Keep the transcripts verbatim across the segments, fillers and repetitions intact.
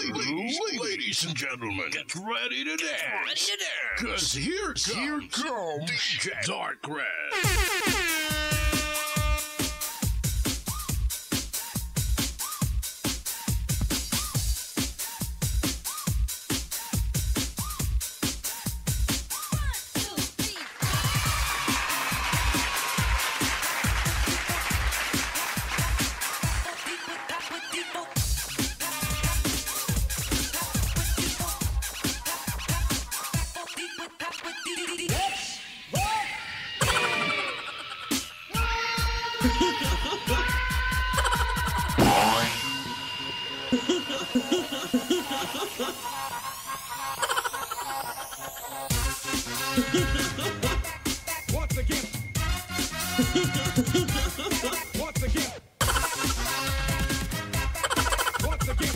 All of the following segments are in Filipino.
Ladies, ladies and gentlemen, get ready to dance. Ready to dance. Cause here comes, here comes D J Dark Red. Once again. Once again. Once again.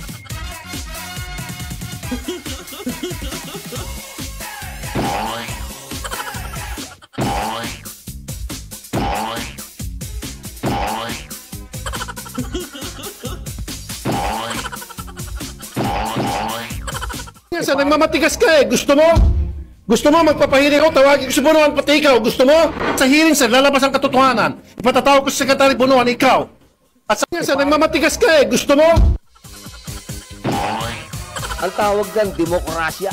Sa nagmamatigas ka eh, gusto mo? Gusto mo magpapahiring ako, tawagin ko si Bunuan, pati ikaw, gusto mo? Sa hearing sir, lalabas ang katotohanan. Ipatatawag ko si Secretary Bunuan, ikaw. At sa, sa nagmamatigas ka eh, gusto mo? Ang tawag dyan, demokrasya.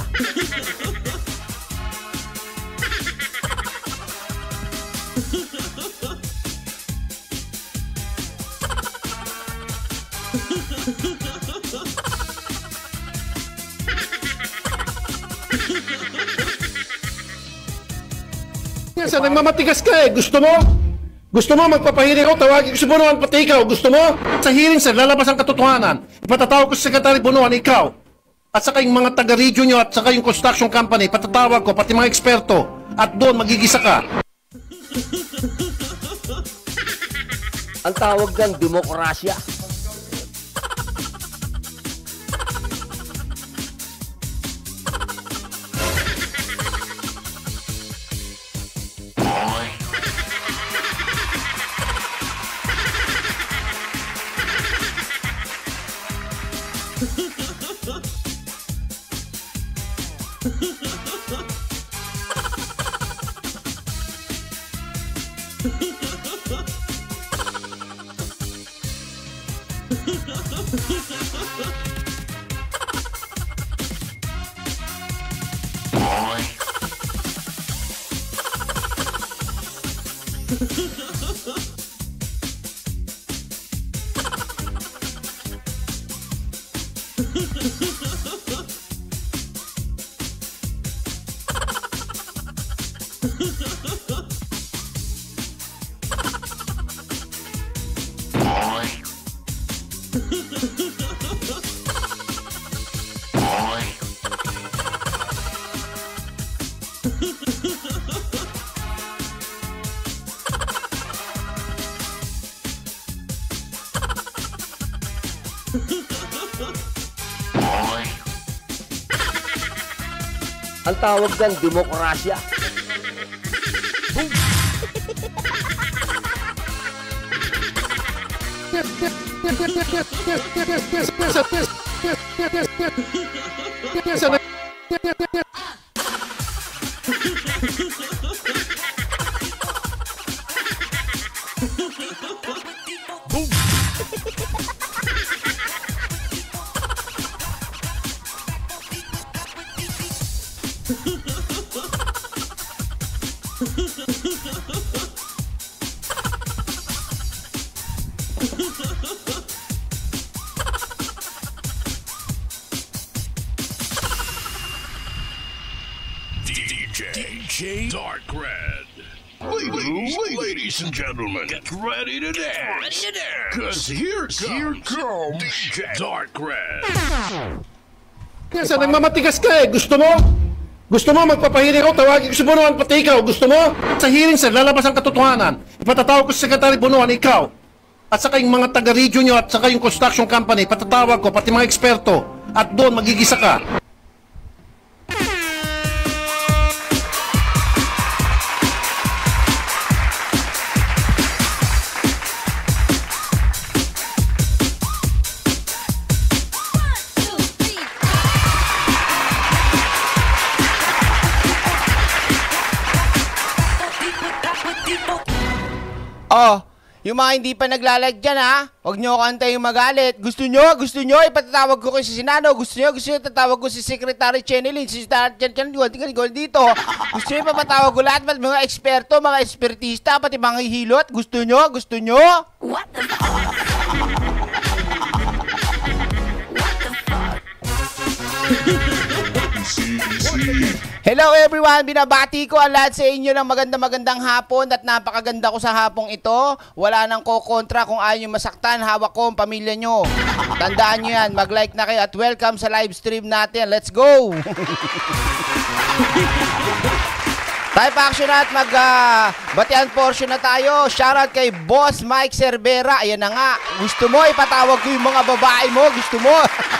Sa nagmamatigas ka eh, gusto mo? Gusto mo magpapahiring ako, tawagin ko si Bunuan, pati ikaw, gusto mo? Sa hearing sir, lalabas ang katotohanan. Ipatatawag ko si Secretary Bunuan, ikaw. At saka yung mga taga-region nyo at saka yung construction company, patatawag ko, pati mga eksperto. At doon, magigisa ka. Ang tawag dyan, demokrasya. Ang tawag dyan, demokrasya. D J Dark Red. Ladies, ladies and gentlemen, get ready to dance. Ready to dance. Cause here comes, here comes D J Dark Red. Sa nagmamatigas ka eh, gusto mo? Gusto mo magpapahiring ako, tawagin ko si Bunuan, pati ikaw, gusto mo? Sa hearing sir, lalabas ang katotohanan. Ipatatawag ko si Secretary Bunuan, ikaw. At saka yung mga taga-region nyo at saka yung construction company, patatawag ko, pati mga eksperto. At doon, magigisa ka. Oh, yung mga hindi pa naglalike dyan ha, huwag nyo kantay yung magalit. Gusto nyo, gusto nyo, ipatatawag ko kayo si Sinano. Gusto nyo, gusto nyo, tatawag ko si Secretary Chenelin, si Secretary Chenelin, dito. Gusto nyo, ipapatawag ko lahat, mga eksperto, mga ekspertista, pati mga hilot. Gusto nyo, gusto nyo. What the fuck? Hello everyone, binabati ko ang lahat sa inyo ng maganda-magandang hapon at napakaganda ko sa hapong ito. Wala nang kokontra kung ayaw nyo masaktan, hawak ko ang pamilya nyo. Tandaan nyo yan, mag-like na kayo at welcome sa live stream natin. Let's go! Type action na at mag-batian uh, portion na tayo. Shoutout kay Boss Mike Cervera. Ayan na nga. Gusto mo, ipatawag ko yung mga babae mo. Gusto mo.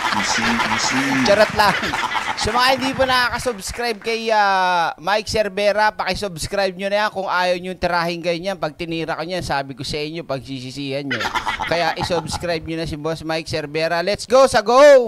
Charot lang. Sa mga hindi po nakaka-subscribe kay uh, Mike Cervera, pakisubscribe nyo na yan kung ayaw nyo tirahin ganyan. Pag tinira ko niyan, sabi ko sa inyo, pagsisisihan nyo. Kaya isubscribe nyo na si Boss Mike Cervera. Let's go sa go!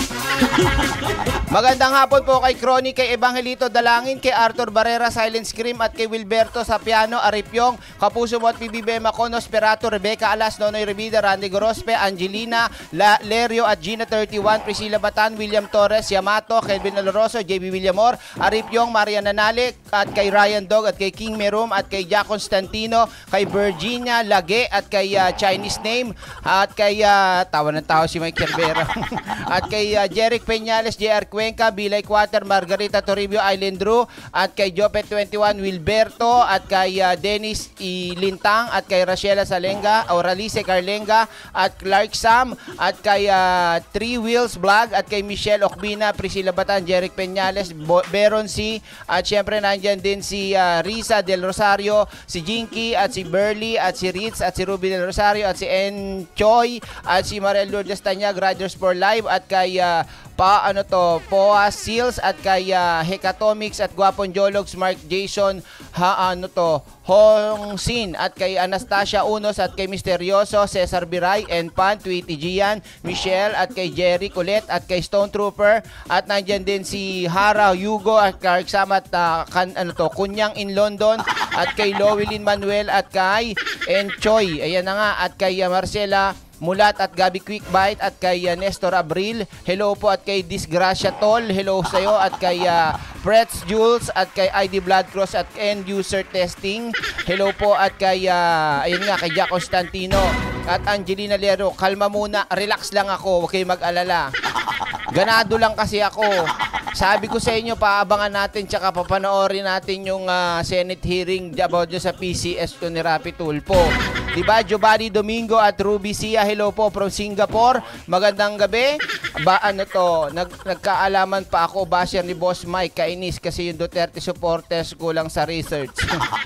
Magandang hapon po kay Crony, kay Evangelito Dalangin, kay Arthur Barrera, Silent Scream, at kay Wilberto sa piano, Aripyong, Kapuso mo at P B B Macono, Sperato, Rebecca Alas, Nonoy Revida, Randy Gorospe, Angelina, La Lerio at Gina thirty-one, Priscilla Batan, William Torres, Yamato, Kelvin Oloroso, J B Villamor, Aripyong, Maria Nanalik, at kay Ryan Dog, at kay King Merum, at kay Jack Constantino, kay Virginia Lage, at kay uh, Chinese name, at kay uh, tawa ng tao si Mike Cervera, at kay uh, Jeric Peñales, J R Cuenca, Bilay Quater, Margarita Toribio, Island Drew, at kay Jopet twenty-one, Wilberto, at kay uh, Dennis Ilintang, at kay Rachela Salenga, Auralice Carlenga, at Clark Sam, at kay uh, Three Wheels Vlog, at kay Michelle Ocbina, Priscilla Batan, Jeric Peñales, Bo- Beron C, at syempre nandyan din si uh, Risa Del Rosario, si Jinky, at si Burley, at si Ritz, at si Ruby Del Rosario, at si N. Choi, at si Mariel Lourdes Tanyag, Riders for Live, at kay uh, pa ano to, Poa Seals, at kay uh, Hecatomics, at Guapon Jologs, Mark Jason, ha ano to, Hong Sin, at kay Anastasia Unos, at kay Misteryoso, Cesar Biray, Enpan, Tweety Gian, Michelle, at kay Jerry Colette, at kay Stone Trooper, at nandyan din si Hara Hugo, at Clark Sam, at uh, kan, ano to, Kunyang in London, at kay Lowelyn Manuel, at kay Enchoy, ayan na nga, at kay uh, Marcela Mulat, at Gabi Quickbite, at kay uh, Nestor Abril, hello po, at kay Disgracia Tol, hello sa'yo, at kay uh, Pretz Jules, at kay I D Blood Cross, at End User Testing, hello po, at kay uh, ayun nga, kay Jack Constantino, at Angelina Lero. Kalma muna, relax lang ako, huwag kayong mag-alala, ganado lang kasi ako. Sabi ko sa inyo, paabangan natin tsaka papanoorin natin yung uh, Senate hearing about dyan sa P C S to ni Rapi Tulfo. Diba, Giovanni Domingo at Ruby Sia, hello po from Singapore. Magandang gabi. Ba, ano to, nag, nagkaalaman pa ako, basher ni Boss Mike, kainis kasi yung Duterte supporters kulang sa research.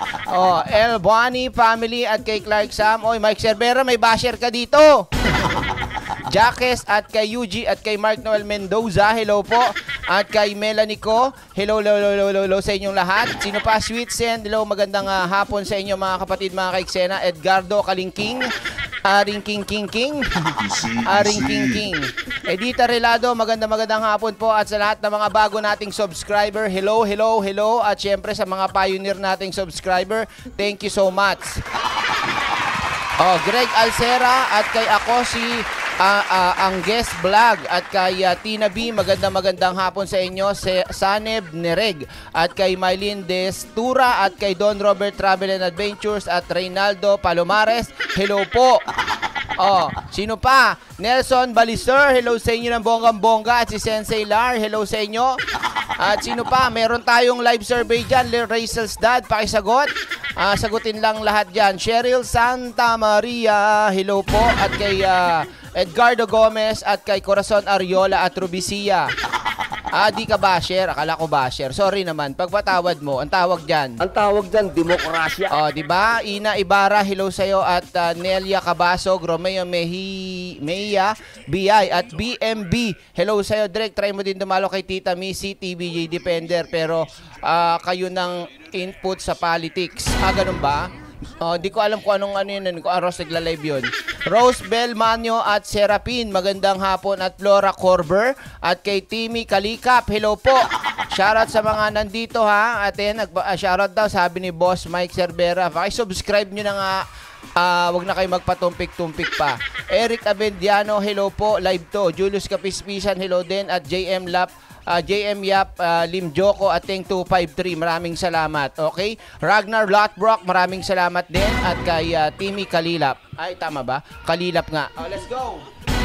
Oh, El Bonnie family, at kay Clark Sam. Oy, Mike Cervera, may basher ka dito. Jackes, at kay Yuji, at kay Mark Noel Mendoza, hello po, at kay Melanie Ko, hello, hello, hello, hello, hello sa inyong lahat. Sino pa? Sweet Send, hello, magandang uh, hapon sa inyo mga kapatid, mga kaiksena. Edgardo Kalingking, Aring King King King, Aring King King. Edita Relado, magandang magandang hapon po, at sa lahat ng mga bago nating subscriber, hello, hello, hello, at syempre sa mga pioneer nating subscriber, thank you so much. Oh, Greg Alcera, at kay ako si Uh, uh, ang guest vlog, at kay uh, Tina B, magandang magandang hapon sa inyo, si Saneb Nereg, at kay Mylene Destura, at kay Don Robert Travel and Adventures, at Reynaldo Palomares, hello po. Oh, sino pa? Nelson Balister, hello sa inyo ng bonggang-bongga, at si Sensei Lar, hello sa inyo. At sino pa? Meron tayong live survey dyan, Rachel's dad, pakisagot. Uh, sagutin lang lahat dyan. Cheryl Santa Maria, hello po, at kay uh, Edgardo Gomez, at kay Corazon Ariola, at Rubicia. Ah, di ka basher. Akala ko basher. Sorry naman. Pagpatawad mo, ang tawag dyan. Ang tawag dyan, demokrasya. Oh, di ba? Ina Ibarra, hello sa'yo, at uh, Nelia Cabasog, Romeo Mehi, Meia, B I, at B M B. Hello sa'yo, Drake. Try mo din dumalo kay Tita Missy, T B J Defender, pero uh, kayo ng input sa politics. Ah, ganun ba? Oh, di ko alam kung anong ano yun, kung Aros nagla-live yun. Rose Bell Manyo at Serapin, magandang hapon, at Flora Corber, at kay Timmy Kalikap, hello po. Shoutout sa mga nandito ha. At yan, uh, shoutout daw, sabi ni Boss Mike Cervera. Pakisubscribe nyo na nga Ah, wag na kayo magpatumpik-tumpik pa. Eric Abendiano, hello po, live to. Julius Kapispisan, hello din. At J M Lap, uh, J M Yap, uh, Lim Joko at Teng two five three, maraming salamat. Okay? Ragnar Lotbrock, maraming salamat din. At kay uh, Timmy Kalilap. Ay, tama ba? Kalilap nga. Oh, let's go!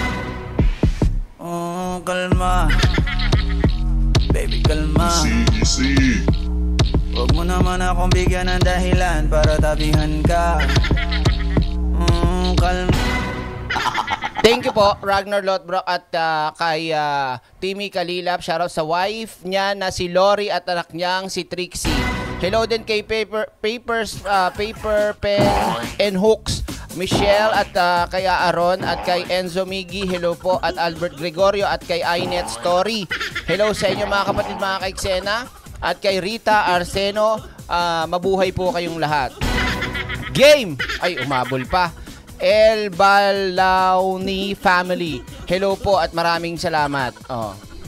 Oh, kalma. Baby, kalma. Easy. Huwag mo naman akong bigyan ng dahilan para tabihan ka. Mm, kalma. Thank you po, Ragnar Lotbrock at uh, kay uh, Timmy Kalilap. Shoutout sa wife niya na si Lori at anak niyang si Trixie. Hello din kay Paper, Papers, uh, Paper, Pen, and Hooks. Michelle at uh, kay Aaron at kay Enzo Migi. Hello po at Albert Gregorio at kay Inet Story. Hello sa inyo mga kapatid, mga kaiksena. At kay Rita Arseno, uh, mabuhay po kayong lahat. Game! Ay, umabol pa. El Balauni Family. Hello po at maraming salamat. Oh.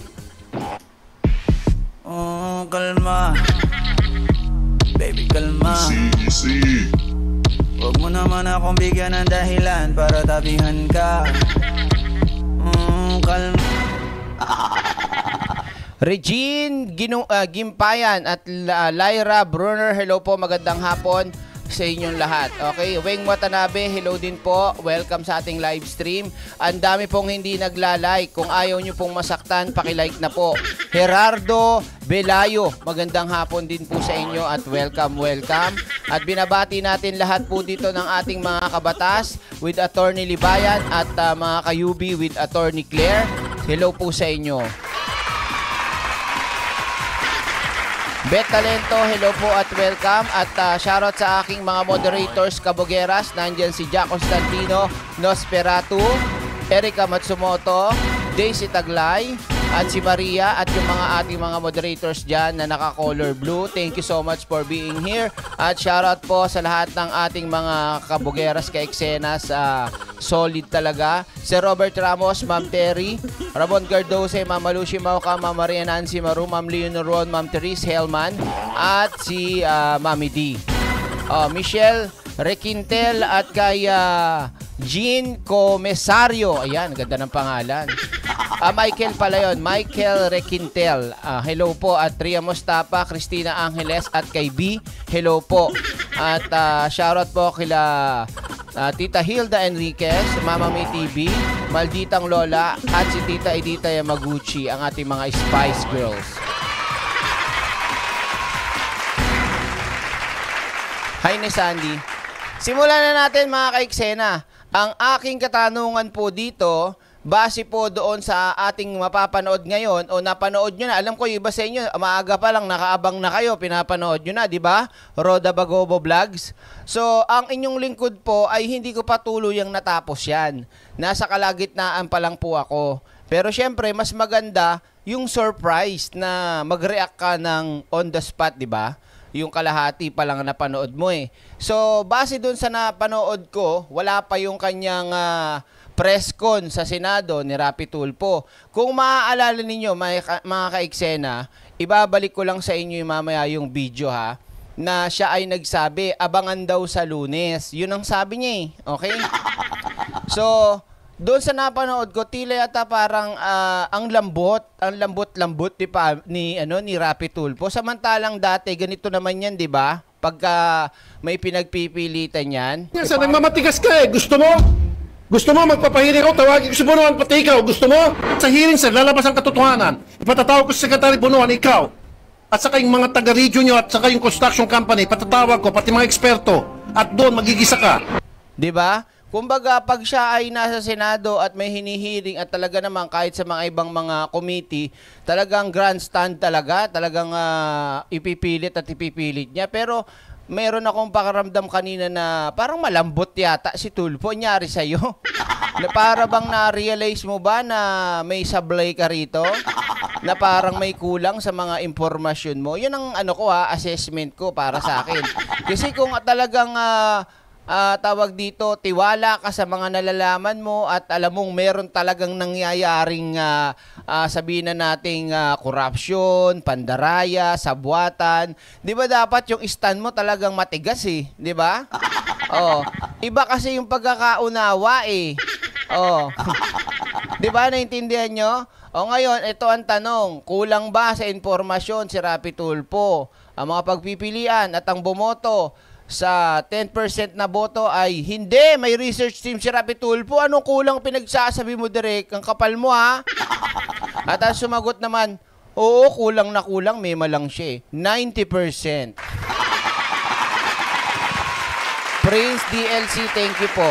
Oh, kalma. Baby, kalma. Easy. Huwag mo naman akong bigyan ng dahilan para tabihan ka. Mm, kalma. Regine Ginu, uh, Gimpayan at uh, Lyra Brunner, hello po, magandang hapon sa inyong lahat. Okay, Weng Watanabe, hello din po. Welcome sa ating live stream. Ang dami pong hindi nagla-like. Kung ayaw nyo pong masaktan, paki-like na po. Gerardo Belayo, magandang hapon din po sa inyo at welcome, welcome. At binabati natin lahat po dito ng ating mga kabatas with Attorney Libayan at uh, mga kayubi with Attorney Claire. Hello po sa inyo. Bet Talento, hello po at welcome. At uh, shoutout sa aking mga moderators, Kabogeras. Nandyan si Jack Constantino, Nosferatu, Erika Matsumoto, Daisy Taglay, at si Maria at yung mga ating mga moderators dyan na naka-color blue. Thank you so much for being here. At shoutout po sa lahat ng ating mga Kabogeras, ka-eksenas. Uh, solid talaga. Si Robert Ramos, Ma'am Terry, Ramon Cardoze, Ma'am Malushi Mauka, Ma'am Maria Nancy Maru, Ma'am Leonor Ron, Ma'am Therese Hellman, at si uh, Mami D. Uh, Michelle Requintel at kay uh, Jean Comesario. Ayan, ganda ng pangalan. Uh, Michael pala yun, Michael Requintel. Uh, hello po. At Ria Mostapa, Cristina Angeles at kay B. Hello po. At uh, shoutout po kila uh, Tita Hilda Enriquez, Mama May T V, Malditang Lola, at si Tita Edita Yamaguchi, ang ating mga Spice Girls. Hi ni Sandy. Simulan na natin mga kaiksena. Ang aking katanungan po dito, base po doon sa ating mapapanood ngayon o napanood nyo na. Alam ko yung iba sa inyo, maaga pa lang nakaabang na kayo, pinapanood nyo na, di ba? Roda Bagobo Vlogs. So, ang inyong lingkod po ay hindi ko pa tuluyang natapos yan. Nasa kalagitnaan pa lang po ako. Pero syempre, mas maganda yung surprise na mag-react ka ng on the spot, di ba? Yung kalahati pa lang napanood mo eh. So, base dun sa napanood ko, wala pa yung kanyang uh, press con sa Senado ni Rapi Tulfo. Kung maaalala ninyo, mga, mga ka-eksena, ibabalik ko lang sa inyo yung mamaya yung video ha, na siya ay nagsabi, abangan daw sa Lunes. Yun ang sabi niya eh. Okay? So, doon sa napanood ko, tila yata parang uh, ang lambot, ang lambot-lambot ni, pa, ni, ano, ni Rapi Tulfo. Samantalang dati, ganito naman yan, di ba? Pagka may pinagpipilitan yan. Yes, e, nagmamatigas ka eh. Gusto mo? Gusto mo magpapahiring ako? Tawagin ko si Bunuan, pati ikaw. Gusto mo? Sa hearing, sir, lalabas ang katotohanan. Ipatatawag ko si Secretary Bunuan, ikaw. At saka yung mga taga-region nyo at saka yung construction company, patatawag ko, pati mga eksperto. At doon, magigisa ka. Di ba? Kumbaga, pag siya ay nasa Senado at may hinihiring at talaga naman kahit sa mga ibang mga committee, talagang grandstand talaga, talagang uh, ipipilit at ipipilit niya. Pero meron akong pakaramdam kanina na parang malambot yata si Tulfo. Nyari sa'yo? Na para bang na-realize mo ba na may sablay ka rito? Na parang may kulang sa mga impormasyon mo? Yun ang ano ko ha, assessment ko para sa akin. Kasi kung talagang uh, Uh, tawag dito, tiwala ka sa mga nalalaman mo at alam mong meron talagang nangyayaring uh, uh, sabihin na nating uh, corruption, pandaraya, sabwatan. Di ba dapat yung stand mo talagang matigas eh? Di ba? Oh. Iba kasi yung pagkakaunawa eh. Oh. 'Di ba, naintindihan nyo? O ngayon, ito ang tanong. Kulang ba sa informasyon si Rapi Tulfo? Ang mga pagpipilian at ang bumoto sa ten percent na boto ay hindi. May research team si Rapi Tulfo. Anong kulang pinagsasabi mo, Direk? Ang kapal mo, ha? At ang sumagot naman, oo, kulang na kulang. May malang siya eh. ninety percent. Prince D L C, thank you po.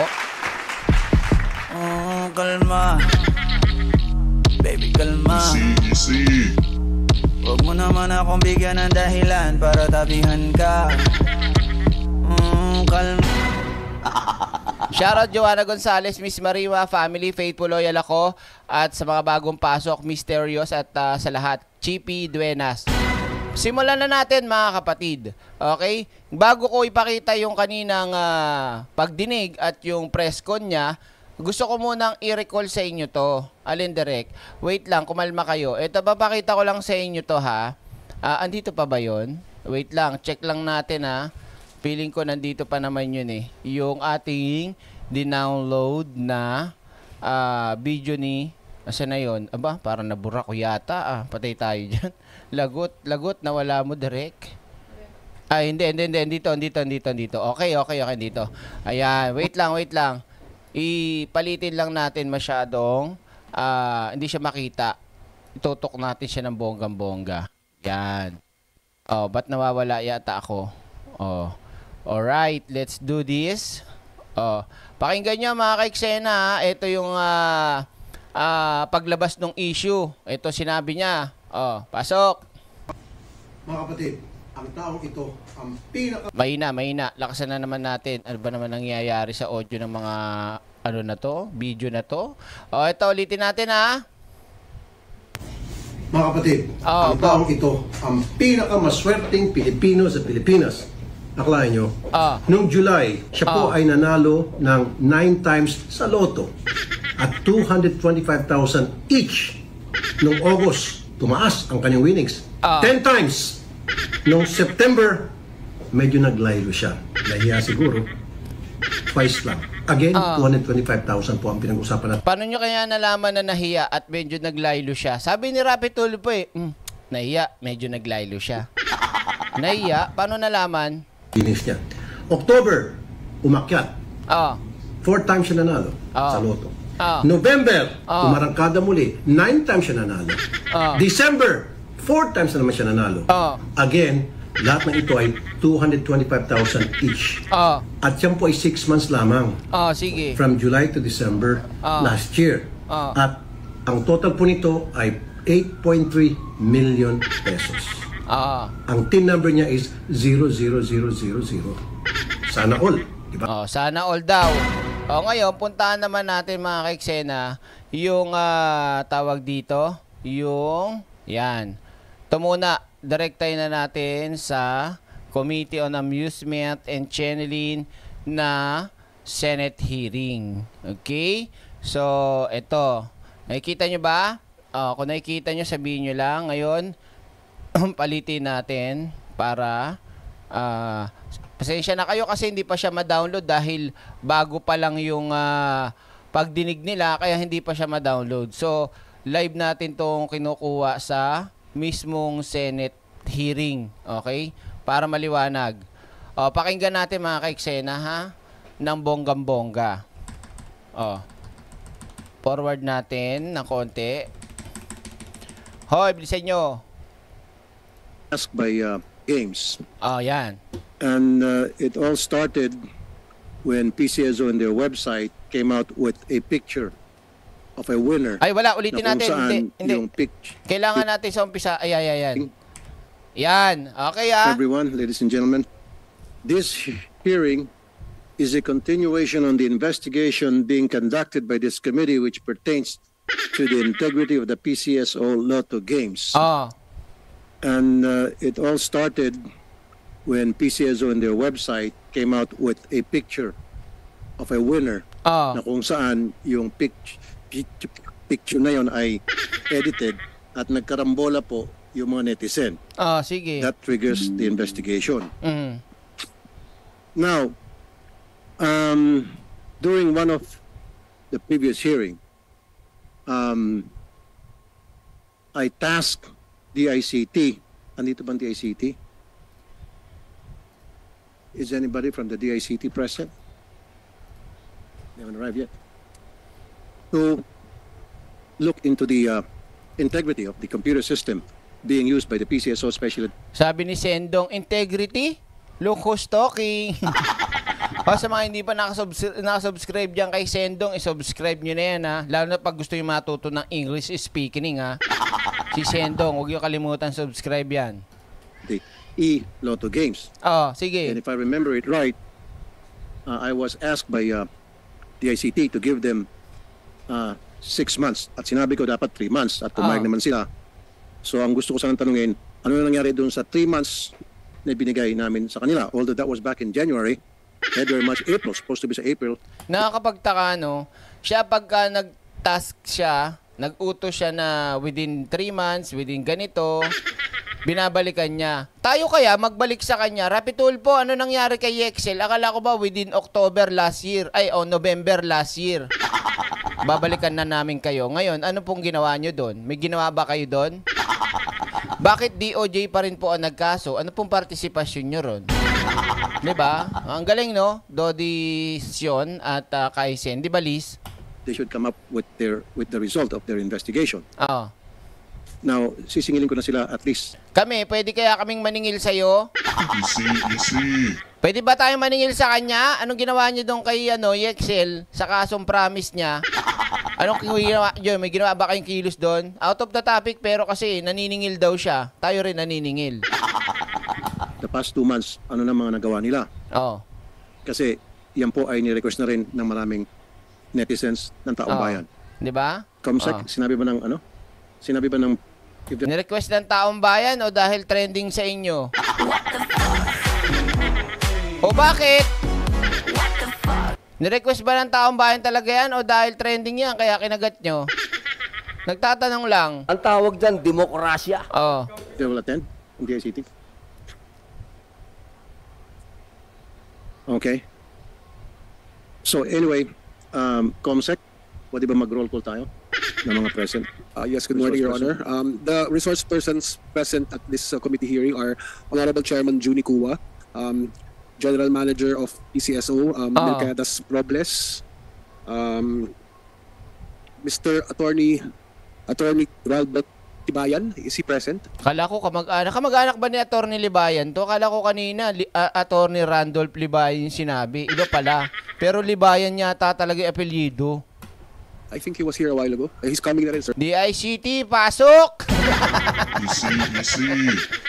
Oh, kalma. Baby, kalma. Easy. Huwag mo naman akong bigyan ng dahilan para tabihan ka. Mm, kalma. Shoutout Joanna Gonzalez, Miss Mariwa, family, faithful, loyal ako. At sa mga bagong pasok, Mysterious at uh, sa lahat, Chippy Duenas. Simulan na natin mga kapatid. Okay? Bago ko ipakita yung kaninang uh, pagdinig at yung press con niya, gusto ko munang i-recall sa inyo to. Alin, Direk? Wait lang, kumalma kayo. Ito, papakita ko lang sa inyo to, ha? Uh, andito pa ba yun? Wait lang, check lang natin, ha? Feeling ko nandito pa naman yun, eh. Yung ating dinownload na uh, video ni... Asa na yun? Aba, parang nabura ko yata, ah. Patay tayo dyan. Lagot, lagot, nawala mo, Direk. Ay, hindi, hindi, hindi. Dito, dito, dito, dito. Okay, okay, okay, dito. Ayan, wait lang, wait lang. Ipalitin lang natin masyadong uh, hindi siya makita. Itutok natin siya ng bonggang-bongga. Yan. Oh, ba't nawawala yata ako? Oh. Alright, let's do this. Oh, pakinggan nyo mga kaiksena. Ito yung uh, uh, paglabas ng issue. Ito sinabi niya. Oh, pasok. Mga kapatid, ang taong ito ang pinaka... Mahina, mahina. Lakasan na naman natin. Ano ba naman nangyayari sa audio ng mga ano na to? Video na to? O, ito, ulitin natin, ha? Mga kapatid, Oh, ang taong ito ang pinakamaswerteng Pilipino sa Pilipinas. Akalain nyo, Ah. noong July, siya po Ah. ay nanalo ng nine times sa loto at two hundred twenty-five thousand each. Noong August, tumaas ang kanyang winnings. Ah. ten times. Noong September, medyo naglaylo siya. Nahiya siguro. Twice lang. Again, Ah. two hundred twenty-five thousand po ang pinag-usapan natin. Paano nyo kaya nalaman na nahiya at medyo naglaylo siya? Sabi ni Rapi Tulfo eh, mm, nahiya, medyo naglaylo siya. Nahiya? Paano nalaman? Winnings niya. October, umakyat. Oh, Four times siya nanalo Ah. sa loto. Ah. November, Ah. umarangkada muli. Nine times siya nanalo. Ah. December, four times na naman siya nanalo. Ah. Again, lahat ng ito ay two hundred twenty-five thousand each. oh, At yan po ay six months lamang. oh, sige. From July to December Ah. last year. Ah. At ang total po nito ay eight point three million pesos. Oh, Ang T I N number niya is zero zero zero zero zero. Sana all. Diba? oh, sana all daw. O, ngayon, puntahan naman natin mga kaiksena, yung ah, tawag dito, yung, yan. Ito muna, direktay na natin sa Committee on Amusement and Channeling na Senate hearing. Okay? So, ito. Nakikita nyo ba? Oh, kung nakikita nyo, sabihin nyo lang. Ngayon, palitin natin para ah, pasensya na kayo kasi hindi pa siya ma-download dahil bago pa lang yung ah, pagdinig nila kaya hindi pa siya ma-download. So, live natin tong kinukuha sa mismong Senate hearing. Okay? Para maliwanag. O, pakinggan natin mga kaiksena, ha? Ng bonggam-bongga. O. Forward natin ng konti. Hoy, bilisan nyo. Asked by uh, Games. O, yan. And uh, it all started when P C S O on their website came out with a picture of a winner. Ay, wala. Ulitin na kung natin. saan Hindi, hindi. yung picture. Kailangan natin sa umpisa. Ay, ay, ay, yan. Yan. Okay, ah. Everyone, ladies and gentlemen, this hearing is a continuation on the investigation being conducted by this committee which pertains to the integrity of the P C S O Lotto games. Oh. And uh, it all started when P C S O on their website came out with a picture of a winner Oh. na kung saan yung picture, picture na yon ay edited at nagkarambola po yung mga netizen. Oh, sige. That triggers the investigation. Mm. Now, Um, during one of the previous hearing, um, I tasked D I C T. Andito ba ang D I C T? Is anybody from the D I C T present? They haven't arrived yet. To look into the uh, integrity of the computer system being used by the P C S O Special. Sabi ni Sendong, integrity? Look who's talking. O sa mga hindi pa nakasubs- nakasubscribe dyan kay Sendong, isubscribe nyo na yan ha. Lalo na pag gusto nyo matuto ng English speaking ha. Si Sendong, huwag nyo kalimutan subscribe yan. The e-lotto games. Oh, sige. And if I remember it right, uh, I was asked by uh, D I C T to give them uh, six months. At sinabi ko dapat three months. At pumayag Oh. naman sila. So ang gusto ko sanang tanungin, ano na nangyari doon sa three months na binigay namin sa kanila? Although that was back in January, February, March, April. Supposed to be sa April. Nakakapagtaka, no? Siya pagka nag-task siya, nag-utos siya na within three months, within ganito, binabalikan niya. Tayo kaya magbalik sa kanya. Rapitulpo, ano nangyari kay Excel? Akala ko ba within October last year? Ay, o oh, November last year. Babalikan na namin kayo. Ngayon, ano pong ginawa nyo doon? May ginawa ba kayo doon? Bakit D O J pa rin po ang nagkaso? Ano pong partisipasyon nyo ron? Diba? Ang galing, no? Dodi Sion at uh, Kaisen. Di ba, Liz? They should come up with their with the result of their investigation. Oo. Now, sisingilin ko na sila at least. Kami, pwede kaya kaming maningil sa'yo? Easy, easy. Pwede ba tayong maningil sa kanya? Anong ginawa niyo doon kay ano, Excel sa kasong promise niya? Anong ginawa niyo? May ginawa ba kayong kilos doon? Out of the topic, pero kasi naniningil daw siya. Tayo rin naniningil. The past two months, ano na mga nagawa nila? Oo. Kasi yan po ay ni-request na rin ng maraming netizens ng taong Oo. bayan. Di ba? Comsec, Oo. sinabi ba ng ano? Sinabi ba ng if the Nirequest ng taong bayan o dahil trending sa inyo? O bakit? Nirequest ba ng taong bayan talaga yan o dahil trending yan kaya kinagat nyo? Nagtatanong lang. Ang tawag dyan, demokrasya. Oh. they will attend in D I C T? Okay. So anyway, um, Comsec, pwede ba mag-roll call tayo ng mga present? Uh, yes, good morning, Your Resource Honor. Um, the resource persons present at this uh, committee hearing are Honorable Chairman Juni Cuwa, um, General Manager of P C S O, um, Ah. Mercadas Robles, um, Mister Attorney Attorney Ralbert Tibayan, is he present? Kala ko kamag-anak. Kamag-anak ba ni Atty. Libayan to? Kala ko kanina li, uh, Atty. Randolph Libayan yung sinabi. Iba pala. Pero Libayan yata talaga yung apelyido. I think he was here a while ago. Uh, he's coming na rin, sir. D I C T, pasok! Easy, easy.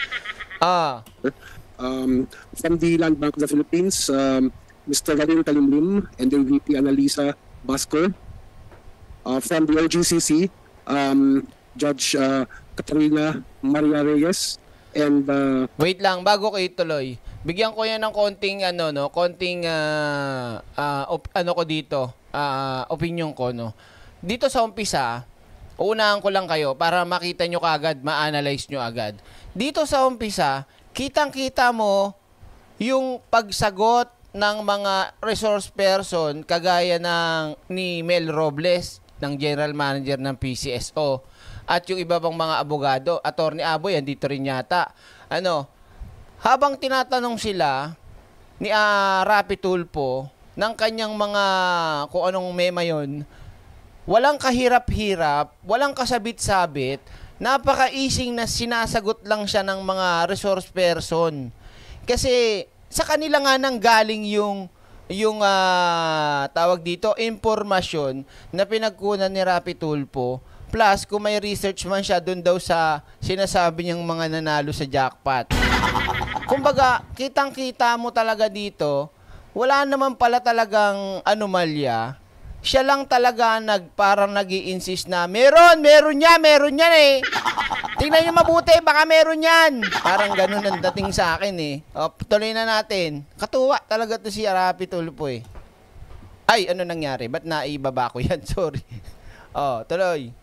Ah. Um, from the Land Bank of the Philippines, um, Mister Valin Talimlim and the V P Annalisa Basker. Uh, from the O G C C, um, Judge uh, Catarina Maria Reyes and uh, Wait lang, bago ko ituloy. Bigyan ko yan ng konting ano no, konting ah, ah, op- ano ko dito, ah, opinion ko no. Dito sa umpisa, uunahan ko lang kayo para makita nyo kaagad, ma-analyze nyo agad. Dito sa umpisa, kitang-kita mo yung pagsagot ng mga resource person kagaya ng ni Mel Robles, ng General Manager ng P C S O, at yung iba pang mga abogado. Attorney Aboy, andito rin yata. Ano, habang tinatanong sila ni uh, Rapi Tulfo ng kanyang mga kung anong mema yun, walang kahirap-hirap, walang kasabit-sabit, napaka-easing na sinasagot lang siya ng mga resource person. Kasi sa kanila nga nang galing yung yung uh, tawag dito, impormasyon na pinagkunan ni Rapi Tulfo. Plus, kung may research man siya doon daw sa sinasabi niyang mga nanalo sa jackpot. Kumbaga, kitang-kita mo talaga dito, wala naman pala talagang anomalya. Siya lang talaga nag, parang nag-i-insist na, meron, meron niya, meron yan eh. Tingnan niyo mabuti, baka meron yan. Parang ganun ang dating sa akin eh. O, tuloy na natin. Katuwa talaga to si Rapi Tulfo eh. Ay, ano nangyari? Ba't naibaba ko yan? Sorry. O, tuloy.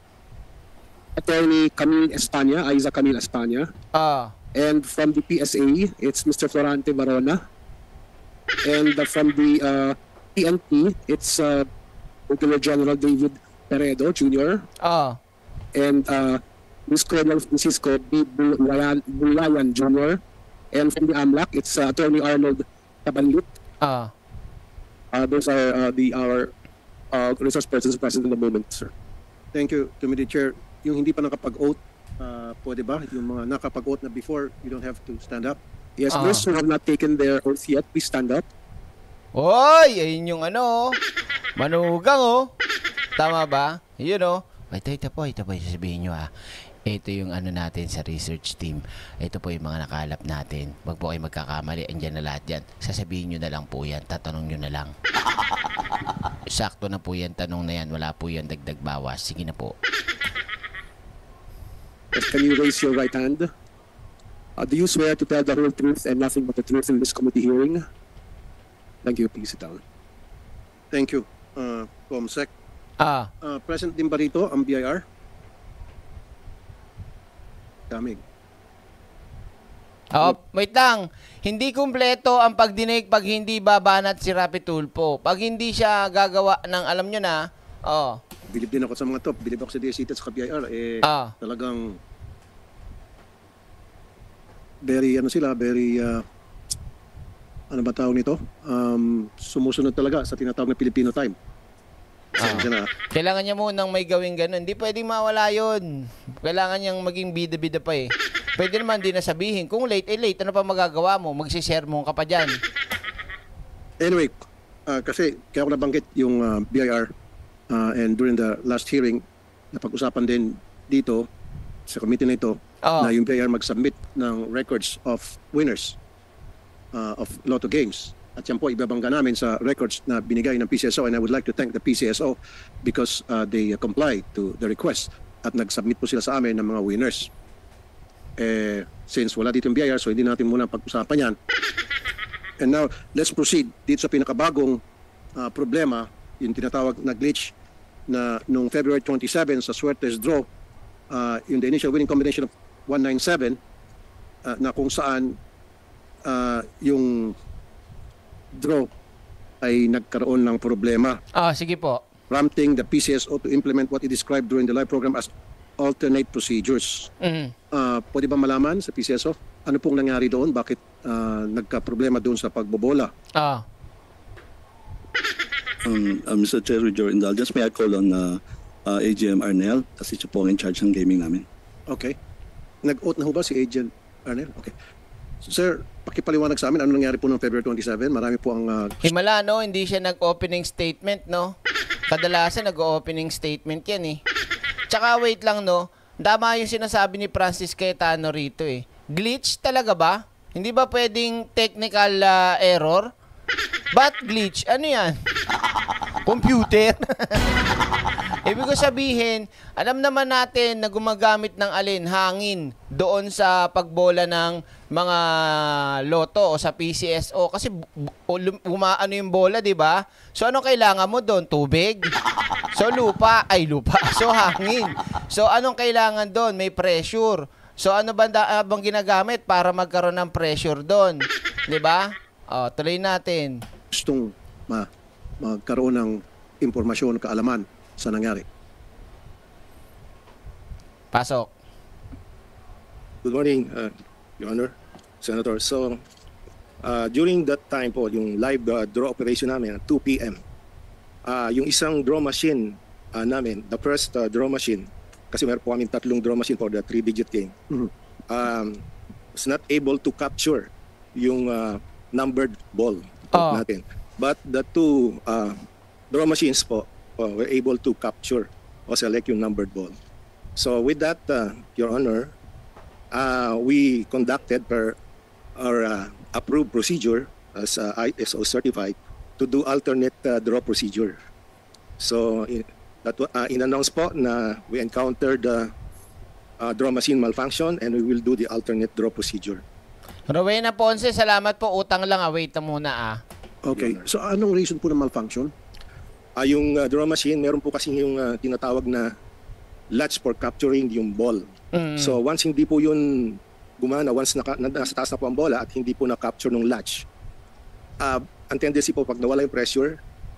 Attorney Camille Espana, Aiza Camille Espana. Ah. And from the P S A, it's Mister Florante Barona. And uh, from the uh, P N P, it's uh, Brigadier General David Peredo Junior Oh. and uh, Miz Colonel Francisco B. Bulayan, Bulayan Junior And from the AMLAC, it's uh, Attorney Arnold Tabanlit. Ah. Uh, those are uh, the our uh, resource persons present in the moment, sir. Thank you, Committee Chair. Yung hindi pa nakapag-oath, uh, pwede ba? Yung mga nakapag-oath na before, you don't have to stand up. Yes, Ah. those who have not taken their oath yet, please stand up. Oy, ayun yung ano, manugang oh. Tama ba? Yun oh. Ito, ito po, ito po, sasabihin nyo ah. Ito yung ano natin sa research team. Ito po yung mga nakalap natin. Wag po kayo magkakamali. Andyan na lahat yan. Sasabihin nyo na lang po yan. Tatanong nyo na lang. Sakto na po yan. Tanong na yan. Wala po yan dagdag bawas. Sige na po. Yes, can you raise your right hand? Uh, do you swear to tell the whole truth and nothing but the truth in this committee hearing? Thank you. Please sit down. Thank you, uh, Comsec. Ah. Uh, present din ba rito ang B I R? Damig. Oh, wait lang. Hindi kumpleto ang pagdinig pag hindi babanat si Rapi Tulfo. Pag hindi siya gagawa ng alam nyo na, oh. Bilib din ako sa mga to. Bilib ako sa D S C at sa B I R. Eh, Ah. talagang very, ano sila, very, uh, ano ba tawag nito? Um, sumusunod talaga sa tinatawag na Filipino time. Pasensya na. Kailangan niya munang may gawing ganun. Hindi pwedeng mawala yun. Kailangan niyang maging bida-bida pa eh. Pwede naman din na sabihin, kung late, eh late, ano pa magagawa mo? Magsisermon ka pa dyan. Anyway, uh, kasi kaya ako nabanggit yung uh, B I R uh, and during the last hearing, napag-usapan din dito sa committee na ito Oo. na yung B I R mag-submit ng records of winners uh, of Lotto games. At yan po, ibabangga namin sa records na binigay ng P C S O, and I would like to thank the P C S O because uh, they uh, comply to the request at nag-submit po sila sa amin ng mga winners. Eh, since wala dito yung B I R, so hindi natin muna pag-usapan yan. And now, let's proceed dito sa pinakabagong uh, problema, yung tinatawag na glitch na nung February twenty-seven sa Suertes Draw, uh, yung the initial winning combination of one ninety-seven, uh, na kung saan uh, yung draw ay nagkaroon ng problema, Ah, sige po. prompting the P C S O to implement what it described during the live program as alternate procedures. Mhm. Uh, pwede ba malaman sa P C S O ano pong nangyari doon? Bakit uh, nagka-problema doon sa pagbobola? Ah. Um, uh, Mister Chair, with your indulgence, may I call on uh, uh, A G M Arnel kasi siya po ang in charge ng gaming namin. Okay. Nag-oath na ho ba si Agent Arnel? Okay. Sir, pakipaliwanag sa amin ano nangyari po noong February twenty-seven. Marami po ang uh, Himala, no? Hindi siya nag-opening statement, no? Kadalasan nag-opening statement yan, eh. Tsaka wait lang, no? Tama yung sinasabi ni Francis Cayetano rito, eh. Glitch talaga ba? Hindi ba pwedeng technical uh, error? Ba't glitch? Ano yan? Computer? Ibig ko sabihin, alam naman natin na gumagamit ng alin, hangin, doon sa pagbola ng mga loto o sa P C S O. Kasi umaano yung bola, di ba? So, ano kailangan mo doon? Tubig? So, lupa. Ay, lupa. So, hangin. So, anong kailangan doon? May pressure. So, ano ba uh, bang ginagamit para magkaroon ng pressure doon? Di ba? O, tuloy natin. gustong ma magkaroon ng impormasyon, kaalaman sa nangyari. Pasok. Good morning, uh, Your Honor, Senator. So, uh, during that time po, yung live uh, draw operation namin at two p m, uh, yung isang draw machine uh, namin, the first uh, draw machine, kasi meron po kami tatlong draw machine for the three-digit game, Mhm. um, was not able to capture yung uh, numbered ball Oh. natin. But the two uh, draw machines po uh, were able to capture o select yung numbered ball. So with that, uh, Your Honor, uh, we conducted per our uh, approved procedure as uh, I S O certified to do alternate uh, draw procedure. So in, that uh, in-announce po na we encountered uh, uh, draw machine malfunction and we will do the alternate draw procedure. Rowena Ponce, salamat po. Utang lang ah. Wait na muna ah. Okay. So anong reason po ng malfunction? Uh, yung uh, draw machine, meron po kasi yung uh, tinatawag na latch for capturing yung ball. Mm. So once hindi po yun gumana, once naka, nasa taas na po ang bola at hindi po na-capture ng latch, uh, ang tendency po pag nawala yung pressure,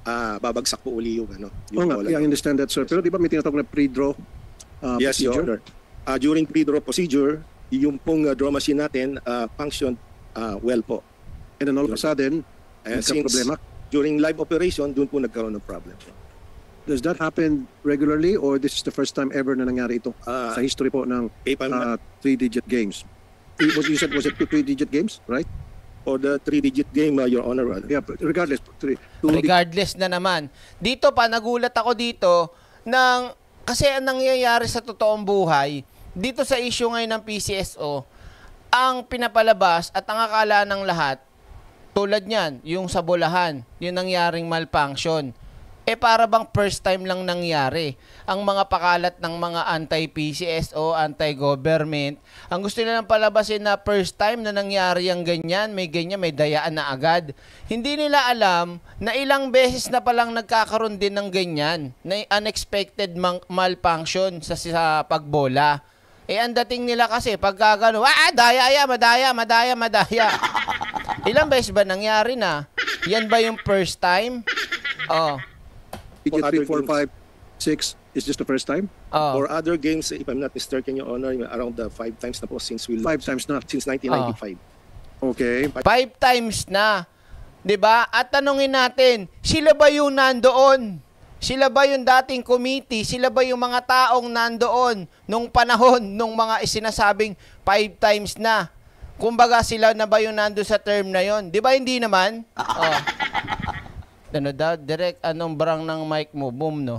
ah, babagsak po uli yung ano. Oh, nga, bola. yeah, I understand that, sir. Pero di ba may tinatawag na pre-draw uh, Yes, Your procedure? Honor. Uh, during pre-draw procedure, yung pong uh, draw machine natin uh, functioned uh, well po. And then all of a sudden, Uh, nagka problema? During live operation, doon po nagkaroon ng problem. Does that happen regularly or this is the first time ever na nangyari ito Uh, sa history po ng if I'm uh, not- three-digit games? It was, you said, was it two three-digit games, right? For the three-digit game, uh, Your Honor. Uh, Yeah, but regardless. Three, two Regardless na naman. Dito pa, nagulat ako dito ng, kasi ang nangyayari sa totoong buhay, dito sa issue ngayon ng P C S O, ang pinapalabas at ang akala ng lahat, tulad niyan, yung sa Bulahan, yung nangyaring malfunction. Eh para bang first time lang nangyari. Ang mga pakalat ng mga anti-P C S O, anti-government, ang gusto nilang palabasin na first time na nangyari ang ganyan, may ganyan, may dayaan na agad. Hindi nila alam na ilang beses na palang nagkakaroon din ng ganyan, na unexpected mang- malfunction sa, sa pagbola. Eh ang dating nila kasi, pagka gano'n, ah, daya, ya, madaya, madaya, madaya. Ilang beses ba nangyari na? Yan ba yung first time? Oh. digit, For three, other four, games. five, six is just the first time? Oh. For other games, if I'm not mistaken, Your Honor, around the five times na po since we Five times na. since nineteen ninety-five. Okay. Five times na. 'Di ba? At tanungin natin, sila ba yung nandoon? Sila ba yung dating committee? Sila ba yung mga taong nandoon nung panahon nung mga isinasabing five times na? Kumbaga sila na ba yung nandoon sa term na yon? 'Di ba hindi naman? Oh. Ano daw, direct anong brang ng mic mo? Boom, no?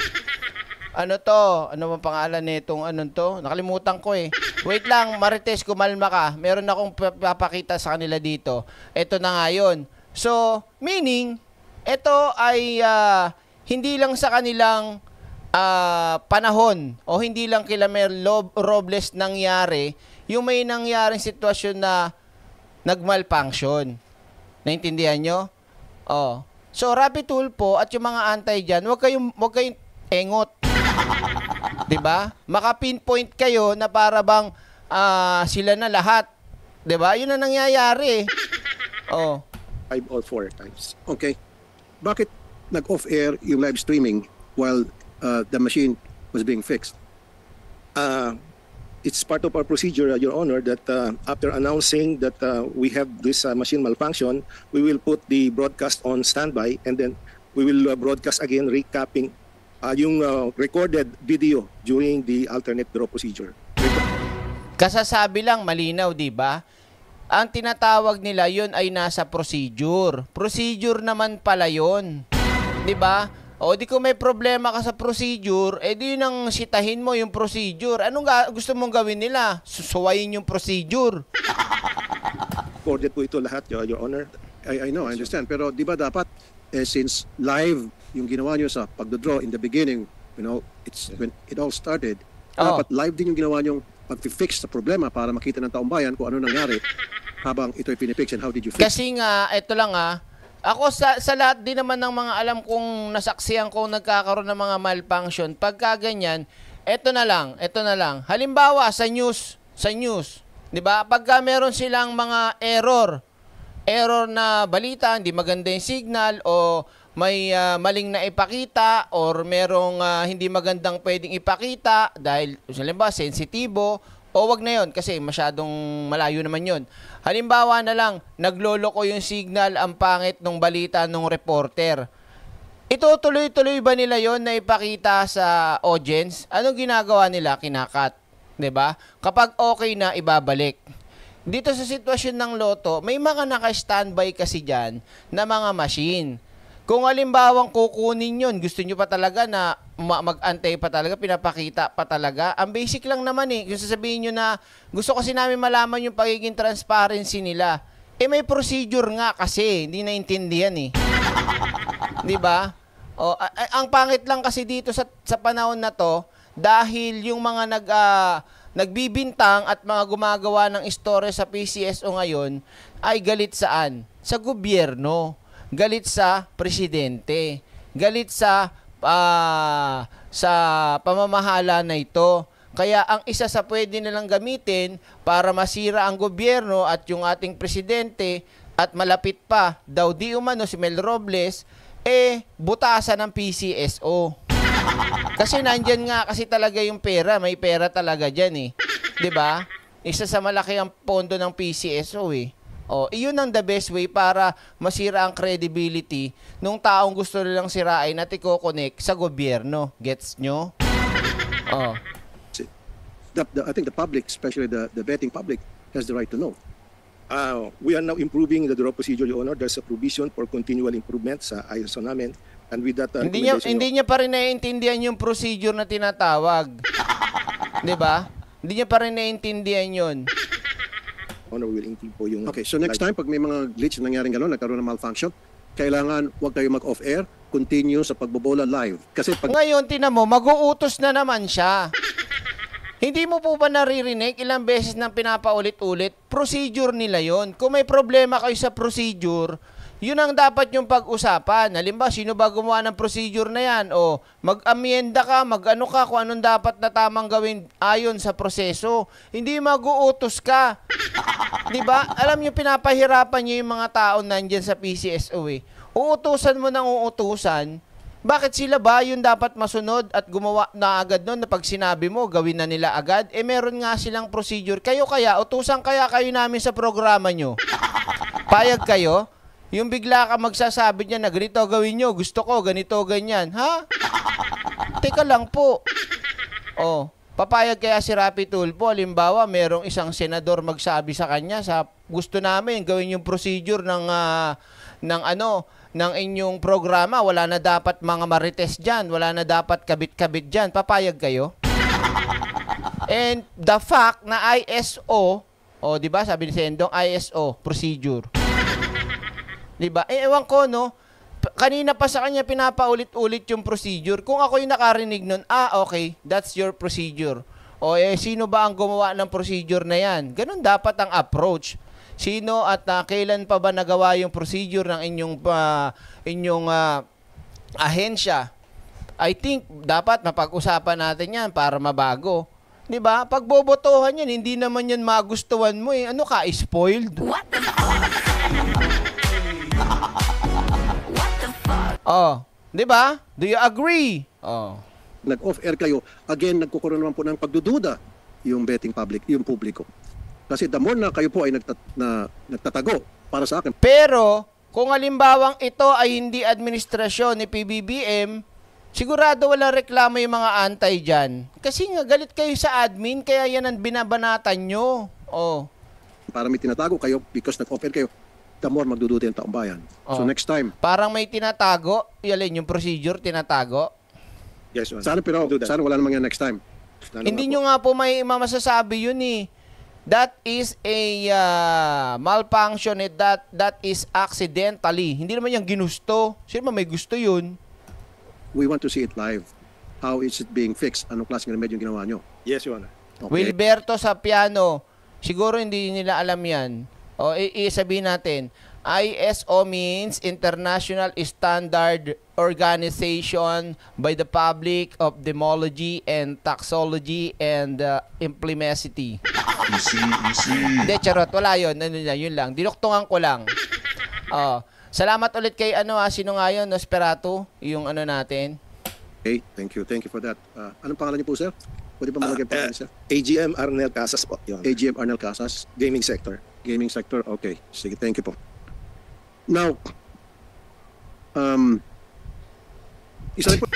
Ano to? Ano bang pangalan nitong anong to? Nakalimutan ko eh. Wait lang, Marites, kumalma ka. Meron akong papakita sa kanila dito. Ito na nga yun. So, meaning, ito ay uh, hindi lang sa kanilang uh, panahon o hindi lang kila Mayor Robles nangyari yung may nangyaring sitwasyon na nagmalfunction. Naintindihan nyo? Oh. So, Rapid Tulfo at yung mga antay dyan, huwag kayong, huwag kayong engot. Diba? Maka-pinpoint kayo na para bang uh, sila na lahat. Diba? Yun ang nangyayari. Oh. Five or four times. Okay. Bakit nag-off-air yung live streaming while uh, the machine was being fixed? Uh, it's part of our procedure, uh, Your Honor, that uh, after announcing that uh, we have this uh, machine malfunction, we will put the broadcast on standby and then we will uh, broadcast again recapping uh, yung uh, recorded video during the alternate draw procedure. Kasasabi lang, malinaw, di ba? Ang tinatawag nila yun ay nasa procedure. Procedure naman pala yun. Di ba? O di ko may problema ka sa procedure, eh di yun ang sitahin mo yung procedure. Anong ga- gusto mong gawin nila? Susuwayin yung procedure. Recorded po ito lahat, Your, Your Honor. I, I know, I understand. Pero di ba dapat, eh, since live yung ginawa nyo sa pagdodraw in the beginning, you know, it's when it all started, Oh. dapat live din yung ginawa nyong pag-fix sa problema para makita ng taong bayan kung ano nangyari habang ito'y pinifix and how did you fix? Kasi nga, eto lang ah, ako sa, sa lahat din naman ng mga alam kong nasaksihan kong nagkakaroon ng mga malfunction, pagka ganyan, eto na lang, eto na lang. Halimbawa, sa news, sa news, di ba? Pagka meron silang mga error, error na balita, hindi maganda yung signal, o may uh, maling na ipakita, or merong uh, hindi magandang pwedeng ipakita, dahil, halimbawa, sensitibo, o wag na yon kasi masyadong malayo naman yon. Halimbawa na lang, nagloloko yung signal, ang pangit ng balita ng reporter. Ito tuloy-tuloy ba nila yon na ipakita sa audience? Anong ginagawa nila? Kinakat. 'Di ba? Kapag okay na, ibabalik. Dito sa sitwasyon ng loto, may mga naka-standby kasi diyan na mga machine. Kung halimbawang kukunin yun, gusto nyo pa talaga na mag-antay pa talaga, pinapakita pa talaga. Ang basic lang naman eh. Gusto sabihin nyo na, gusto kasi namin malaman yung pagiging transparency nila. Eh may procedure nga kasi, hindi naintindihan eh. Di ba? O, ang pangit lang kasi dito sa, sa panahon na to, dahil yung mga nag, uh, nagbibintang at mga gumagawa ng istorya sa P C S O ngayon, ay galit saan? Sa gobyerno. Galit sa presidente, galit sa uh, sa pamamahala na ito. Kaya ang isa sa pwede nilang gamitin para masira ang gobyerno at yung ating presidente at malapit pa daw di umano si Mel Robles, eh, butasan ng P C S O. Kasi nandyan nga kasi talaga yung pera. May pera talaga dyan eh. 'Di ba? Isa sa malaki ang pondo ng P C S O eh. O, iyon ang the best way para masira ang credibility nung taong gusto nilang sirain at i-connect sa gobyerno. Gets nyo? Oh. The, the, I think the public, especially the, the betting public, has the right to know. Uh, we are now improving the draw procedure, Your Honor. There's a provision for continual improvement sa I S O namin. And with that, uh, Hindi niya, recommendation, hindi niya pa rin naiintindihan yung procedure na tinatawag. 'Di ba? Hindi niya pa rin naiintindihan yun. Honor, will include po yung... Okay, so next time, pag may mga glitch na nangyaring gano'n, nagkaroon ng malfunction, kailangan huwag kayo mag-off-air, continue sa pagbobola live. Kasi pag... Ngayon, tinan mo, mag-uutos na naman siya. Hindi mo po ba naririnig ilang beses nang pinapaulit-ulit? Procedure nila yon. Kung may problema kayo sa procedure, yun ang dapat yung pag-usapan. Halimbawa, sino ba gumawa ng procedure na yan? O mag-amienda ka, mag-ano ka, kung anong dapat na tamang gawin ayon sa proseso. Hindi mag-uutos ka. Diba? Alam nyo, pinapahirapan nyo yung mga tao nandyan sa P C S O eh. Uutusan mo ng uutusan. Bakit sila ba yung dapat masunod at gumawa na agad nun na pag sinabi mo, gawin na nila agad? Eh meron nga silang procedure. Kayo kaya, utusan kaya kayo namin sa programa nyo. Payag kayo? Yung bigla ka magsasabi niya na ganito gawin nyo, gusto ko, ganito, ganyan. Ha? Teka lang po. Oh, papayag kaya si Rapi Tulfo, halimbawa, merong isang senador magsabi sa kanya, sa gusto namin, gawin yung procedure ng, uh, ng ano, ng inyong programa, wala na dapat mga marites dyan, wala na dapat kabit-kabit dyan, papayag kayo? And the fact na I S O, oh, di ba, sabi ni Sendong, I S O, procedure. Diba? Eh, ewan ko, no? P- kanina pa sa kanya pinapaulit-ulit yung procedure. Kung ako yung nakarinig nun, ah, okay, that's your procedure. O, eh, sino ba ang gumawa ng procedure na yan? Ganun dapat ang approach. Sino at uh, kailan pa ba nagawa yung procedure ng inyong, uh, inyong uh, ahensya? I think, dapat mapag-usapan natin yan para mabago. Diba? Pag bobotohan yan, hindi naman yan magustuhan mo eh. Ano ka, spoiled? What the fuck? Oh, 'di ba? Do you agree? Oh. Nag-off-air kayo, again, nagkukuroon naman po ng pagdududa yung betting public, yung publiko. Kasi the more na kayo po ay nagtat na, nagtatago para sa akin. Pero, kung halimbawang ito ay hindi administrasyon ni P B B M, sigurado walang reklamo yung mga antay dyan. Kasi nga, galit kayo sa admin, kaya yan ang binabanatan nyo. Oh. Para may tinatago kayo because nag-off-air kayo, the more magdududa yung taong bayan. Oh. So next time. Parang may tinatago, yalin yung procedure, tinatago. Yes, Your Honor. Sana pero, sana wala namang yan next time. Sana hindi nga nyo nga po may masasabi yun eh. That is a uh, malfunction, eh. that, that is accidentally. Hindi naman yung ginusto. Sino ba may gusto yun? We want to see it live. How is it being fixed? Anong klaseng remedyo yung ginawa nyo? Yes, Your Honor. Okay. Wilberto sa piano. Siguro hindi nila alam yan. O i-sabihin natin, I S O means International Standard Organization by the Public of Demology and Taxology and uh, Implemacity. Easy, easy. Hindi, charot. Wala yun. Ano na, yun lang. Dinuktungan ko lang. Oh, salamat ulit kay ano ha, sino nga yun, Nosferatu, yung ano natin. Okay, thank you. Thank you for that. Uh, anong pangalan niyo po, sir? Pwede pa malagay pa Uh, sir? A G M Arnel Casas po, Your Honor. A G M Arnel Casas, Gaming sector. gaming sector. Okay, sige, thank you po. Now, um, isa rin po,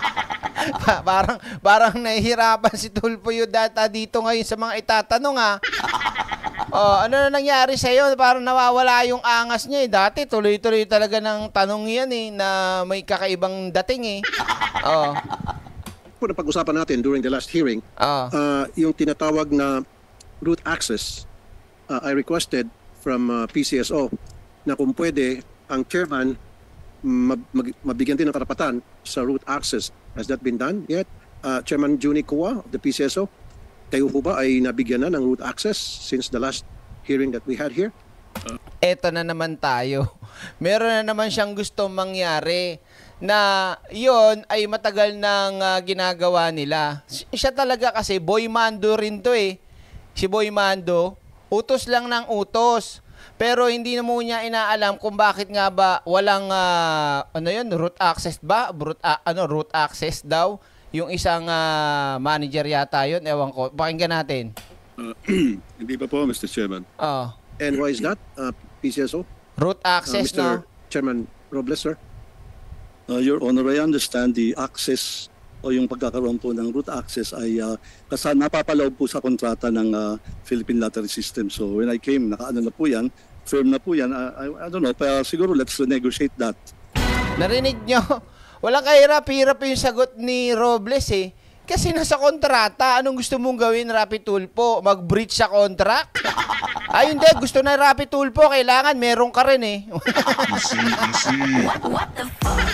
parang parang nahihirapan si Tulfo yung data dito ngayon sa mga itatanong ha. Oh, ano na nangyari sa iyo? Parang nawawala yung angas niya eh. Dati tuloy-tuloy talaga ng tanong yan eh na may kakaibang dating eh. Oh. po na pag-usapan natin during the last hearing, Ah. uh, yung tinatawag na root access, uh, I requested from uh, P C S O na kung pwede, ang chairman mag- mag- mabigyan din ng karapatan sa root access. Has that been done yet? Uh, Chairman Juni Kua of the P C S O, kayo po ba ay nabigyan na ng root access since the last hearing that we had here? Eto na naman tayo. Meron na naman siyang gusto mangyari na yon ay matagal nang uh, ginagawa nila. Si- Siya talaga kasi Boy Mando rin to eh. Si Boy Mando, utos lang ng utos. Pero hindi na mo niya inaalam kung bakit nga ba walang ah, ano 'yun, root access ba? Root a- ano root access daw yung isang ah, manager yata 'yun, ewan ko. Pakinggan natin. Uh, hindi pa po, Mister Chairman. Oh, And why is that, uh, P C S O? root Uh, access Mister no. Chairman Robles, sir? Uh, Your Honor, I understand the access o yung pagkakaroon po ng root access ay uh, kasi napapaloob po sa kontrata ng uh, Philippine Lottery System. So when I came, nakaano na po yan, firm na po yan. Uh, I, I don't know, pero siguro let's negotiate that. Narinig nyo? Walang kahirap-hirap yung sagot ni Robles eh. Kasi nasa kontrata, anong gusto mong gawin, Rapi Tulfo? Mag-breach sa contract? Ay, hindi. Gusto na Rapi Tulfo, kailangan meron ka rin eh. Easy, easy. What the fuck?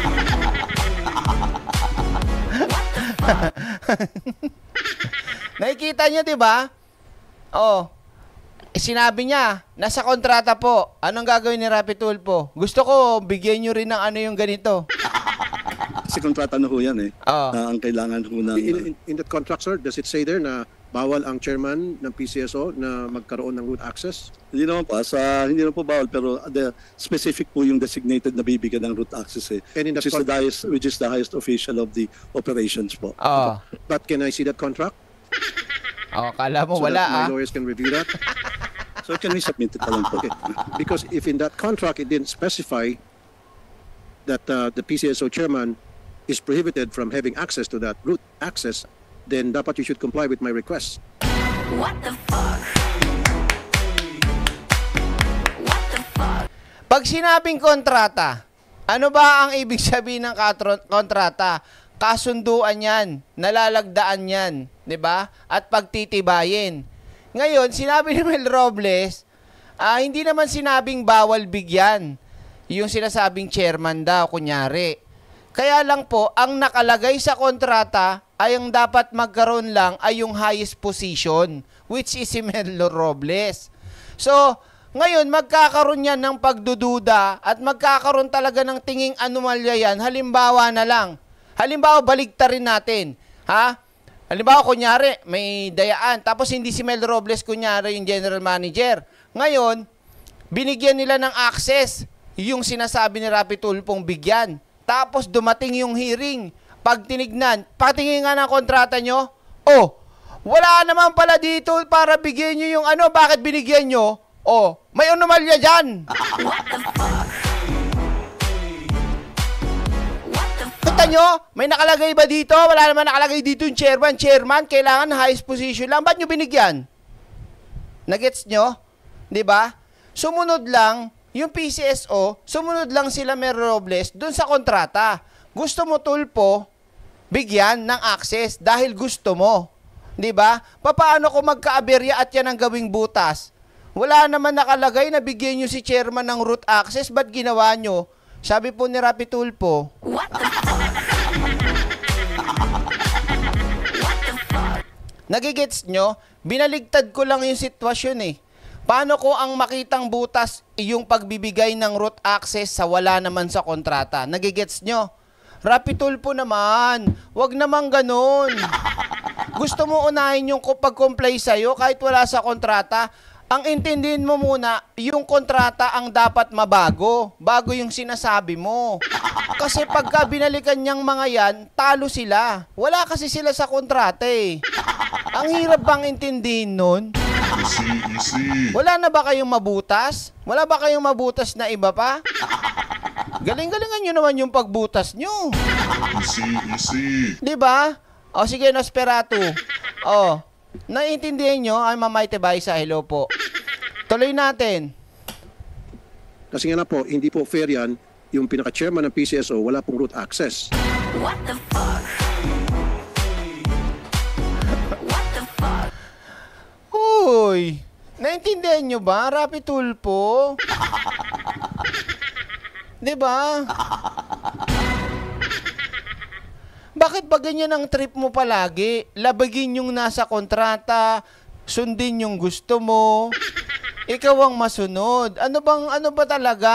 Nakikita nyo, di ba? Oh. Eh, sinabi niya, nasa kontrata po. Anong gagawin ni Rapi Tulfo? Gusto ko, bigyan nyo rin ng ano yung ganito. Kasi kontrata na ho yan eh. Oo. Na ang kailangan ho ng... In, in, in that contract, sir, does it say there na bawal ang chairman ng P C S O na magkaroon ng root access? Hindi naman po, sa, hindi naman po bawal, pero the specific po yung designated na bibigyan ng root access eh. And in that Which is, the contract, highest, which is the highest official of the operations po. Oh. but can I see that contract? Oh, kala mo so wala that ah. my lawyers can review that? So can we submit it lang po? Okay. Because if in that contract it didn't specify that uh, the P C S O chairman is prohibited from having access to that root access, then dapat you should comply with my request. What the fuck? What the fuck? Pag sinabing kontrata, ano ba ang ibig sabihin ng katro- kontrata? Kasunduan yan, nalalagdaan yan, di ba? At pagtitibayin. Ngayon, sinabi ni Mel Robles, ah, hindi naman sinabing bawal bigyan. Yung sinasabing chairman daw, kunyari. Kaya lang po, ang nakalagay sa kontrata ay ang dapat magkaroon lang ay yung highest position, which is si Mel Robles. So, ngayon, magkakaroon yan ng pagdududa at magkakaroon talaga ng tinging anomalya yan. Halimbawa na lang. Halimbawa, baligtarin natin. Ha? Halimbawa, kunyari, may dayaan. Tapos hindi si Mel Robles, kunyari, yung general manager. Ngayon, binigyan nila ng access yung sinasabi ni Rapi Tulfong bigyan. Tapos dumating yung hearing. Pag tinignan, patingin nga ng kontrata nyo, oh, wala naman pala dito para bigyan nyo yung ano, bakit binigyan nyo? Oh, may anomalya dyan. Kita nyo, may nakalagay ba dito? Wala naman nakalagay dito yung chairman. Chairman, kailangan highest position lang. Ba't nyo binigyan? Nagets nyo? Diba? Sumunod lang, yung P C S O, sumunod lang sila Mer Robles dun sa kontrata. Gusto mo, Tulfo, bigyan ng access dahil gusto mo. Diba? Paano kung magkaaberya at yan ang gawing butas? Wala naman nakalagay na bigyan nyo si chairman ng root access. Ba't ginawa nyo? Sabi po ni Rapi Tulfo, What the fuck? What the fuck? nagigets nyo? Binaligtad ko lang yung sitwasyon eh. Paano ko ang makitang butas yung pagbibigay ng root access sa wala naman sa kontrata? Nagigets nyo? Rapi Tulfo naman, wag naman ganun. Gusto mo unahin yung pag-comply sa'yo kahit wala sa kontrata? Ang intindihin mo muna, yung kontrata ang dapat mabago, bago yung sinasabi mo. Kasi pagka binalikan niyang mga yan, talo sila. Wala kasi sila sa kontrata eh. Ang hirap bang intindihin nun? Easy, easy. Wala na ba kayong mabutas? Wala ba kayong mabutas na iba pa? Galing-galingan nyo naman yung pagbutas nyo. Easy, easy. Diba? O sige, Nosferatu. O, naiintindihan nyo? Ay, Mamaite Baisa, hello po. Tuloy natin. Kasi nga na po, hindi po fair yan. Yung pinaka-chairman ng P C S O, wala pong root access. What the fuck? What the fuck? Uy, naintindihan nyo ba, Rapi Tulfo? Diba? Bakit ba ganyan ang trip mo palagi? Labagin yung nasa kontrata, sundin yung gusto mo, ikaw ang masunod. Ano bang, ano ba talaga?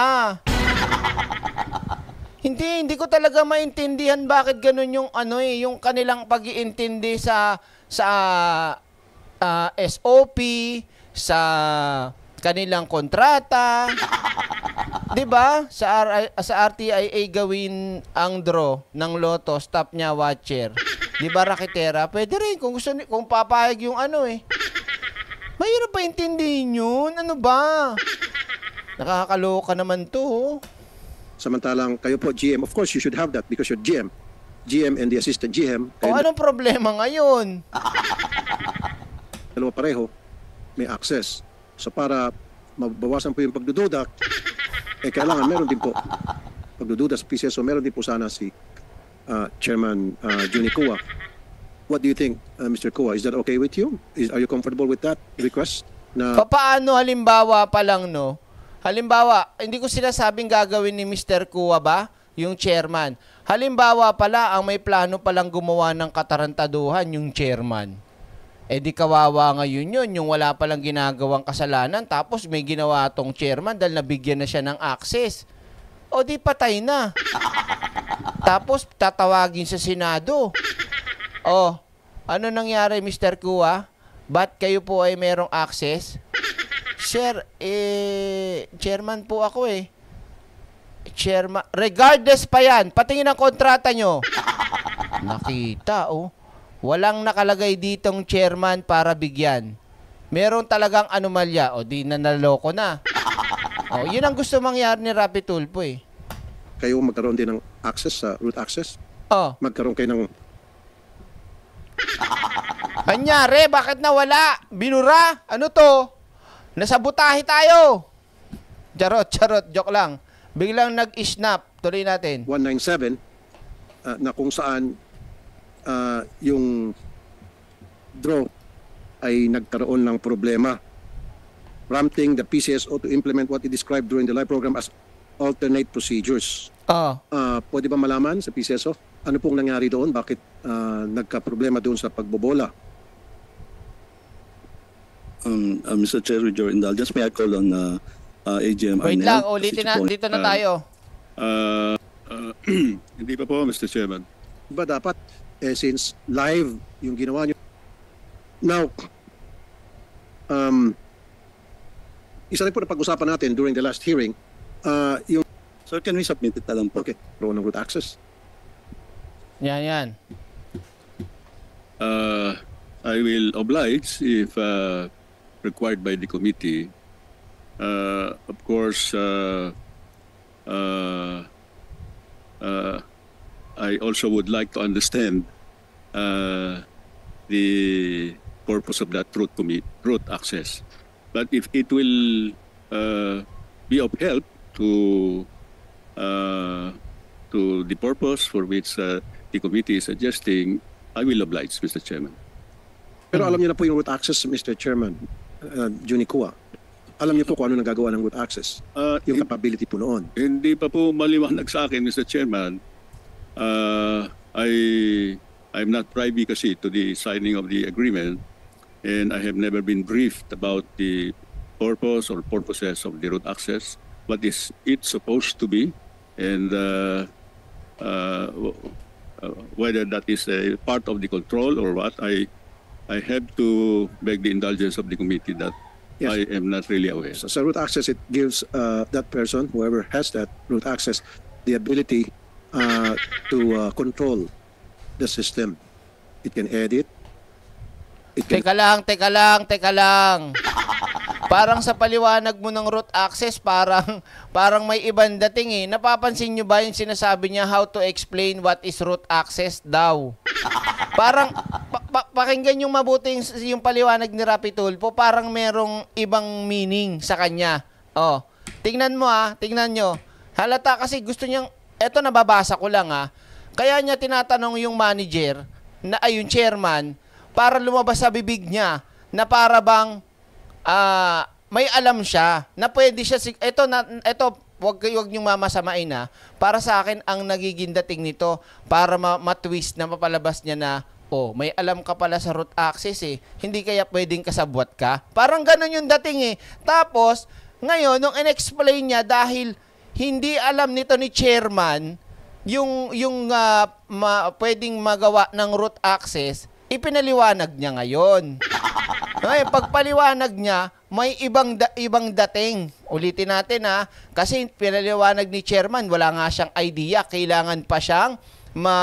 Hindi, hindi ko talaga maintindihan bakit ganun yung ano eh, yung kanilang pag-iintindi sa sa uh, S O P, sa kanilang kontrata. 'Di ba? Sa R- sa R T I A gawin ang draw ng Lotto, stop niya watcher. 'Di ba, Rakitera? Pwede rin kung gusto ni- kung papayag yung ano eh. Mahirap pa intindihin yun. Ano ba? Nakakaloka naman to. oh. Samantalang kayo po, G M, of course, you should have that because you're G M. G M and the assistant G M, O kayo anong problema ngayon? dalawa pareho, may access. So para mabawasan po yung pagdududa, eh kailangan meron din po pagdududa sa P C S O, meron din po sana si uh, Chairman uh, Juni Kua. What do you think, uh, Mister Kua? Is that okay with you? Is, are you comfortable with that request? Na Papaano halimbawa pa lang, no? Halimbawa, hindi ko sinasabing gagawin ni Mister Kua ba, yung chairman. Halimbawa pala, ang may plano palang gumawa ng katarantaduhan, yung chairman. Eh di kawawa ngayon yun, yung wala palang ginagawang kasalanan, tapos may ginawa tong chairman dahil nabigyan na siya ng access. O di patay na. Tapos tatawagin sa Senado. O, ano nangyari, Mister Kua? Ba't kayo po ay merong access? Sir, eh, chairman po ako eh. Chairman, regardless pa yan, patingin ang kontrata nyo. Nakita, oh. Walang nakalagay ditong chairman para bigyan. Meron talagang anomalya, o di nanaloko na. O, yun ang gusto mangyari ni Rapi Tulfo eh. kayo magkaroon din ng access sa root access? Oh. Magkaroon kayo ng Anyari, bakit nawala? Binura? Ano to? Nasabotahe tayo. Charot, charot, joke lang. Biglang nag-snap. Tuloy natin. one ninety-seven uh, na kung saan uh, yung draw ay nagkaroon ng problema, prompting the P C S O to implement what it described during the live program as alternate procedures. Oh. Uh, pwede ba malaman sa P C S O? Ano pong nangyari doon? Bakit uh, nagka-problema doon sa pagbobola? Um, uh, Mister Chair, with your indulgence, may I call on uh, uh, A G M Wait Arnel? lang, ulitin na. Dito na tayo. Uh, uh, hindi pa po, Mister Chairman. Diba dapat, eh, since live yung ginawa nyo? Now, um, isa rin po na pag-usapan natin during the last hearing, uh, yung... So, can we submit it na lang po? Okay, row ng root access. Yan, yan. Uh, I will oblige if uh, required by the committee. Uh, of course, uh, uh, uh, I also would like to understand uh, the purpose of that root commit root access. But if it will uh, be of help to uh, to the purpose for which uh, the committee is suggesting, I will oblige, Mister Chairman. Pero alam niyo na po yung root access, Mister Chairman, uh, Juni Kua. Alam niyo po kung ano nagagawa ng root access. Uh, yung capability po noon. Hindi pa po maliwanag sa akin, Mister Chairman. Uh, I I'm not privy kasi to the signing of the agreement, and I have never been briefed about the purpose or purposes of the root access. What is it supposed to be, and uh, uh, whether that is a part of the control or what, I I have to beg the indulgence of the committee that Yes. I am not really aware. So, sa root access, it gives uh, that person, whoever has that root access, the ability uh, to uh, control the system. It can edit. It can... Teka lang, teka lang, teka lang. Parang sa paliwanag mo ng root access, parang parang may ibang dating eh. Napapansin nyo ba yung sinasabi niya how to explain what is root access daw? Parang pa, pa, pakinggan yung mabuti yung, yung paliwanag ni Rapi Tulfo, parang merong ibang meaning sa kanya. Oh, tingnan mo ah, tingnan nyo. Halata kasi gusto niyang, eto nababasa ko lang ah. Kaya niya tinatanong yung manager, na ay yung chairman, para lumabas sa bibig niya, na para bang Ah, uh, may alam siya na pwede siya si ito na ito wag wag niyong mamasamain na para sa akin ang nagiging dating nito para ma- ma-twist na mapalabas niya na oh, may alam ka pala sa root access eh. Hindi kaya pwedeng kasabwat ka? Parang ganoon yung dating eh. Tapos ngayon nung in-explain niya dahil hindi alam nito ni chairman yung yung uh, ma- pwedeng magawa ng root access, ipinaliwanag niya ngayon. Ay, pagpaliwanag niya, may ibang da- ibang dating. Ulitin natin ha, kasi pinaliwanag ni chairman, wala nga siyang idea, kailangan pa siyang ma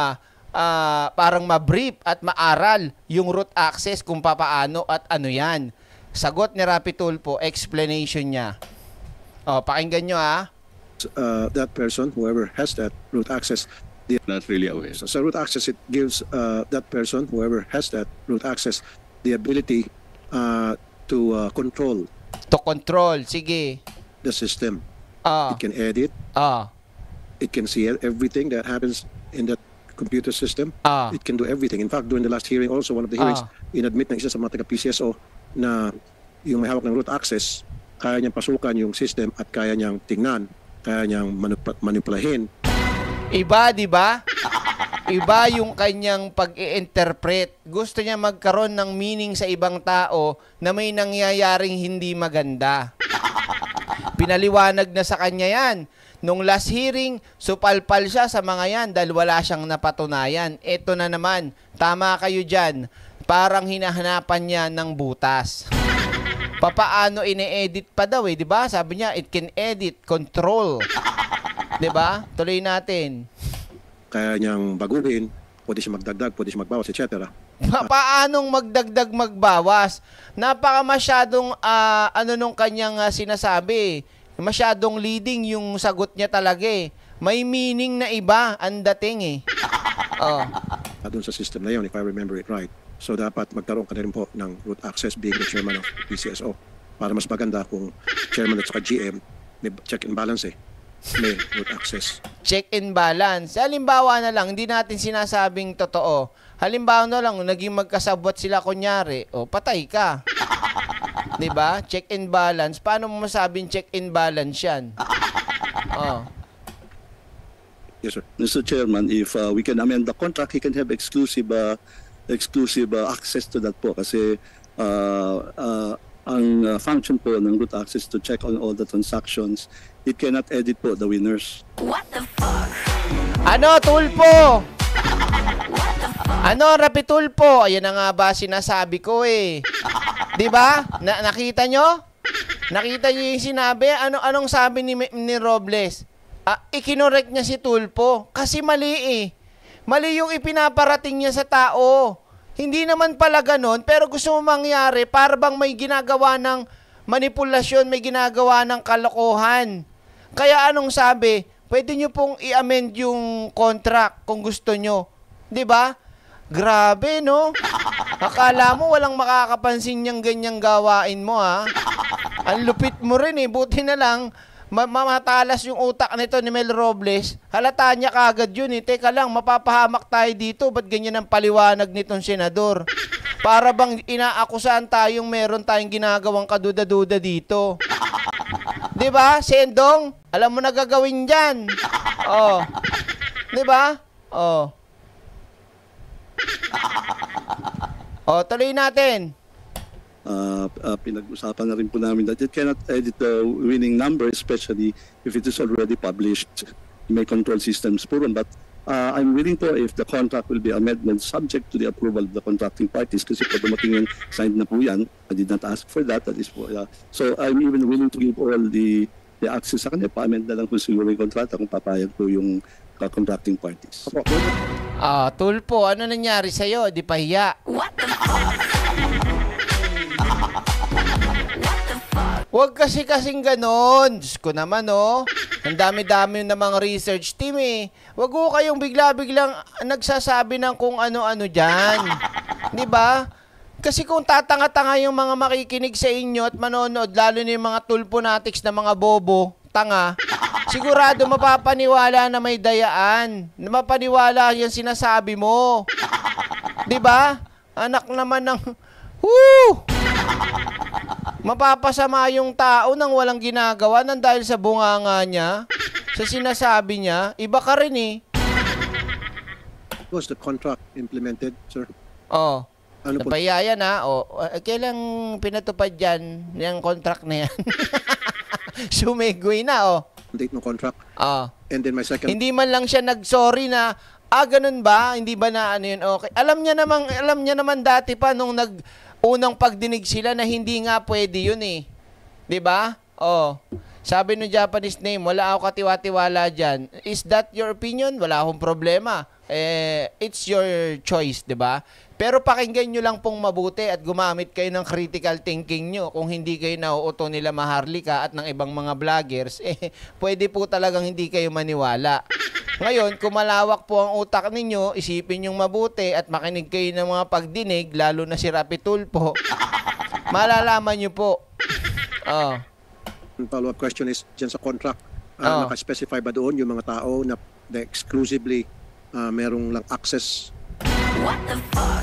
ah, parang ma-brief at maaral yung root access kung papaano at ano yan. Sagot ni Rapi Tulfo, explanation niya. O, pakinggan nyo ha. Uh, that person, whoever has that root access, the, Not really aware. so, so root access, it gives uh, that person, whoever has that root access, the ability uh, to uh, control To control, sige. the system. Ah, It can edit, ah, it can see everything that happens in that computer system. ah. It can do everything. In fact, during the last hearing also, one of the hearings, Ah. inadmit ng isa sa mga taga-P C S O na yung may hawak ng root access, kaya niyang pasukan yung system at kaya niyang tingnan, kaya niyang manip- manipulahin. Iba, di ba? Iba yung kanyang pag-i-interpret. Gusto niya magkaroon ng meaning sa ibang tao na may nangyayaring hindi maganda. Pinaliwanag na sa kanya yan. Nung last hearing, supalpal siya sa mga yan dahil wala siyang napatunayan. Ito na naman, tama kayo dyan. Parang hinahanapan niya ng butas. Papaano ine-edit pa daw eh, di ba? Sabi niya, it can edit, control. Di ba? Tuloy natin. Kaya niyang baguhin, pwede siya magdagdag, pwede siya magbawas, et cetera. Pa- Paanong magdagdag magbawas? Napaka masyadong ah, ano nung kanyang ah, sinasabi. Masyadong leading yung sagot niya talaga eh. May meaning na iba ang dating eh. Oh. At dun sa system na yun, if I remember it right. So dapat magkaroon ka na rin po ng root access being the chairman of P C S O para mas maganda kung chairman at saka G M may check and balance eh. May root access. Check and balance. Halimbawa na lang, hindi natin sinasabing totoo. Halimbawa na lang, naging magkasabwat sila kunyari, o patay ka. 'Di ba? Check and balance. Paano mo masabing check and balance 'yan? Oh. Yes, sir. Mister Chairman, if uh, we can amend the contract, he can have exclusive uh, exclusive uh, access to that po kasi uh, uh, ang uh, function po ng root access to check on all the transactions, it cannot edit po the winners. What the fuck? Ano, Tulfo? Ano, Rapi Tulfo? Ayan na nga ba sinasabi ko eh. 'Di ba? Na nakita nyo? Nakita nyo yung sinabi? Ano anong sabi ni ni Robles? Ah, ikinorek niya si Tulfo kasi mali eh. Mali yung ipinaparating niya sa tao. Hindi naman pala ganon, pero gusto mo mangyari para bang may ginagawa ng manipulasyon, may ginagawa ng kalokohan. Kaya anong sabi? Pwede nyo pong i-amend yung contract kung gusto nyo. 'Di ba? Grabe, no? Akala mo walang makakapansin niyang ganyang gawain mo, ha? Ang lupit mo rin, eh. Buti na lang, ma- mamatalas yung utak nito ni Mel Robles. Halata niya kagad yun, eh. Teka lang, mapapahamak tayo dito. Ba't ganyan ang paliwanag nitong senador? Para bang inaakusahan tayong meron tayong ginagawang kaduda-duda dito. 'Di ba, Sendong? Alam mo na gagawin dyan. Oh. 'Di ba? Oh. Oh, tuloy natin. Uh, uh, pinag-usapan na rin po namin that it cannot edit the winning number, especially if it is already published. May control systems po rin. But uh, I'm willing po if the contract will be amended subject to the approval of the contracting parties kasi po dumating yung signed na po yan. I did not ask for that. That is po, uh, so I'm even willing to give all the the access sa kanya. Pa-amend na lang po siguro yung kontrata kung papayag po yung uh, contracting parties. Ah, Tulfo, ano nangyari sa'yo? Di pahiya. What the fuck? Huwag kasi kasing ganon. Diyos ko naman, oh. Ang dami-dami ng mga research team, eh. Huwag ko kayong bigla-biglang nagsasabi ng kung ano-ano dyan. Di ba? Kasi kung tatanga-tanga yung mga makikinig sa inyo at manonood, lalo na yung mga tulponatics na mga bobo, tanga, sigurado mapapaniwala na may dayaan. Na mapaniwala yung sinasabi mo. Di ba? Anak naman ng... Woo! Mapapasama yung tao nang walang ginagawa nang dahil sa bunganga niya, sa sinasabi niya, iba ka rin eh. Was the contract implemented, sir? Oh. Ano po? Napaya yan ha. Oh, kailang pinatupad yan, yung contract na yan. Sumigoy na oh. Date ng contract. Oh. And then my second... Hindi man lang siya nag-sorry na, ah, ganun ba? Hindi ba na ano yun? Okay. Alam niya naman, alam niya naman dati pa nung nag unang pagdinig sila na hindi nga pwede yun eh. 'Di ba? Oh. Sabi ng Japanese name, wala ako katiwa-tiwala dyan. Is that your opinion? Wala akong problema. Eh, it's your choice, 'di ba? Pero pakinggan nyo lang pong mabuti at gumamit kayo ng critical thinking nyo. Kung hindi kayo nauuto nila Maharlika at ng ibang mga vloggers, eh, pwede po talagang hindi kayo maniwala. Ngayon, kung malawak po ang utak ninyo, isipin nyong mabuti at makinig kayo ng mga pagdinig, lalo na si Rapi Tulfo, malalaman nyo po. Oh. Follow-up question is, dyan sa contract, uh, Oh. naka-specify ba doon yung mga tao na, na exclusively uh, merong lang access? What the fuck?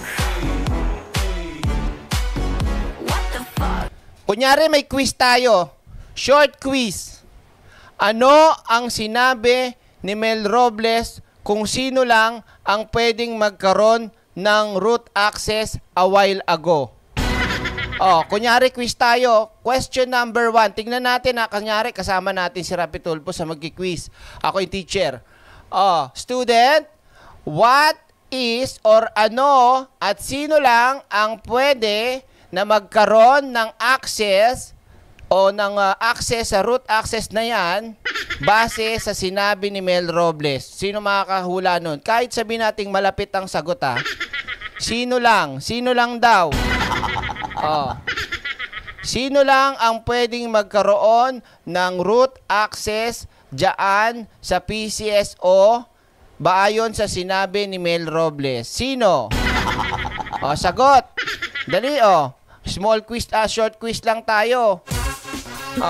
What the fuck? Kunyari may quiz tayo. Short quiz. Ano ang sinabi ni Mel Robles kung sino lang ang pwedeng magkaroon ng root access a while ago? Oh, kunyari quiz tayo. Question number one. Tingnan natin ha. Kunyari kasama natin si Rapi Tulfo sa magki-quiz. Ako yung teacher. Oh, student, what is or ano at sino lang ang pwede na magkaroon ng access o ng uh, access sa root access na yan base sa sinabi ni Mel Robles? Sino makakahula nun? Kahit sabihin nating malapit ang sagot ha. Sino lang? Sino lang daw? Oh. Sino lang ang pwedeng magkaroon ng root access dyan sa P C S O baayon sa sinabi ni Mel Robles? Sino? O, sagot. Dali, o. Small quiz, ah, short quiz lang tayo. O.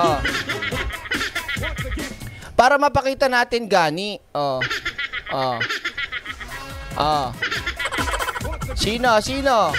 Para mapakita natin gani. O. O. O. Sino? Sino?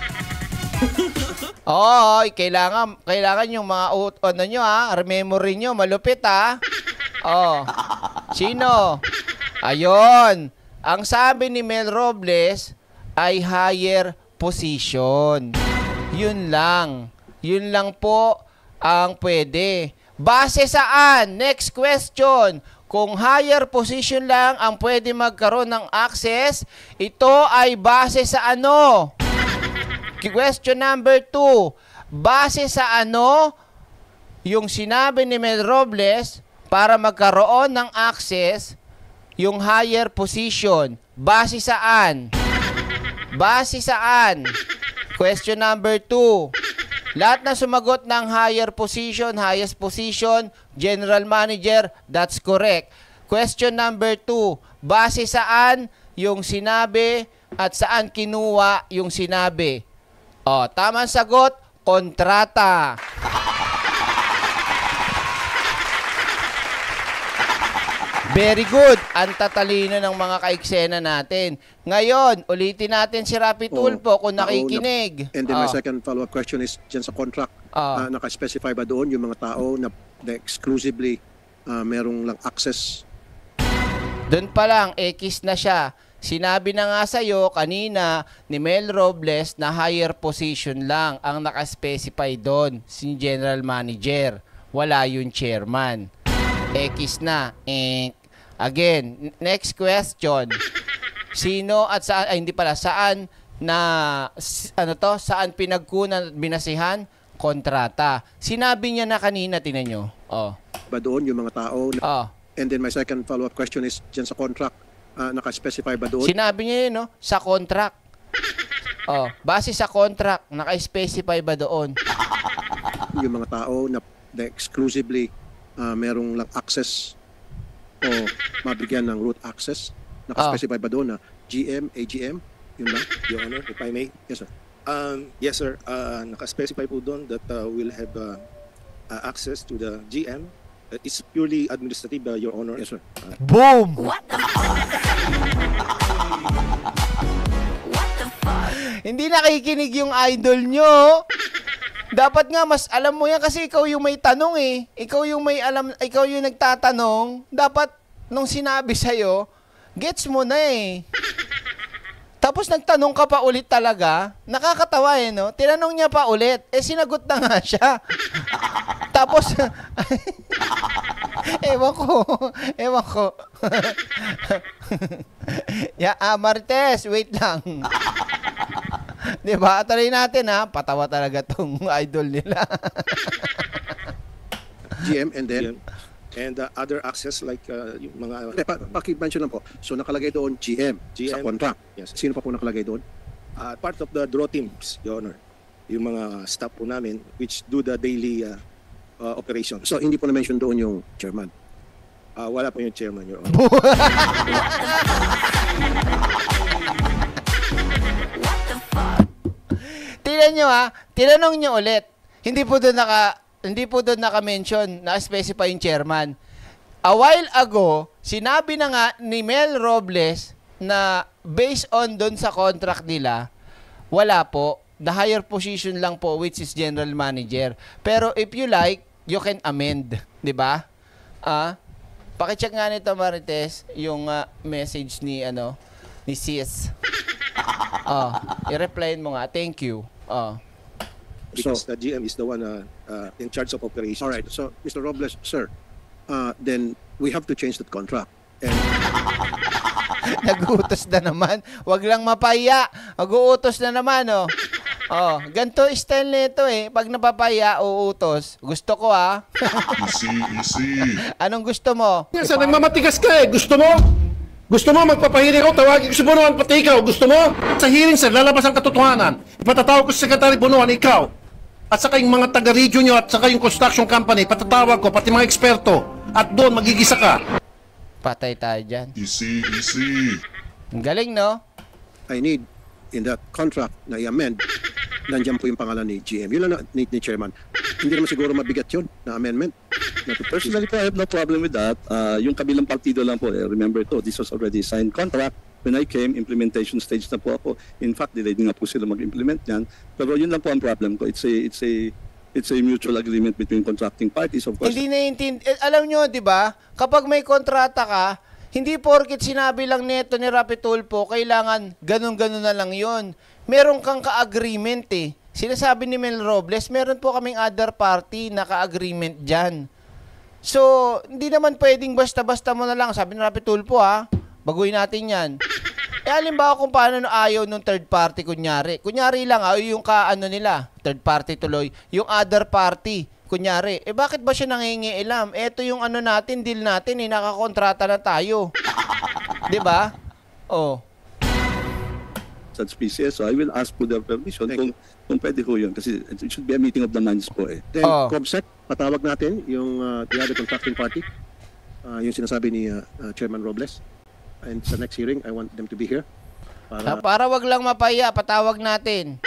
Oo, kailangan, kailangan yung mga, ano nyo, ha? Memory nyo, malupit, ha? O. Sino? Ayon, ang sabi ni Mel Robles ay higher position. Yun lang. Yun lang po ang pwede. Base saan? Next question. Kung higher position lang ang pwede magkaroon ng access, ito ay base sa ano? Question number two. Base sa ano yung sinabi ni Mel Robles para magkaroon ng access yung higher position? Base saan? Base saan? Question number two. Lahat na sumagot ng higher position, highest position, general manager, that's correct. Question number two. Base saan yung sinabi at saan kinuha yung sinabi? O, tamang sagot, kontrata. Very good. Ang tatalino ng mga kaiksena natin. Ngayon, ulitin natin si Rapi Tulfo kung nakikinig. And then my Oh. second follow-up question is, dyan sa contract, Oh. uh, naka-specify ba doon yung mga tao na, na exclusively uh, merong lang access? Doon pa lang, X na siya. Sinabi na nga sa'yo kanina ni Mel Robles na higher position lang ang naka-specify doon, si general manager. Wala yung chairman. X na. Eh, again, next question. Sino at saan, ay hindi pala, saan na, ano to, saan pinagkunan at binasihan? Kontrata. Sinabi niya na kanina, tinan nyo. Oh. Ba doon yung mga tao na, Oh. and then my second follow-up question is, dyan sa contract, uh, naka-specify ba doon? Sinabi niya yun, no? Sa contract. Oh, base sa contract, naka-specify ba doon? Yung mga tao na, na exclusively uh, merong lang access o mabigyan ng root access? Naka-specify ba doon na G M, A G M? Yun lang? Your Honor, if I may. Yes, sir. Um, yes, sir. Uh, naka-specify po doon that uh, we'll have uh, uh, access to the G M. Uh, it's purely administrative, uh, Your Honor. Yes, sir. Uh, Boom! What the fuck? What the fuck? Hindi nakikinig yung idol nyo. Dapat nga mas alam mo yan kasi ikaw yung may tanong eh. Ikaw yung may alam, ikaw yung nagtatanong. Dapat nung sinabi sa'yo, gets mo na eh. Tapos nagtanong ka pa ulit talaga. Nakakatawa eh, no? Tinanong niya pa ulit. Eh, sinagot na nga siya. Tapos, ewan ko. Ewan ko. Ya, ah, Martes, wait lang. Di ba? Tuloy natin ha. Patawa talaga tong idol nila. G M and then and uh, other access like uh, yung mga Eh, pa, paki-mention lang po. So nakalagay doon G M, G M sa contract. Yes. Sino pa po nakalagay doon? uh, part of the draw teams, Your Honor. Yung mga staff po namin which do the daily uh, uh, operations. So hindi po na-mention doon yung chairman. Uh, wala po yung chairman, Your Honor. Tingnan nyo ha, tinanong nyo ulit. Hindi po doon naka, hindi po doon naka-mention, naka-specify yung chairman. A while ago, sinabi na nga ni Mel Robles na based on doon sa contract nila, wala po. The higher position lang po, which is general manager. Pero if you like, you can amend. Di ba? Ah, pakicheck nga nito, Marites, yung uh, message ni, ano, ni Sis. Oh, i-replyin mo nga. Thank you. Oh. Because the G M is the one uh, uh, in charge of operations. All right. So Mister Robles, sir, uh, then we have to change that contract. And Nag-uutos na naman. Wag lang mapaya. Mag-uutos na naman, oh. Oh, ganito style nito eh. Pag napapaya, uutos. Gusto ko ah. Easy, easy. Anong gusto mo? Yan, sa nagmamatigas ka eh. Gusto mo? Gusto mo magpapahiring ako, tawagin ko si Bunuan, pati ikaw. Gusto mo? Sa hearing, sir, lalabas ang katotohanan. Ipatatawag ko si Secretary Bunuan, ikaw. At saka yung mga taga-region nyo at saka yung construction company, patatawag ko, pati mga eksperto. At doon, magigisa ka. Patay tayo dyan. Easy, easy. Ang galing, no? I need in that contract na i-amend, nandiyan po yung pangalan ni G M. Yun lang na, ni, ni Chairman. Hindi naman siguro mabigat yun na amendment. Personally po, I have no problem with that. Uh, yung kabilang partido lang po, eh, remember to, this was already signed contract. When I came, implementation stage na po ako. In fact, delayed nga po sila mag-implement yan. Pero yun lang po ang problem ko. It's a, it's a, it's a mutual agreement between contracting parties, of course. Hindi naiintindihan. Eh, alam nyo, di ba? Kapag may kontrata ka, hindi porket sinabi lang neto ni Rapi Tulfo, kailangan ganun-ganun na lang yon. Meron kang ka-agreement eh. Sinasabi ni Mel Robles, meron po kaming other party na ka-agreement dyan. So, hindi naman pwedeng basta-basta mo na lang. Sabi ni Rapi Tulfo ha, baguhin natin yan. Eh, halimbawa kung paano ayaw nung third party kunyari. Kunyari lang, ayaw yung ka-ano nila, third party tuloy. Yung other party, kunyari, eh bakit ba siya nangingialam? Ito yung ano natin, deal natin, eh, nakakontrata na tayo. Diba? Oh. Such P C S, so I will ask for their permission kung, kung pwede ko yun. Kasi it should be a meeting of the minds po eh. Then, Oh. COMSEC, patawag natin yung uh, the other contracting party. Uh, yung sinasabi ni uh, uh, Chairman Robles. And sa next hearing, I want them to be here. Ah, Para para wag lang mapaya, patawag natin.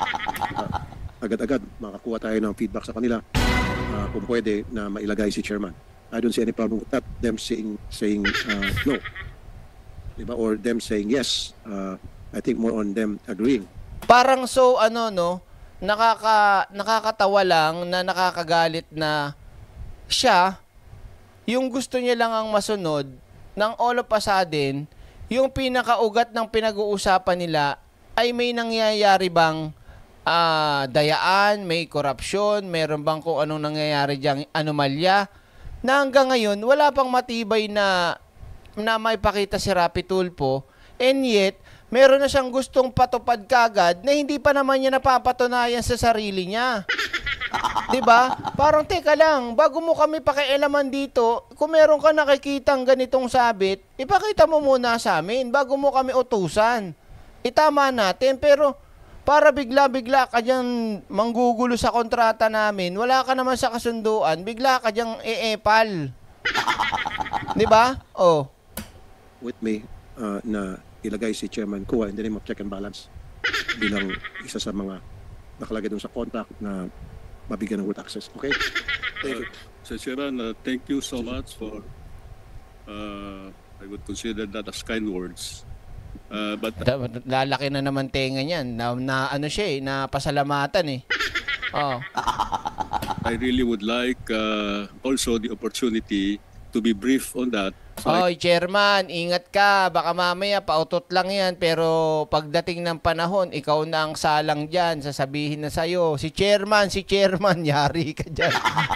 agad-agad makakuha tayo ng feedback sa kanila uh, kung pwede na mailagay si Chairman. I don't see any problem with that. Them saying, saying uh, no. Diba? Or them saying yes. Uh, I think more on them agreeing. Parang so ano no, nakaka nakakatawa lang na nakakagalit na siya yung gusto niya lang ang masunod ng all of a sudden, yung pinakaugat ng pinag-uusapan nila ay may nangyayari bang uh, dayaan, may korupsyon, meron bang kung anong nangyayari diyang anomalya na hanggang ngayon wala pang matibay na na may pakita si Rapi Tulfo, and yet meron na siyang gustong patupad kagad na hindi pa naman niya napapatunayan sa sarili niya. 'Di ba? Parang teka lang, bago mo kami pakialaman dito, kung meron ka nakikitang ganitong sabit, ipakita mo muna sa amin bago mo kami utusan. Itama natin, pero para bigla-bigla ka diyang manggugulo sa kontrata namin, wala ka naman sa kasunduan, bigla ka diyang e-epal. 'Di ba? Oh. With me uh, na ilagay si Chairman Kua in the name of check and balance bilang isa sa mga nakalagay doon sa contract na mabigyan ng root access. Okay? Thank you. Sir Chairman, uh, thank you so much for, uh, I would consider that as kind words. Uh, but Lalaki na naman tenga niyan. Na, na ano siya eh, na pasalamatan eh. Oh. I really would like uh, also the opportunity to be brief on that. So I- Oy, Chairman, ingat ka. Baka mamaya pautot lang yan. Pero pagdating ng panahon, ikaw na ang salang dyan. Sasabihin na sa'yo, si Chairman, si Chairman, yari ka dyan.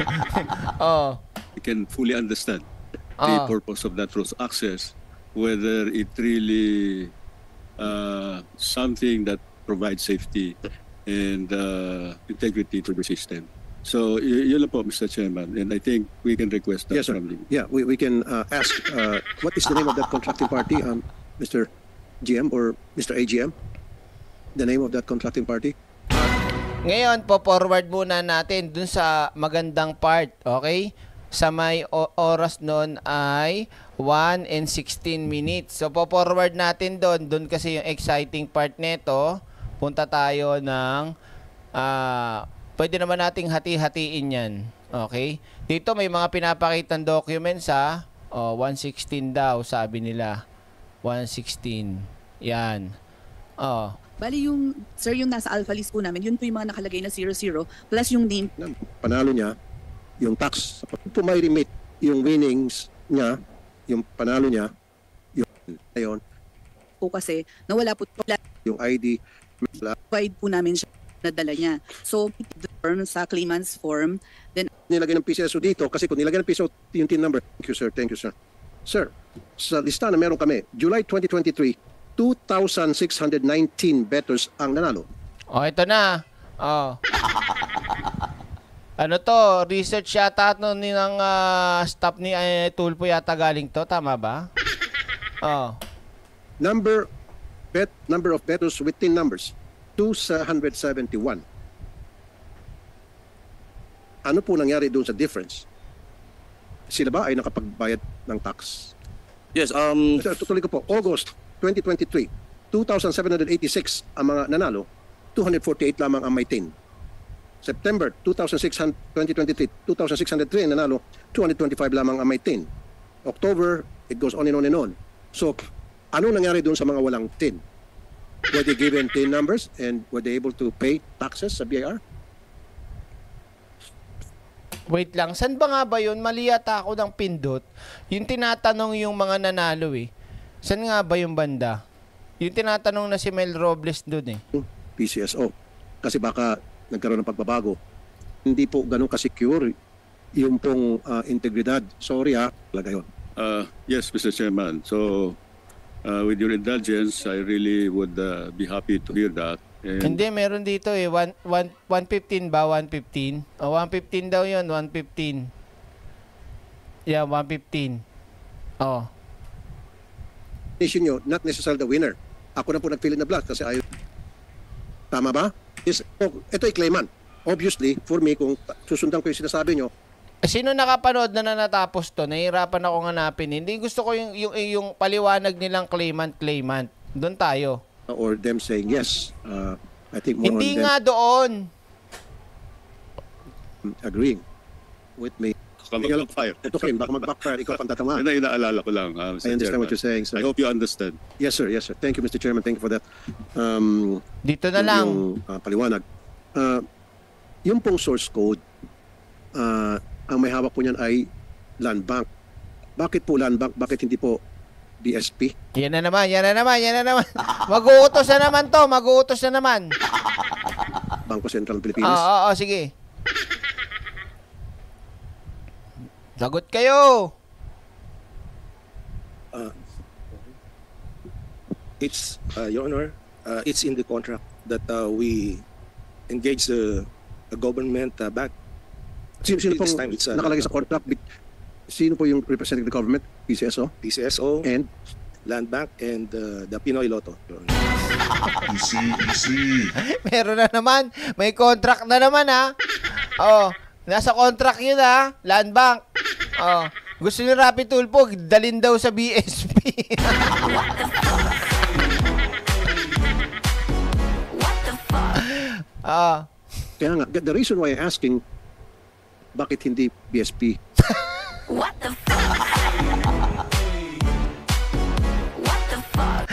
Oh. I can fully understand the Ah. purpose of that road access, whether it really uh, something that provide safety and uh, integrity to the system. So y- yun lang po, Mister Chairman, and I think we can request that Yes, sir. from the Yeah, we, we can uh, ask, uh, what is the name of that contracting party, um, Mister G M or Mister A G M? The name of that contracting party? Ngayon, po-forward muna natin dun sa magandang part, okay? Sa may o- oras nun ay one and sixteen minutes. So, po-forward natin doon. Doon kasi yung exciting part nito. Punta tayo ng, ah, pwede naman nating hati-hatiin yan. Okay? Dito may mga pinapakitang documents ha. Oh, one sixteen daw, sabi nila. one sixteen. Yan. Oh. Bali yung, sir, yung nasa alpha list po namin, yun po yung mga nakalagay na zero zero plus yung name. Panalo niya, yung tax. Kung may remit yung winnings niya, yung panalo niya, yung ayon, Po kasi nawala po yung I D, provide po namin siya nadala niya. So, the form sa claimant's form, then nilagay ng P C S O dito kasi kung nilagay ng P C S O yung T I N number. Thank you, sir. Thank you, sir. Sir, sa lista na meron kami, July twenty twenty-three, two thousand six hundred nineteen bettors ang nanalo. Oh, ito na. Oh. Ano to? Research yata no, ni ng uh, staff ni uh, Tulpo yata galing to. Tama ba? Oh. Number bet number of bettors with T I N numbers, two hundred seventy-one. Ano po nangyari doon sa difference? Sila ba ay nakapagbayad ng tax? Yes, um... Tutuloy ko po, August twenty twenty-three, two thousand seven hundred eighty-six ang mga nanalo, two hundred forty-eight lamang ang may T I N. September twenty twenty-three, two thousand six hundred three ang nanalo, two hundred twenty-five lamang ang may T I N. October, it goes on and on and on. So, ano nangyari doon sa mga walang T I N? Were they given T I N numbers and were they able to pay taxes sa B I R? Wait lang, saan ba nga ba yun? Mali yata ako ng pindot. Yung tinatanong yung mga nanalo eh. Saan nga ba yung banda? Yung tinatanong na si Mel Robles doon eh. P C S O. Kasi baka nagkaroon ng pagbabago. Hindi po ganun ka-secure yung pong uh, integridad. Sorry ah, talaga yun. Uh, yes, Mister Chairman. So, uh, with your indulgence, I really would uh, be happy to hear that. And Hindi, meron dito eh. one fifteen ba? one fifteen? O, one fifteen daw yun. one fifteen. Yeah, one fifteen. Oh. Nation nyo, not necessarily the winner. Ako na po nag-fill in the blank kasi ayaw. Tama ba? Yes, oh, ito ay claimant. Obviously, for me, kung susundan ko yung sinasabi nyo, Sino nakapanood na natapos to? Nahihirapan ako hanapin. Hindi gusto ko yung, yung, yung paliwanag nilang claimant-claimant. Doon tayo. or them saying yes, uh, I think more Hindi on them nga doon. agreeing with me. Mag-backfire. Ito kayo, baka mag-backfire, ikaw pang tatamaan. Yun na inaalala ko lang. Uh, I understand what you're saying, sir. I hope you understand. Yes, sir. Yes, sir. Thank you, Mister Chairman. Thank you for that. Um, Dito na yung- lang. Yung uh, paliwanag. Uh, yung pong source code, uh, ang may hawak po niyan ay Land Bank. Bakit po Land Bank? Bakit hindi po B S P? Yan na naman, yan na naman, yan na naman. Mag-uutos na naman to, mag-uutos na naman. Bangko Sentral ng Oo, Pilipinas? oo, oo, sige. Sagot kayo. Uh, it's, uh, Your Honor, uh, it's in the contract that uh, we engage the, the government uh, back. Sino, sino This pong time it's, uh, nakalagay sa contract? Bit- Sino po yung representing the government? P C S O? P C S O, And? Land Bank, and uh, the Pinoy Lotto, Your Honor. Easy, easy. Meron na naman. May contract na naman, ha? Oh, nasa contract yun, ha? Land Bank. Oh, gusto ni Rapi Tulpo, dalin daw sa B S P. Ah. Kaya nga, the reason why I'm asking, bakit hindi B S P? What the fuck? What the fuck?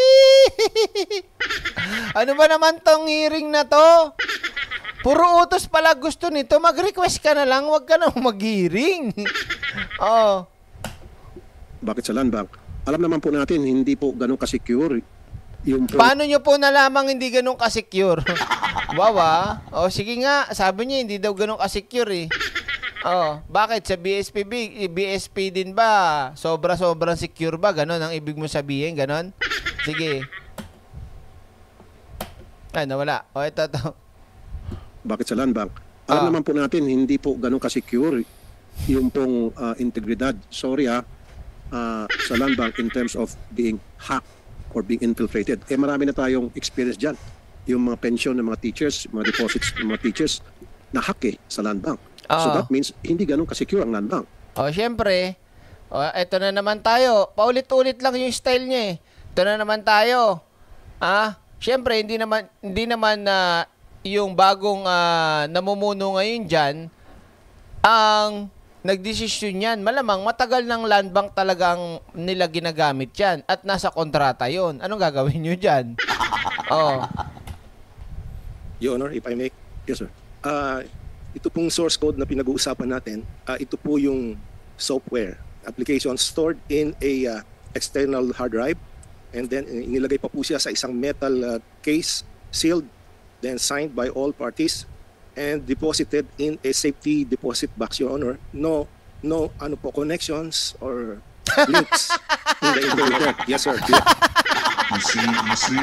Ano ba naman tong hearing na to? Puro utos pala gusto nito. Mag-request ka na lang, wag ka na mag-hearing. Oo. Bakit sa Land Bank? Alam naman po natin, hindi po ganun ka-secure yung... Paano nyo po nalamang hindi ganun ka-secure? Wow, ah. O, sige nga. Sabi niya, hindi daw ganun ka-secure eh. Oh, bakit? Sa B S P B, B S P din ba? Sobra-sobrang secure ba? Ganon ang ibig mo sabihin? Ganon? Sige. Ay, nawala. O, ito, ito. Bakit sa land bank? Alam Ah. naman po natin, hindi po ganun ka-secure yung pong ah, integridad. Sorry ha, ah, sa land bank in terms of being hacked or being infiltrated. Eh marami na tayong experience dyan. Yung mga pension ng mga teachers, mga deposits ng mga teachers, na-hack eh sa land bank. So Ah. that means, hindi ganun ka-secure ang land bank. O, syempre, o, eto na naman tayo. Paulit-ulit lang yung style niya eh. Ito na naman tayo. Ah, syempre, hindi naman, hindi naman na yung bagong ah, namumuno ngayon dyan, ang nagdesisyon yan. Malamang matagal ng land bank talagang nila ginagamit yan. At nasa kontrata yon. Anong gagawin nyo dyan? Oh. Your Honor, if I may. Yes, sir. Ah, ito pong source code na pinag-uusapan natin, ah, ito po yung software application stored in a ah, external hard drive, and then eh, inilagay pa po siya sa isang metal ah, case, sealed, then signed by all parties and deposited in a safety deposit box, Your Honor. No, no, ano po, connections or links in the internet. Yes, sir. You see, you see.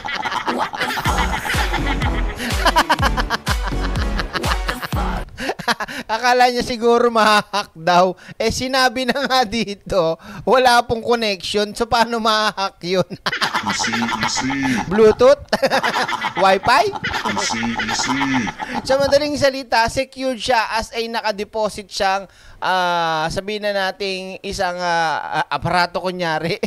Akala niya siguro mahahack daw. Eh, sinabi na nga dito, wala pong connection. So, paano mahahack yun? You see, you see. Bluetooth? Wi-Fi? You see, you see. Sa madaling salita, secured siya as ay nakadeposit siyang, ah, sabihin na nating isang ah, ah, aparato kunyari.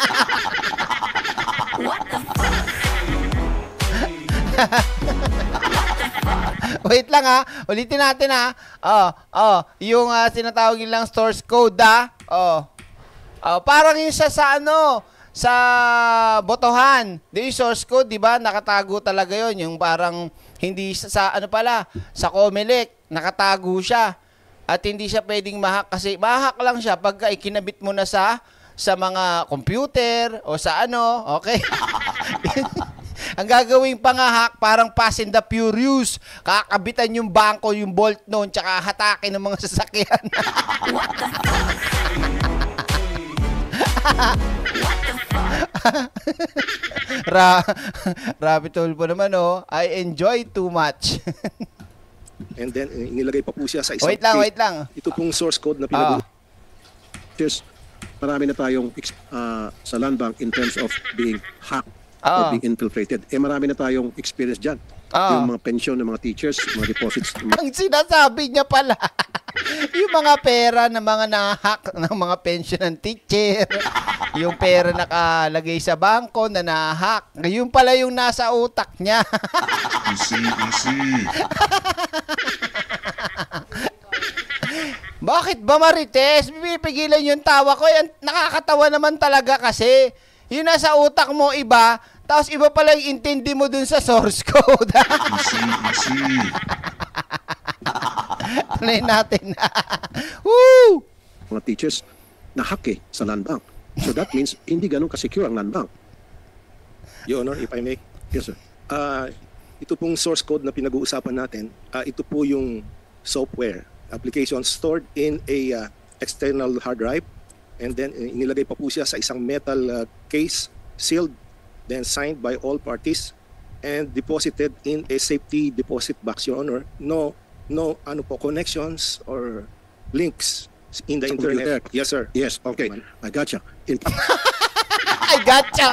Wait lang ha. Ulitin natin ha. Oh, oh, yung uh, sinatawag nilang source code ha. Oh. Oh, parang yung sa, sa ano, sa botohan. Di yung source code, di ba? Nakatago talaga yon. Yung parang hindi sa, sa ano pala, sa Comelec, nakatago siya. At hindi siya pwedeng ma-hack kasi ma-hack lang siya pagka ikinabit mo na sa sa mga computer o sa ano, okay? Ang gagawing pangahak, parang Fast and the Furious. Kakabitan yung bangko, yung bolt noon, tsaka hatakin ng mga sasakyan. Ra Rabbit hole po naman, oh. I enjoy too much. And then eh, inilagay pa po siya sa isang Wait lang, case. wait lang. Ito pong source code na Ah. pinag- Just, marami na tayong ex- ah, sa land bank in terms of being hacked Ah. or being infiltrated. Eh marami na tayong experience dyan. Ah. Yung mga pension ng mga teachers, mga deposits ng mga Ang sinasabi niya pala, yung mga pera ng mga nahahack ng mga pension ng teacher, yung pera nakalagay sa bangko na nahahack, yun pala yung nasa utak niya. You see, you see. Bakit ba, Marites? Pipigilan yung tawa ko. Yan, nakakatawa naman talaga kasi. Yung nasa utak mo iba, tapos iba pala yung intindi mo dun sa source code. You see, you see. Tuloy natin. Woo! mga teachers na hack eh sa land bank. So that means hindi ganun ka-secure ang land bank. Your Honor, if I may. Yes, sir. Ah, ito pong source code na pinag-uusapan natin, ah, ito po yung software application stored in a ah, external hard drive, and then eh, inilagay pa po siya sa isang metal ah, case, sealed, then signed by all parties and deposited in a safety deposit box, Your Honor. No, no, ano po, connections or links in the Sa internet. computer. Yes, sir. Yes, okay. I gotcha. In I gotcha.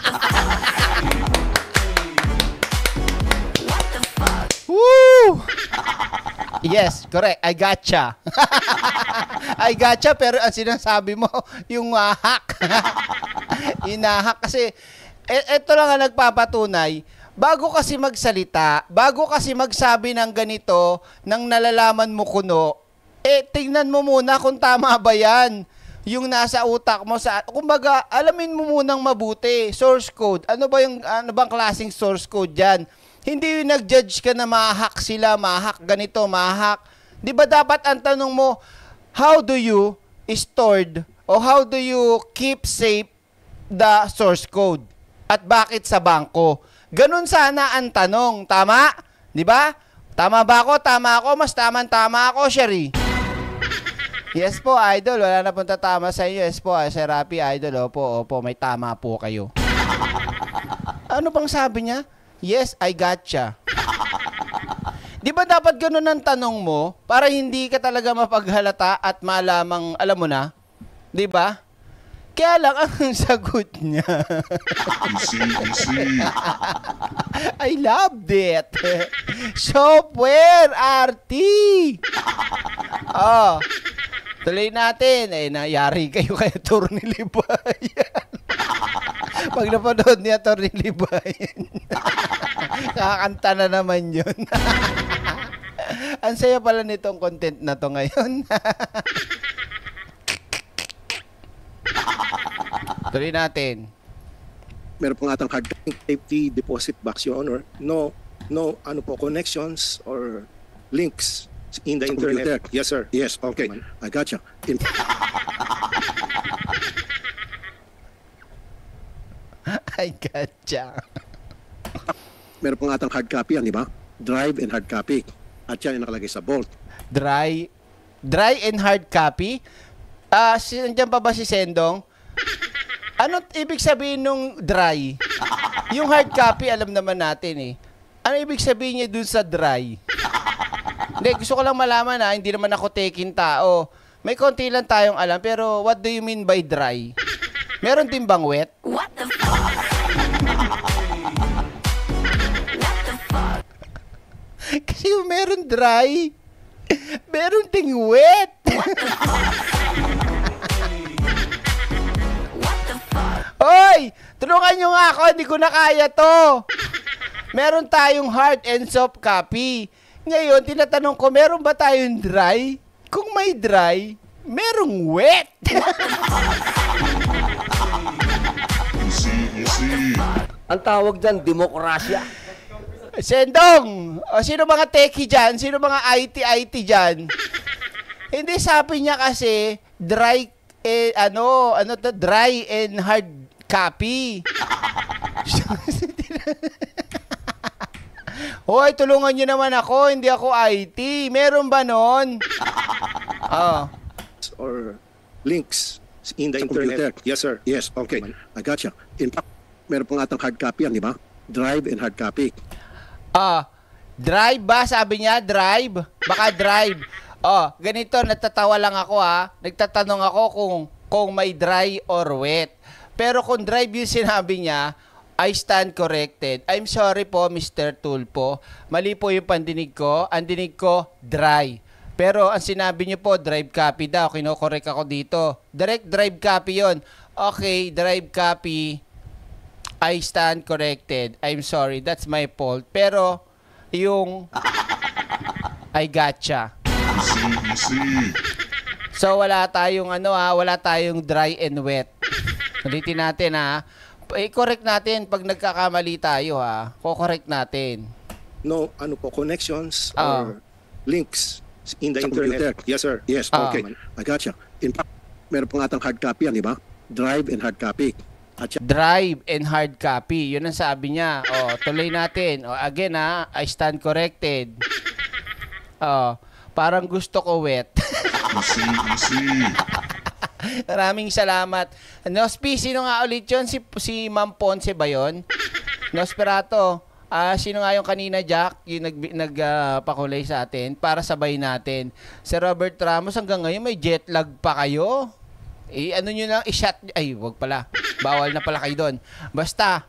Woo! Yes, correct. I gotcha. I gotcha, pero ang sinasabi mo, yung uh, hack. Yung hack kasi, e- eto lang ang nagpapatunay, bago kasi magsalita, bago kasi magsabi ng ganito, nang nalalaman mo kuno, eh, tingnan mo muna kung tama ba yan. Yung nasa utak mo sa, kumbaga, alamin mo munang mabuti, source code. Ano ba yung, ano bang klaseng source code dyan? Hindi yung nag-judge ka na ma-hack sila, ma-hack ganito, ma-hack. Di ba dapat ang tanong mo, how do you stored o how do you keep safe the source code? At bakit sa bangko? Ganun sana ang tanong, tama? Di ba? Tama ba ako? Tama ako? Mas tama-tama ako, Sherry. Yes po, idol. Wala na pong tatama sa inyo. Yes po, Sir Rapi, idol. Opo, opo, may tama po kayo. Ano bang sabi niya? Yes, I gotcha. Di ba dapat ganun ang tanong mo para hindi ka talaga mapaghalata at malamang, alam mo na? Di ba? Kaya lang ang sagot niya. Easy, easy. I loved it. Software, R T. Oh, tuloy natin. Eh, nayari kayo kay Atty. Libayan. Pag napanood ni Atty. Libayan, kakanta na naman yun. Ang saya pala nitong content na to ngayon. Tuloy natin. Meron po nga atang hard safety deposit box, Your Honor. No, no, ano po, connections or links in the internet. Computer. Yes, sir. Yes, okay. I gotcha. In I gotcha. Meron po nga atang hard copy yan, di ba? Drive and hard copy. At yan yung nakalagay sa vault. Dry, dry and hard copy? Ah, si, nandiyan pa ba si Sendong? Ano ibig sabihin nung dry? Yung hard copy, alam naman natin eh. Ano ibig sabihin niya dun sa dry? Hindi, gusto ko lang malaman ha, hindi naman ako tekin tao. May konti lang tayong alam, pero what do you mean by dry? Meron din bang wet? What the fuck? What the fuck? Kasi yung meron dry, meron ding wet. What the fuck? What the fuck? Hoy! Tulungan nyo nga ako, hindi ko na kaya to. Meron tayong hard and soft copy. Ngayon, tinatanong ko, meron ba tayong dry? Kung may dry, merong wet. Easy, easy. Ang tawag dyan, demokrasya. Sendong! O, sino mga techie dyan? Sino mga I T I T dyan? Hindi, sabi niya kasi, dry, eh, ano, ano to, dry and hard copy. Hoy, tulungan nyo naman ako, hindi ako I T. Meron ba nun? Oh. Or links in the Sa internet. computer. Yes, sir. Yes, okay. I gotcha. In fact, meron po nga atang hard copy yan, di ba? Drive and hard copy. Ah, drive ba? Sabi niya, drive? Baka drive. Oh, ganito, natatawa lang ako ha. Nagtatanong ako kung, kung may dry or wet. Pero kung drive yung sinabi niya, I stand corrected. I'm sorry po, Mister Tulpo. Mali po yung pandinig ko. Ang dinig ko, dry. Pero ang sinabi niyo po, drive copy daw. Kino-correct ako dito. Direct drive copy yon. Okay, drive copy. I stand corrected. I'm sorry. That's my fault. Pero, yung I gotcha. Easy, easy. So, wala tayong ano ha, wala tayong dry and wet. Ulitin natin ha. I-correct natin pag nagkakamali tayo ha. Ko-correct natin. No, ano po, connections Ah. or links in the Sa internet. computer. Yes, sir. Yes, Ah. okay. I gotcha. In fact, meron po nga atang hard copy yan, di ba? Drive and hard copy. At yan, Drive and hard copy. Yun ang sabi niya. O, tuloy natin. O, again ha, I stand corrected. O, parang gusto ko wet. Easy, easy. Maraming salamat. Nospi, sino nga ulit yun? Si, si Ma'am Ponce ba yun? Nosperato. Ah, sino nga yung kanina, Jack? Yung nag, nag ah, pakulay sa atin para sabay natin. Si Robert Ramos, hanggang ngayon may jet lag pa kayo? Eh, ano nyo na, i-shot nyo. Ay, wag pala. Bawal na pala kayo doon. Basta,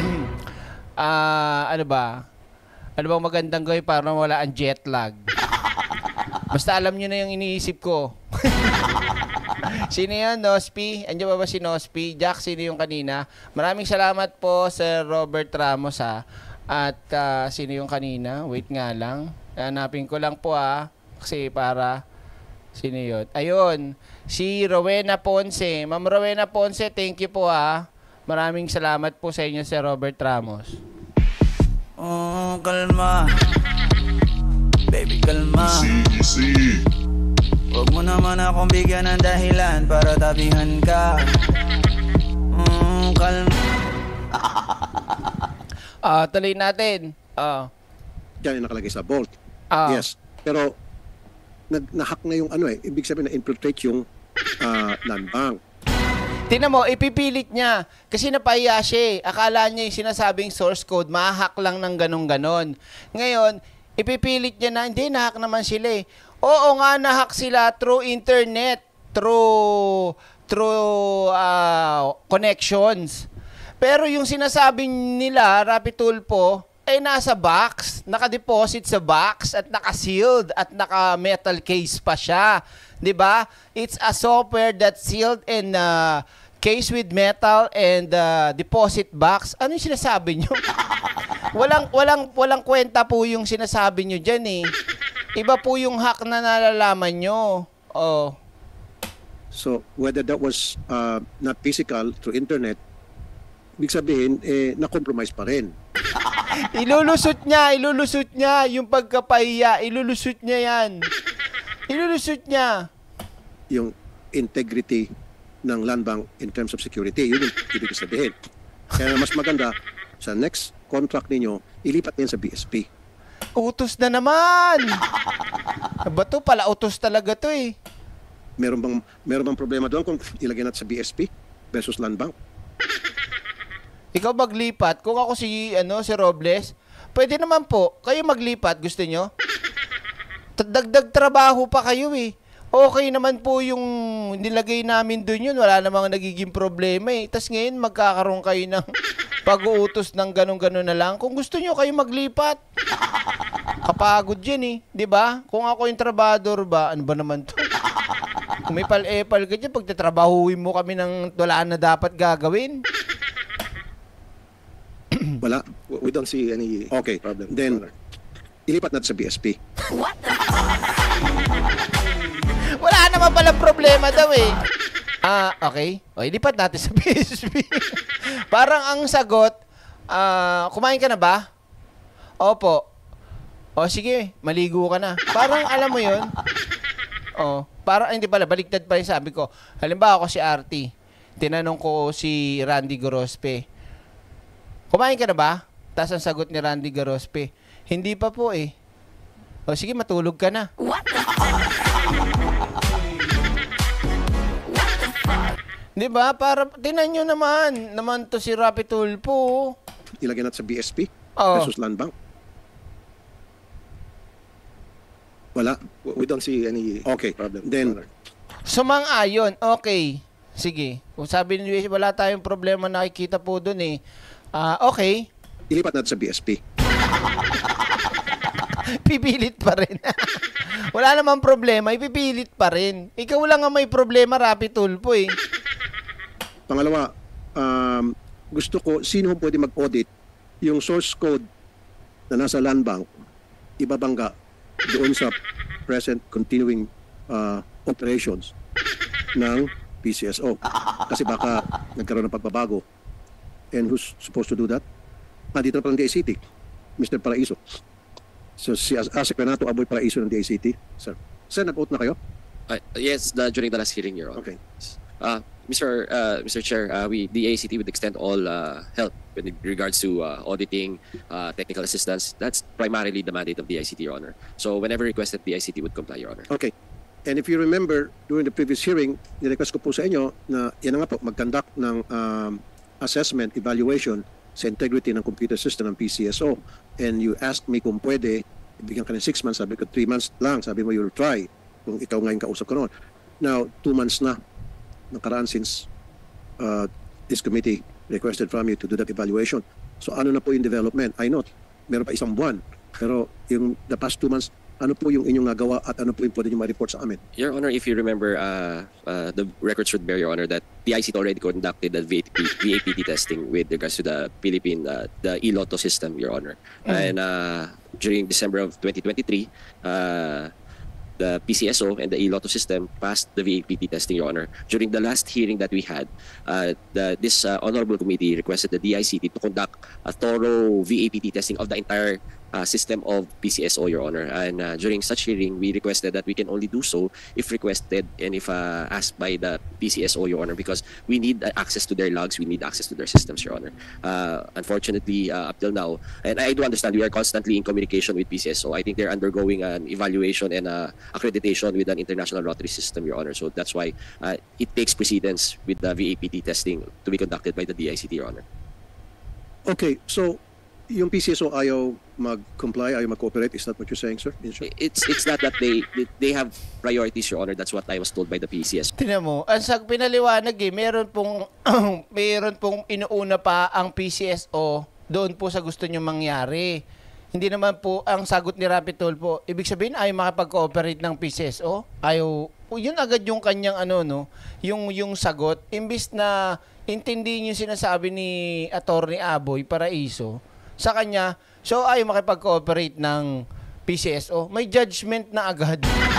ah, ano ba? Ano bang magandang gawin para wala ang jet lag? Basta alam nyo na yung iniisip ko. Sino yan, Nospi? Andiyan ba ba si Nospi? Jack, sino yung kanina? Maraming salamat po, Sir Robert Ramos, ha. At ah, sino yung kanina? Wait nga lang. Hanapin ko lang po, ha. Kasi para... Sino yun? Ayun. Si Rowena Ponce. Ma'am Rowena Ponce, thank you po, ha. Maraming salamat po sa inyo, Sir Robert Ramos. Oh, kalma. Baby, kalma. Easy, easy. Huwag mo naman akong bigyan ng dahilan para tabihan ka. Mm, kalma. Ah, tuloy natin. Ah. yan yung nakalagay sa vault. Ah. Yes. Pero, nag, na-hack na yung ano eh. Ibig sabihin na infiltrate yung uh, land bank. Tingnan mo, ipipilit niya. Kasi napahiya siya eh. Akala niya yung sinasabing source code, mahak lang ng ganun-ganon. Ngayon, ipipilit niya na, hindi, nahak naman sila eh. Oo nga, nahak sila through internet, through, through uh, connections. Pero yung sinasabi nila, Rapi Tulfo, ay nasa box, naka-deposit sa box at naka-sealed at naka-metal case pa siya. 'Di ba? It's a software that's sealed and uh, case with metal and uh, deposit box. Ano yung sinasabi nyo? walang walang walang kwenta po yung sinasabi nyo diyan eh. Iba po yung hack na nalalaman nyo. Oh. So, whether that was uh, not physical through internet, ibig sabihin, eh, na-compromise pa rin. Ilulusot niya, ilulusot niya yung pagkapahiya, ilulusot niya yan. Ilulusot niya. Yung integrity ng land bank in terms of security, yun yung ibig sabihin. Kaya mas maganda, sa next contract ninyo, ilipat niyan sa B S P. Utos na naman! Ba to? Pala utos talaga to eh. Meron bang, meron bang problema doon kung ilagay natin sa B S P versus land bank? Ikaw maglipat, kung ako si ano si Robles, pwede naman po. Kayo maglipat, gusto nyo? Dagdag trabaho pa kayo eh. Okay naman po yung nilagay namin doon yun. Wala namang nagiging problema eh. Tapos ngayon magkakaroon kayo ng pag-uutos ng ganun-ganun na lang. Kung gusto nyo, kayo maglipat. Kapagod yan eh. Diba? Kung ako yung trabador ba, ano ba naman to? Kung may pal-epal ka dyan, pagtatrabahuin mo kami ng wala na dapat gagawin. Wala. We don't see any Okay. problem. Then, ilipat natin sa B S P. Wala naman pala problema daw eh. Ah, okay. O, ilipat natin sa B S P. Parang ang sagot, ah, kumain ka na ba? Opo. O, sige, maligo ka na. Parang alam mo yun. O, parang, hindi pala, baliktad pa rin sabi ko. Halimbawa ako si R T. Tinanong ko si Randy Gorospe. Kumain ka na ba? Tapos ang sagot ni Randy Gorospe, hindi pa po eh. O sige, matulog ka na. What the fuck? What the fuck? Diba? Para, tinan nyo naman. Naman to si Rapi Tulfo. Ilagay natin sa B S P Oo. versus land bank. Wala. We don't see any Okay. problem. Then, Sumang-ayon. Okay. Sige. Kung sabi ni wala tayong problema nakikita po dun eh. Ah, okay. ilipat natin sa B S P. Pipilit pa rin. Wala namang problema, ipipilit pa rin. Ikaw lang ang may problema, Rapi Tulfo eh. Pangalawa, um, gusto ko, sino pwede mag-audit yung source code na nasa land bank, ibabangga doon sa present continuing uh, operations ng P C S O. Kasi baka nagkaroon ng pagbabago. And who's supposed to do that? Ah, dito na pala ng D I C T, Mister Paraiso. So, si As Asik Renato Aboy Paraiso ng D I C T. Sir, sir, nag-vote na kayo? Uh, yes, the, during the last hearing, Your Honor. Okay. Uh, Mister Uh, Mister Chair, uh, we the A C T would extend all uh, help with regards to uh, auditing, uh, technical assistance. That's primarily the mandate of the I C T, Your Honor. So whenever requested, the I C T would comply, Your Honor. Okay. And if you remember, during the previous hearing, nirequest ko po sa inyo na yan na nga po, mag-conduct ng um, assessment, evaluation sa integrity ng computer system ng P C S O. And you asked me kung pwede, ibigyan ka ng six months, sabi ko three months lang, sabi mo you'll try. Kung ikaw ngayon kausap ko noon. Now, two months na nakaraan since uh, this committee requested from you to do that evaluation. So ano na po yung development? I know, meron pa isang buwan. Pero yung the past two months, ano po yung inyong nagawa at ano po yung pwede nyo ma-report sa amin? Your Honor, if you remember, uh, uh, the records should bear, Your Honor, that the I C T already conducted the V A P T testing with regards to the Philippine, uh, the e-lotto system, Your Honor. Mm. And uh, during December of twenty twenty-three, uh, the P C S O and the e-lotto system passed the V A P T testing, Your Honor. During the last hearing that we had, uh, the, this uh, honorable committee requested the D I C T to conduct a thorough V A P T testing of the entire uh, system of P C S O, Your Honor. And uh, during such hearing, we requested that we can only do so if requested and if uh, asked by the P C S O, Your Honor, because we need uh, access to their logs, we need access to their systems, Your Honor. Uh, unfortunately, uh, up till now, and I do understand we are constantly in communication with P C S O. I think they're undergoing an evaluation and uh, accreditation with an international lottery system, Your Honor. So that's why uh, it takes precedence with the V A P T testing to be conducted by the D I C T, Your Honor. Okay, so yung P C S O ayaw mag-comply, ayaw mag-cooperate. Is that what you're saying, sir? It's it's not that they they have priorities, Your Honor. That's what I was told by the P C S O. Tingnan mo, ang sag pinaliwanag eh, meron pong meron pong inuuna pa ang P C S O doon po sa gusto nyo mangyari. Hindi naman po ang sagot ni Rapi Tulfo. Ibig sabihin ayaw makapag-cooperate ng P C S O. Ayaw, yun agad yung kanyang ano no, yung yung sagot imbis na intindihin yung sinasabi ni Attorney Aboy Paraiso sa kanya. So ayaw makipag-cooperate ng P C S O. May judgment na agad.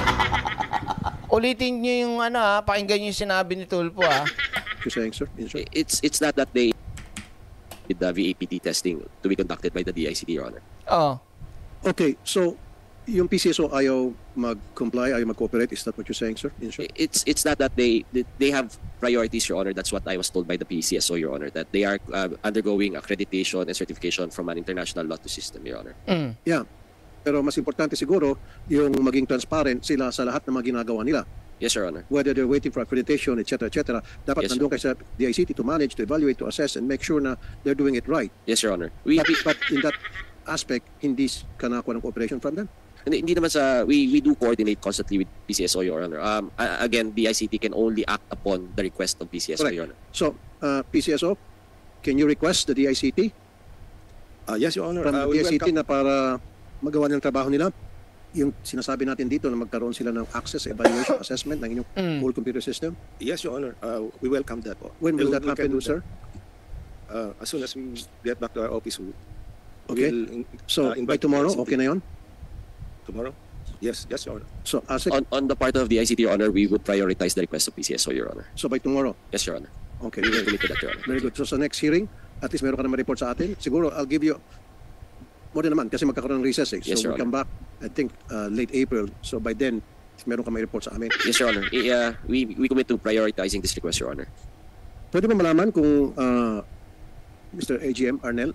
Ulitin niyo yung ano ha, pakinggan niyo yung sinabi ni Tulfo ha. You're saying, sir? It's it's not that they with the V A P T testing to be conducted by the D I C T, Your Honor. Oh. Okay, so yung P C S O ayaw mag-comply, ayaw mag-cooperate. Is that what you're saying, sir? It's it's not that they they have priorities, Your Honor. That's what I was told by the P C S O, Your Honor, that they are uh, undergoing accreditation and certification from an international lottery system, Your Honor. Mm. Yeah. Pero mas importante siguro yung maging transparent sila sa lahat ng mga ginagawa nila. Yes, Your Honor. Whether they're waiting for accreditation, et cetera, et cetera. Dapat Yes, nandun kayo sa D I C T to manage, to evaluate, to assess, and make sure na they're doing it right. Yes, Your Honor. We, but, but in that aspect, hindi ka nakuha ng cooperation from them? Hindi, hindi naman sa, we, we do coordinate constantly with P C S O, Your Honor. Um, uh, again, D I C T can only act upon the request of P C S O, Correct. Your Honor. So, uh, P C S O, can you request the D I C T? Uh, yes, Your Honor. From Uh, the we D I C T welcome- na para magawa ng trabaho nila? Yung sinasabi natin dito na magkaroon sila ng access, evaluation, assessment ng inyong Mm. whole computer system? Yes, Your Honor. Uh, we welcome that po. When will We'll- that we happen, can do sir? that. Uh, as soon as we get back to our office, we Okay. will in- So, uh, by invite the tomorrow, D I C T. okay na yon? Tomorrow? Yes, yes, Your Honor. So, ASIC, On, on the part of the I C T, Your Honor, we would prioritize the request of P C S O, Your Honor. so by tomorrow? Yes, Your Honor. Okay. We will commit to that, Your Honor. Very good. So sa next hearing, at least meron ka na ma-report sa atin. Siguro, I'll give you more din naman kasi magkakaroon ng recess eh. So Yes, Your we'll come back, I think, uh, late April. So by then, meron ka ma-report sa amin. Yes, Your Honor. I, uh, we, we commit to prioritizing this request, Your Honor. Pwede ba malaman kung uh, Mister A G M Arnel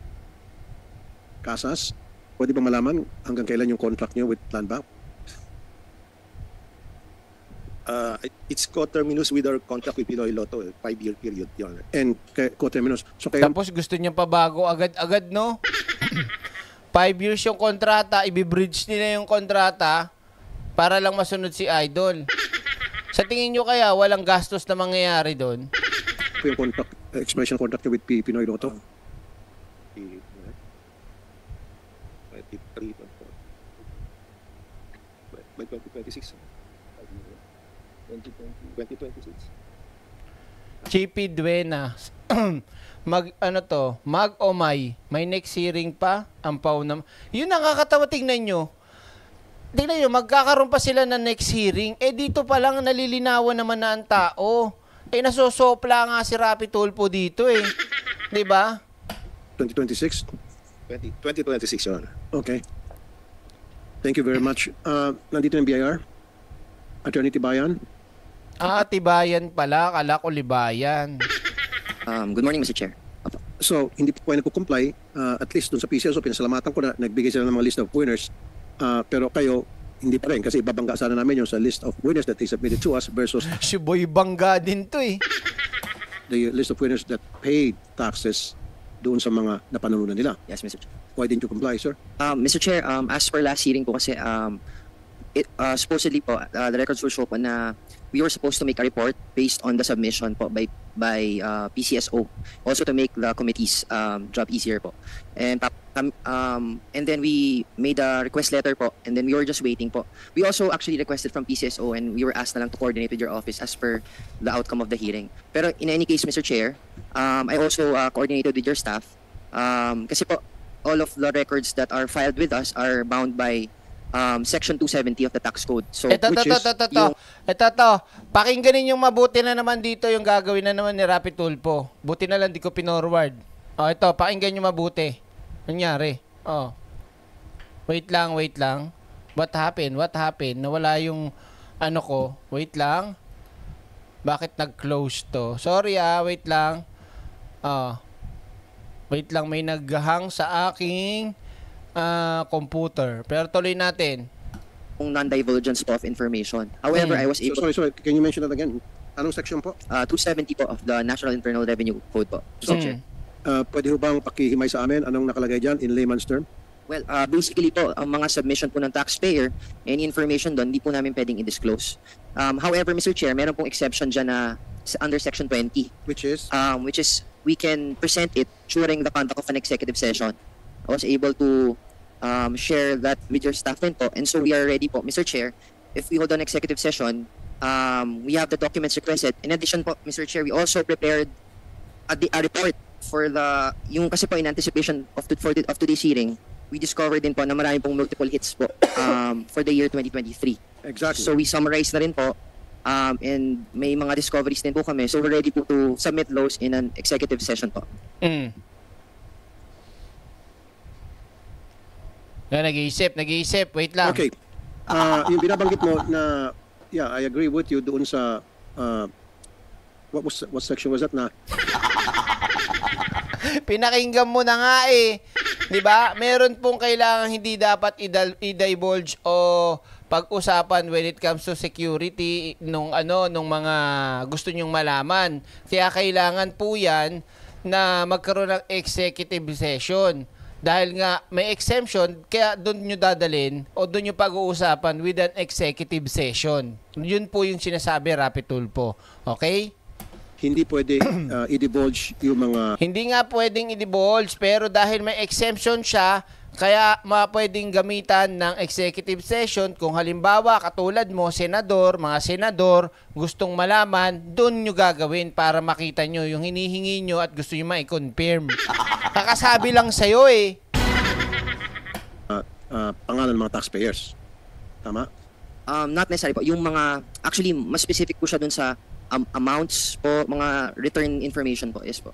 Casas, pwede ba malaman hanggang kailan yung contract niyo with Landbank? Uh, it- it's co-terminus with our contract with Pinoy Lotto, eh, five-year period, Your Honor. And kay co-terminus. So kayo, Tapos gusto niya pa bago agad-agad, no? Five years yung kontrata, ibibridge nila yung kontrata para lang masunod si Idol. Sa tingin nyo kaya, walang gastos na mangyayari doon? yung contract, uh, expiration contract niyo with P- Pinoy Lotto? twenty-three, twenty-four. By- By twenty twenty-six. twenty twenty-six. Chippy Duena. Mag, ano to, mag o may, may next hearing pa, ang paunam. Yun nakakatawa, tingnan nyo. Tingnan nyo, magkakaroon pa sila ng next hearing. Eh dito pa lang nalilinawan naman na ang tao. Eh nasosopla nga si Rapi Tulfo dito eh. Di ba? twenty twenty-six? twenty twenty-six, Your Honor. Okay. Thank you very much. Uh, nandito yung B I R? Attorney Tibayan? Ah, Tibayan pala. Kala ko Libayan. Um, good morning, Mister Chair. So, hindi po kayo nagko-comply. Uh, at least dun sa P C S O, pinasalamatan ko na nagbigay sila ng mga list of winners. Uh, pero kayo, hindi pa rin. Kasi ibabangga sana namin yung sa list of winners that they submitted to us versus Si Boy Bangga din to eh. the list of winners that paid taxes doon sa mga napanalunan nila. Yes, Mister Chair. Why didn't you comply, sir? Um, Mister Chair, um, as per last hearing po kasi, um, it, uh, supposedly po, uh, the records will show po na we were supposed to make a report based on the submission po by by uh, P C S O, also to make the committee's um, job easier po. And tap- um, um, and then we made a request letter po, and then we were just waiting po. We also actually requested from P C S O, and we were asked na lang to coordinate with your office as per the outcome of the hearing. Pero in any case, Mister Chair, um, I also uh, coordinated with your staff, um, kasi po all of the records that are filed with us are bound by um, Section two seventy of the Tax Code. So, Ito, which ito, is ito, ito, ito. yung- Ito, ito. Pakingganin yung mabuti na naman dito yung gagawin na naman ni Rapi Tulfo. Buti na lang di ko pinorward. O, ito, pakinggan yung mabuti. Nangyari. O. Wait lang, wait lang. What happened? What happened? Nawala yung ano ko. Wait lang. Bakit nag-close to? Sorry ah, wait lang. Ah. Wait lang, may naghang sa aking uh, computer. Pero tuloy natin. Kung non-divulgence po of information. However, Hmm. I was able... So, sorry, sorry. Can you mention that again? Anong section po? Uh, two seventy po of the National Internal Revenue Code po. So, Mister Chair. uh, pwede ho bang pakihimay sa amin? Anong nakalagay dyan in layman's term? Well, uh, basically po, ang mga submission po ng taxpayer, any information doon, hindi po namin pwedeng i-disclose. Um, however, Mister Chair, meron pong exception dyan na sa- under Section twenty. Which is? Um, which is, we can present it during the conduct of an executive session. I was able to um, share that with your staff rin po. And so we are ready po, Mister Chair, if we hold an executive session, um, we have the documents requested. In addition po, Mister Chair, we also prepared a, a report for the, yung kasi po in anticipation of, to, for the, of today's hearing, we discovered din po na marami pong multiple hits po um, for the year twenty twenty-three. Exactly. So we summarize na rin po um, and may mga discoveries din po kami. So we're ready po to submit those in an executive session po. Mm. Na, nag-iisip, nag-iisip. Wait lang. Okay. Uh, yung binabanggit mo na, yeah, I agree with you doon sa, uh, what was what section was that na? Pinakinggan mo na nga eh. 'Di ba? Meron pong kailangan hindi dapat idal- i-divulge o pag-usapan when it comes to security nung ano nung mga gusto nyong malaman. Kaya kailangan po 'yan na magkaroon ng executive session. Dahil nga may exemption, kaya doon nyo dadalhin o doon nyo pag-uusapan with an executive session. Yun po yung sinasabi, Rapi Tulfo. Okay? Hindi pwede uh, i-divulge yung mga... Hindi nga pwedeng i-divulge, pero dahil may exemption siya, kaya ma pwedeng gamitan ng executive session kung halimbawa katulad mo, senador, mga senador, gustong malaman, doon nyo gagawin para makita nyo yung hinihingi nyo at gusto nyo ma-confirm. Kakasabi lang sa'yo eh. Uh, uh, pangalan ng mga taxpayers. Tama? Um, not necessarily po. Yung mga, actually, mas specific po siya dun sa um, amounts po, mga return information po. Yes po.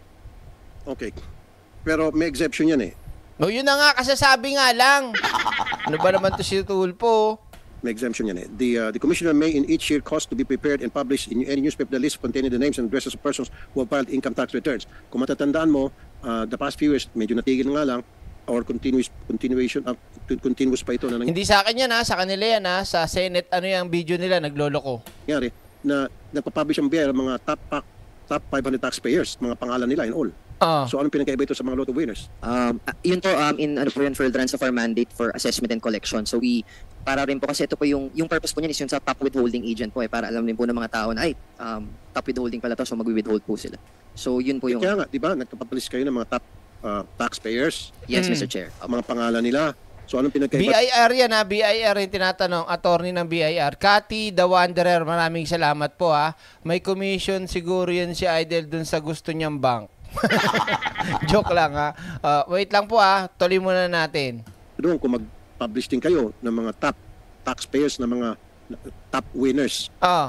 Okay. Pero may exception yan eh. O yun na nga, kasasabi nga lang. Ano ba naman to si Tulfo? May exemption yan eh. The, uh, the commissioner may in each year cause to be prepared and published in any newspaper the list containing the names and addresses of persons who have filed income tax returns. Kung matatandaan mo, uh, the past few years, medyo natigil nga lang, or continuous continuation uh, continuous pa ito na nangyari. Hindi sa akin yan ha, sa kanila yan ha, sa Senate, ano yung video nila, nagloloko. Nangyari na nagpapublish ang B I R mga top top five hundred taxpayers, mga pangalan nila and all. Uh. So anong pinagkaiba ito sa mga lotto winners? Um, uh, yun po, um, in ano po yun, furtherance of our mandate for assessment and collection. So we, para rin po kasi ito po yung, yung purpose po niyan is yun sa top withholding agent po eh, para alam din po ng mga tao na, ay, um, top withholding pala to, so mag-withhold po sila. So yun po yung... Kaya nga, di ba, nagpapublish kayo ng mga top uh, taxpayers. Yes, Hmm. Mister Chair. Ang mga pangalan nila. So anong B pinagkaiba? I R yan ha, B I R yung tinatanong, attorney ng B I R. Cathy The Wanderer, maraming salamat po ha. May commission siguro yan si Idol dun sa gusto niyang bank. Joke lang ha. Uh, wait lang po ha, tuloy muna natin. Doon kung mag-publish din kayo ng mga top taxpayers na mga top winners Ah.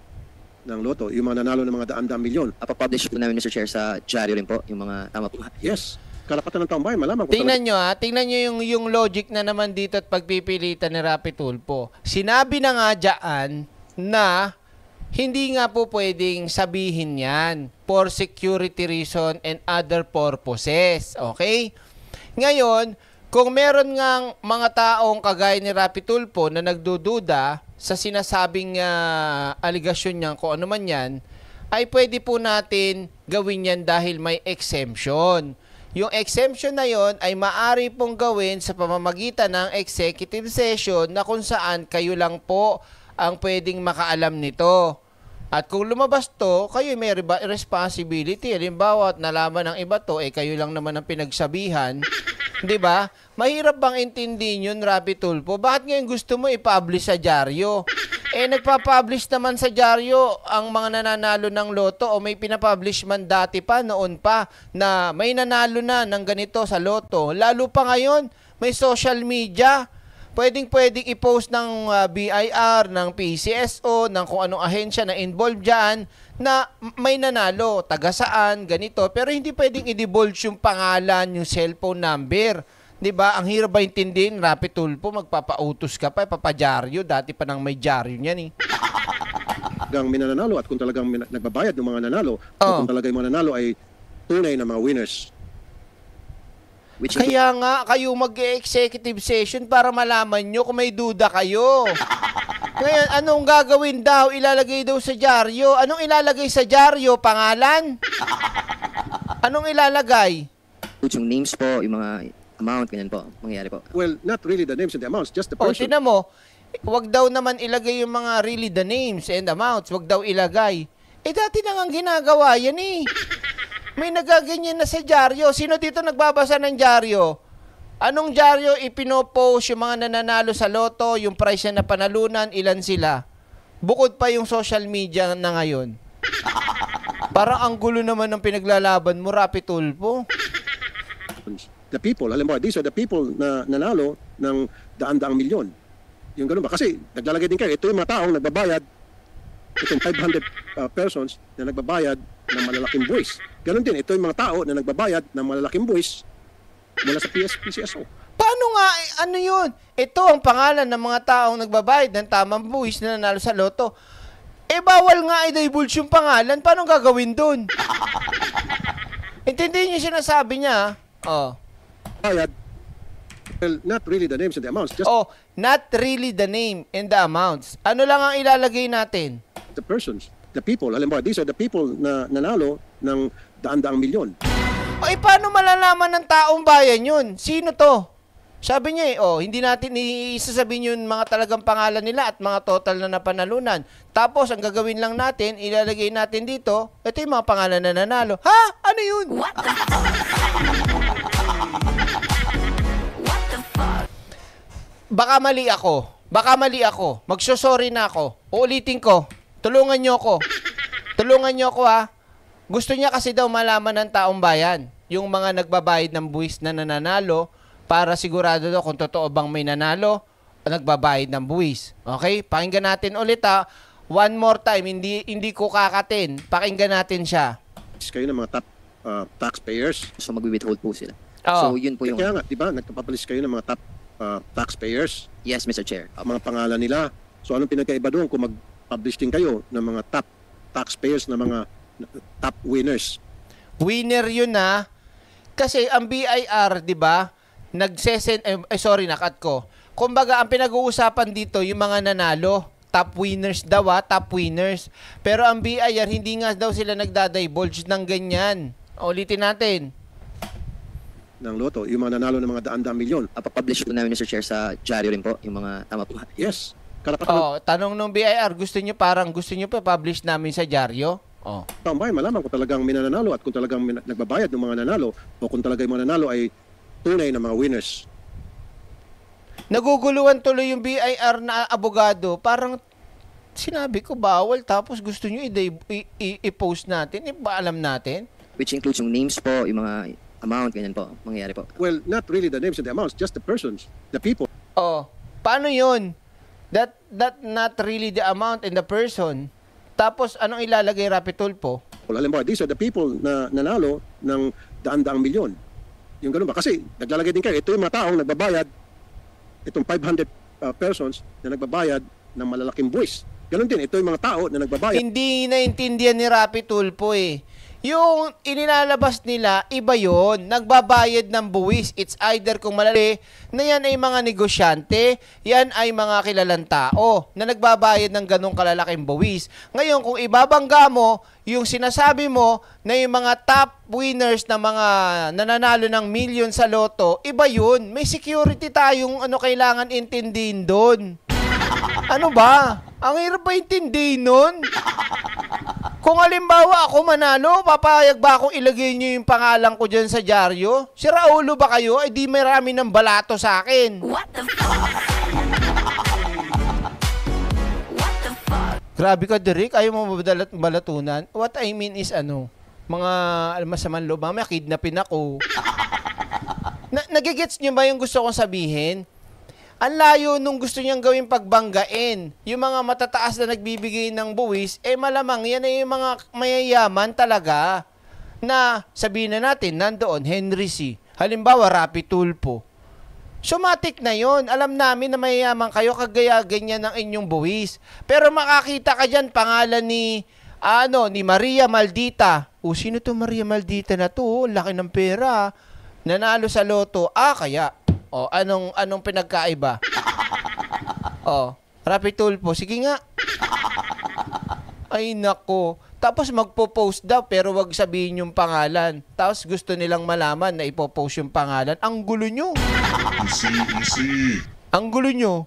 ng loto, yung mga nanalo ng mga daan-daan milyon. Papapublish po namin, Mister Chair, sa dyaryo rin po, yung mga tama po. Yes. Karapatan ng taong bayan, malaman kung Tingnan nyo ha, tingnan nyo yung, yung logic na naman dito at pagpipilitan ni Rapi Tulfo. Sinabi na nga dyan na hindi nga po pwedeng sabihin yan for security reason and other purposes. Okay? Ngayon, kung meron ngang mga taong kagaya ni Rapi Tulfo na nagdududa sa sinasabing uh, aligasyon niyan, kung ano man yan, ay pwede po natin gawin yan dahil may exemption. Yung exemption na yon ay maaari pong gawin sa pamamagitan ng executive session na kung saan kayo lang po ang pwedeng makaalam nito. At kung lumabas to, kayo may responsibility. Halimbawa, at nalaman ng iba to, eh kayo lang naman ang pinagsabihan. Di ba? Mahirap bang intindihin yun, Rapi Tulfo? Bakit ngayon gusto mo i-publish sa dyaryo? Eh, nagpa-publish naman sa dyaryo ang mga nananalo ng loto o may pinapublish man dati pa, noon pa, na may nanalo na ng ganito sa loto. Lalo pa ngayon, may social media. Pwedeng-pwedeng i-post ng uh, B I R, ng P C S O, ng kung anong ahensya na involved dyan, na may nanalo, taga saan, ganito. Pero hindi pwedeng i-divulge yung pangalan, yung cellphone number. 'Di ba? Ang hirap ba intindihin, Rapi Tulfo, magpapautos ka pa, papadyaryo, dati pa nang may dyaryo niyan eh. Talagang minananalo at kung talagang min- nagbabayad ng mga nanalo, Oh. o kung talagang mga nanalo ay tunay na mga winners. Which Kaya nga, kayo mag-executive session para malaman nyo kung may duda kayo. Ngayon, anong gagawin daw? Ilalagay daw sa dyaryo. Anong ilalagay sa dyaryo? Pangalan? Anong ilalagay? yung names po, yung mga amount, ganyan po, mangyayari po. Well, not really the names and the amounts, just the O, person. tinan mo, wag daw naman ilagay yung mga really the names and amounts. Wag daw ilagay. Eh, dati na nga ginagawa yan eh. May nagaganyan na sa dyaryo. Sino dito nagbabasa ng dyaryo? Anong dyaryo ipinopost yung mga nananalo sa loto, yung price na panalunan, ilan sila? Bukod pa yung social media na ngayon. Parang ang gulo naman ng pinaglalaban mo, Rapi Tulfo. The people, alam mo, these are the people na nanalo ng daan-daang milyon. Yung ganun ba? Kasi naglalagay din kayo, ito yung mga taong nagbabayad, itong five hundred uh, persons na nagbabayad ng malalaking buwis. Ganun din, ito yung mga tao na nagbabayad ng malalaking buwis mula sa P S P C S O. Paano nga, eh, ano yun? Ito ang pangalan ng mga taong nagbabayad ng tamang buwis na nanalo sa loto. Eh, bawal nga i-divulge yung pangalan. Paano gagawin dun? Intindihin niyo sinasabi niya. Oh. Bayad, well, not really the names and the amounts, just Oh, not really the name and the amounts. Ano lang ang ilalagay natin? the persons, the people. Alam mo, these are the people na nanalo ng daan-daang milyon. O, eh, paano malalaman ng taong bayan yun? Sino to? Sabi niya eh, oh, hindi natin isasabihin yung mga talagang pangalan nila at mga total na napanalunan. Tapos, ang gagawin lang natin, ilalagay natin dito, ito yung mga pangalan na nanalo. Ha? Ano yun? What the Baka mali ako. Baka mali ako. Magsosorry na ako. Uulitin ko. Tulungan niyo ako. Tulungan niyo ako ha. Gusto niya kasi daw malaman ng taong bayan yung mga nagbabayad ng buwis na nananalo para sigurado daw kung totoo bang may nanalo o nagbabayad ng buwis. Okay? Pakinggan natin ulit ha. One more time. Hindi hindi ko kakatin. Pakinggan natin siya. Kayo ng mga top uh, taxpayers. So magwi-withhold po sila. Oo. So yun po yung... Kaya nga, di ba, nagpapalis kayo ng mga top uh, taxpayers. Yes, Mister Chair. Mga pangalan nila. So anong pinagkaiba doon kung mag-publish din kayo ng mga top taxpayers na mga top winners? Winner yun na. Kasi ang B I R, di ba, nagsesend, eh, eh, sorry, nakat ko. Kumbaga, ang pinag-uusapan dito, yung mga nanalo, top winners daw ah, top winners. Pero ang B I R, hindi nga daw sila nagdadivulge ng ganyan. Ulitin natin. Ng loto, yung mga nanalo ng mga daan-daang milyon. Papublish po namin, Mister Chair, sa dyaryo rin po, yung mga tama po. Yes. Karapatan. Oh, tanong nung B I R, gusto nyo parang gusto nyo pa publish namin sa dyaryo? Oh. Taong bayan, malaman kung talagang minananalo at kung talagang min- nagbabayad ng mga nanalo o kung talagang mga nanalo ay tunay na mga winners. Naguguluhan tuloy yung B I R na abogado. Parang sinabi ko bawal tapos gusto nyo i- i- i- i-post natin, ipaalam natin. Which includes yung names po, yung mga amount, ganyan po, mangyayari po. Well, not really the names and the amounts, just the persons, the people. Oh, paano yun? That, that not really the amount and the person. Tapos, anong ilalagay, Rapi Tulfo? Well, alam mo, these are the people na nanalo ng daan-daang milyon. Yung ganun ba? Kasi naglalagay din kayo, ito yung mga taong nagbabayad, itong five hundred uh, persons na nagbabayad ng malalaking buwis. Ganun din, ito yung mga tao na nagbabayad. Hindi naintindihan ni Rapi Tulfo eh. Yung inilalabas nila, iba yon, nagbabayad ng buwis. It's either kung malali na yan ay mga negosyante, yan ay mga kilalang tao na nagbabayad ng ganong kalalaking buwis. Ngayon, kung ibabangga mo, yung sinasabi mo na yung mga top winners na mga nananalo ng million sa loto, iba yun. May security tayong ano kailangan intindihin doon. Ano ba? Ang hirap ba intindihin nun? Kung halimbawa ako manalo, papayag ba akong ilagay niyo yung pangalan ko dyan sa dyaryo? Si Raulo ba kayo? Ay di marami ng balato sa akin. What the fuck? What the fuck? Grabe ka, Derek. Ayaw mo mabalat balatunan? What I mean is ano, mga masamang loob. Mamaya kidnapin ako. Na nagigets niyo ba yung gusto kong sabihin? Ang layo nung gusto niyang gawing pagbanggain. Yung mga matataas na nagbibigay ng buwis, eh malamang yan ay yung mga mayayaman talaga. Na sabihin na natin, nandoon, Henry C. Halimbawa, Rapi Tulfo. Somatic na yon. Alam namin na mayayaman kayo kagaya ganyan ng inyong buwis. Pero makakita ka dyan, pangalan ni, ano, ni Maria Maldita. O, sino to Maria Maldita na to? Laki ng pera. Nanalo sa loto. Ah, kaya. O, anong, anong pinagkaiba? O, Rapi Tulfo. Sige nga. Ay, nako. Tapos magpo-post daw pero wag sabihin yung pangalan. Tapos gusto nilang malaman na ipo-post yung pangalan. Ang gulo nyo. Easy, easy. Ang gulo nyo.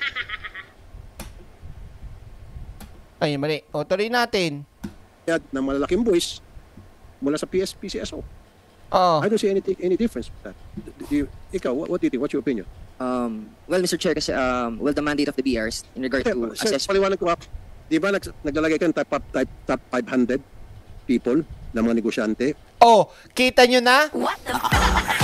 Ay, mali. O, tuloy natin. Na malalaking buwis mula sa P S P C S O. Oh. I don't see any, any difference with that. Do you, ikaw, what, what do you think? What's your opinion? Um, well, Mister Chair, kasi um, well, the mandate of the B Rs in regard to Sir, assess... paliwanag ko, di ba nag, naglalagay ka ng top, top, top five hundred people na mga negosyante? Oh, kita nyo na? What the fuck?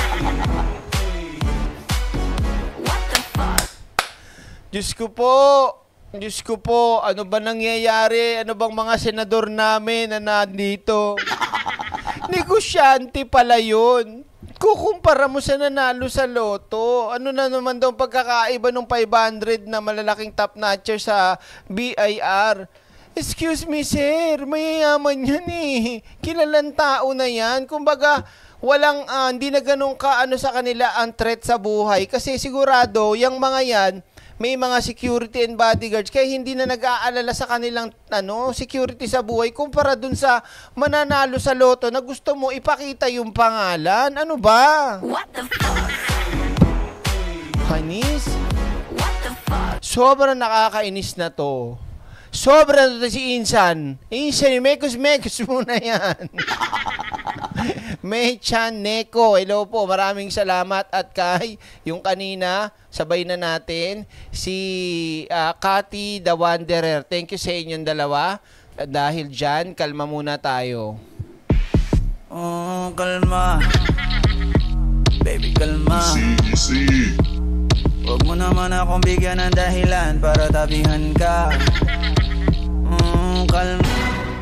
What the fuck? Diyos ko po. Diyos ko po. Ano ba nangyayari? Ano bang mga senador namin na nandito? Negosyante pala yun. Kukumpara mo sa nanalo sa loto. Ano na naman daw pagkakaiba ng five hundred na malalaking top notcher sa B I R? Excuse me, sir. Mayayaman yan eh. Kilalang tao na yan. Kumbaga, walang, uh, hindi na ganun ka ano sa kanila ang threat sa buhay. Kasi sigurado, yung mga yan, may mga security and bodyguards kaya hindi na nag-aalala sa kanilang ano, security sa buhay kumpara dun sa mananalo sa loto na gusto mo ipakita yung pangalan. Ano ba? What the fuck? Hanis? What the fuck? Sobrang nakakainis na to. Sobrang na to si Insan. Insan, mekos-mekos muna yan. Mechan Neko, hello po, maraming salamat. At kay yung kanina, sabay na natin, si uh, Cathy the Wanderer. Thank you sa inyong dalawa. Uh, dahil dyan, kalma muna tayo. Oh, kalma. Baby, kalma. Easy, easy. Huwag mo naman akong bigyan ng dahilan para tabihan ka. Mm, kalma.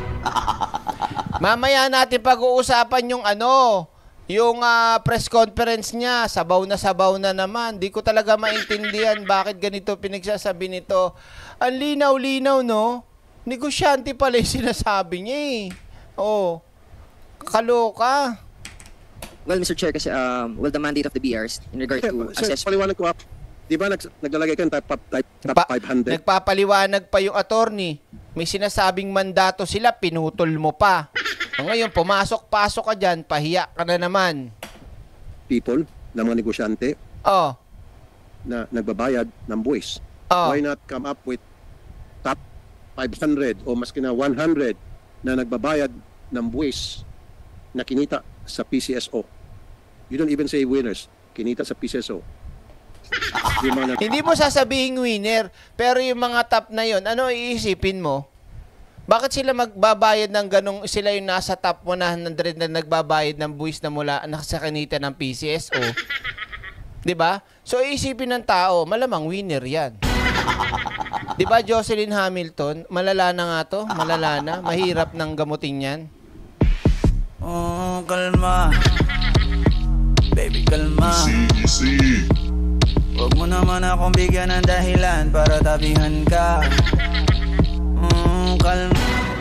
Mamaya natin pag-uusapan yung ano, yung uh, press conference niya. Sabaw na sabaw na naman. Di ko talaga maintindihan bakit ganito pinagsasabi nito. Ang linaw-linaw, no? Negosyante pala yung sinasabi niya eh. Oh, kaloka. Well, Mister Chair, kasi um, well, the mandate of the B Rs in regard to Sir, assess... paliwanag ko, di ba nag, naglalagay ka ng top, top, top five hundred? Nagpapaliwanag pa yung attorney. May sinasabing mandato sila, pinutol mo pa. O ngayon, pumasok-pasok ka dyan, pahiya ka na naman. People, na mga negosyante, oh. na nagbabayad ng buwis. Oh. Why not come up with top five hundred o maski na one hundred na nagbabayad ng buwis na kinita sa P C S O? You don't even say winners, kinita sa P C S O. Mga... Hindi mo sasabihin winner, pero yung mga top na yon, ano iisipin mo? Bakit sila magbabayad ng ganong, sila yung nasa top one hundred na nagbabayad ng buwis na mula sa kanita ng P C S O? Diba? So iisipin ng tao, malamang winner yan. Diba Jocelyn Hamilton? Malala na nga to, malala na, mahirap ng gamutin yan. Oh, kalma. Baby, kalma. Easy, easy. Huwag mo naman akong bigyan ng dahilan para tabihan ka. Mm, kalma.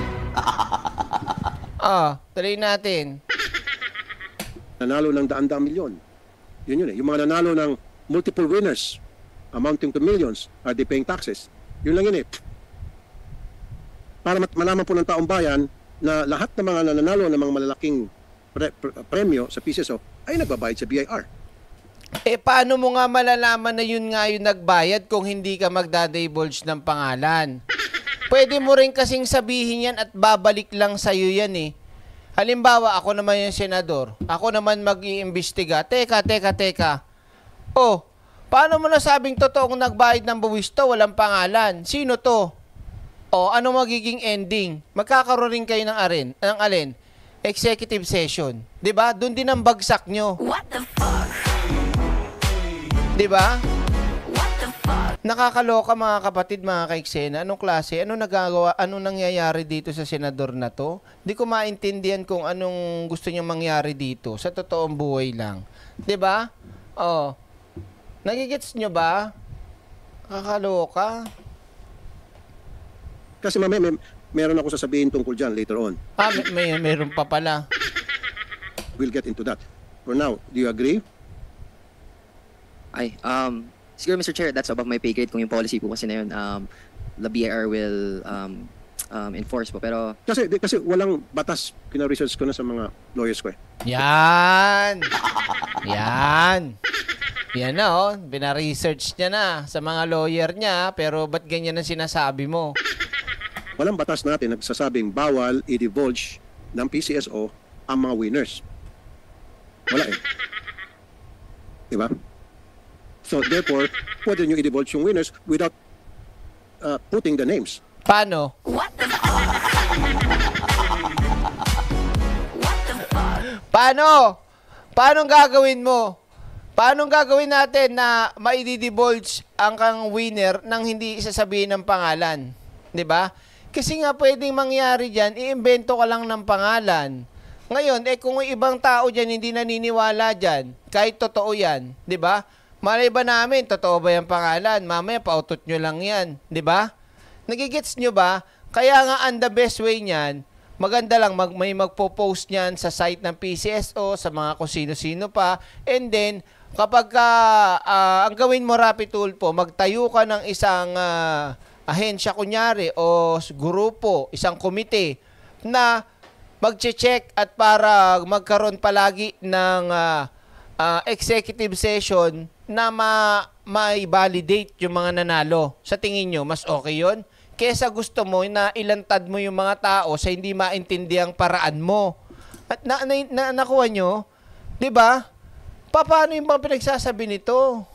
Ah, tuloy natin. Nanalo ng daan-daang milyon. Yun yun eh. Yung mga nanalo ng multiple winners amounting to millions, are they paying taxes? Yun lang yun eh. Para malaman po ng taong bayan na lahat ng mga nananalo ng mga malalaking pre- pre- premyo sa P C S O ay nagbabayad sa B I R. Eh, paano mo nga malalaman na yun nga yung nagbayad kung hindi ka magdadivulge ng pangalan? Pwede mo rin kasing sabihin yan at babalik lang sa'yo yan eh. Halimbawa, ako naman yung senador. Ako naman mag-iimbestiga. Teka, teka, teka. Oh, paano mo nasabing totoong nagbayad ng buwis to? Walang pangalan. Sino to? Oh, ano magiging ending? Magkakaroon rin kayo ng, arin, ng alin? Executive session. Diba? Doon din ang bagsak nyo. What the fuck? Diba? What the fuck? Nakakaloka mga kapatid, mga kaiksena. Anong klase? Anong nagagawa? Anong nangyayari dito sa senador na to? Di ko maintindihan kung anong gusto niyang mangyari dito. Sa totoong buhay lang. Diba? Oh. Nagigets nyo ba? Kakaloka. Kasi mamaya may, meron ako sasabihin tungkol dyan later on. Ah, may, may meron pa pala. We'll get into that. For now, do you agree? Ay, um, siguro Mister Chair, that's above my pay grade kung yung policy po kasi na yun, um, the B I R will um, um, enforce po. Pero Kasi di- kasi walang batas, kina-research ko na sa mga lawyers ko eh. Yan. Yan. Yan na oh. Bina-research niya na sa mga lawyer niya. Pero ba't ganyan ang sinasabi mo? Walang batas natin nagsasabing bawal i-divulge ng P C S O ang mga winners. Wala eh. Diba? So therefore, pwede nyo i-divulge yung winners without uh, putting the names. Paano? Paano? Paano gagawin mo? Paano gagawin natin na ma-divulge ang kang winner nang hindi isasabihin ng pangalan? 'Di ba? Kasi nga pwedeng mangyari diyan, iimbento ka lang ng pangalan. Ngayon, eh kung may ibang tao diyan hindi naniniwala diyan, kahit totoo 'yan, 'di ba? Malay ba namin totoo ba 'yang pangalan? Mamaya pautot nyo lang 'yan, 'di ba? Nagigets nyo ba? Kaya nga ang the best way niyan, maganda lang mag, may magpo-post niyan sa site ng P C S O, sa mga kung sino-sino pa. And then, kapag uh, uh, ang gawin mo, Rapi Tulfo, magtayo ka ng isang uh, ahensya kunyari o grupo, isang komite na magche-check at para magkaroon palagi ng uh, uh, executive session na ma ma-validate yung mga nanalo. Sa tingin nyo, mas okay yun? Kesa gusto mo na ilantad mo yung mga tao sa hindi maintindihan paraan mo. At na, na, na nakuha nyo, di ba? Paano yung mga pinagsasabi nito?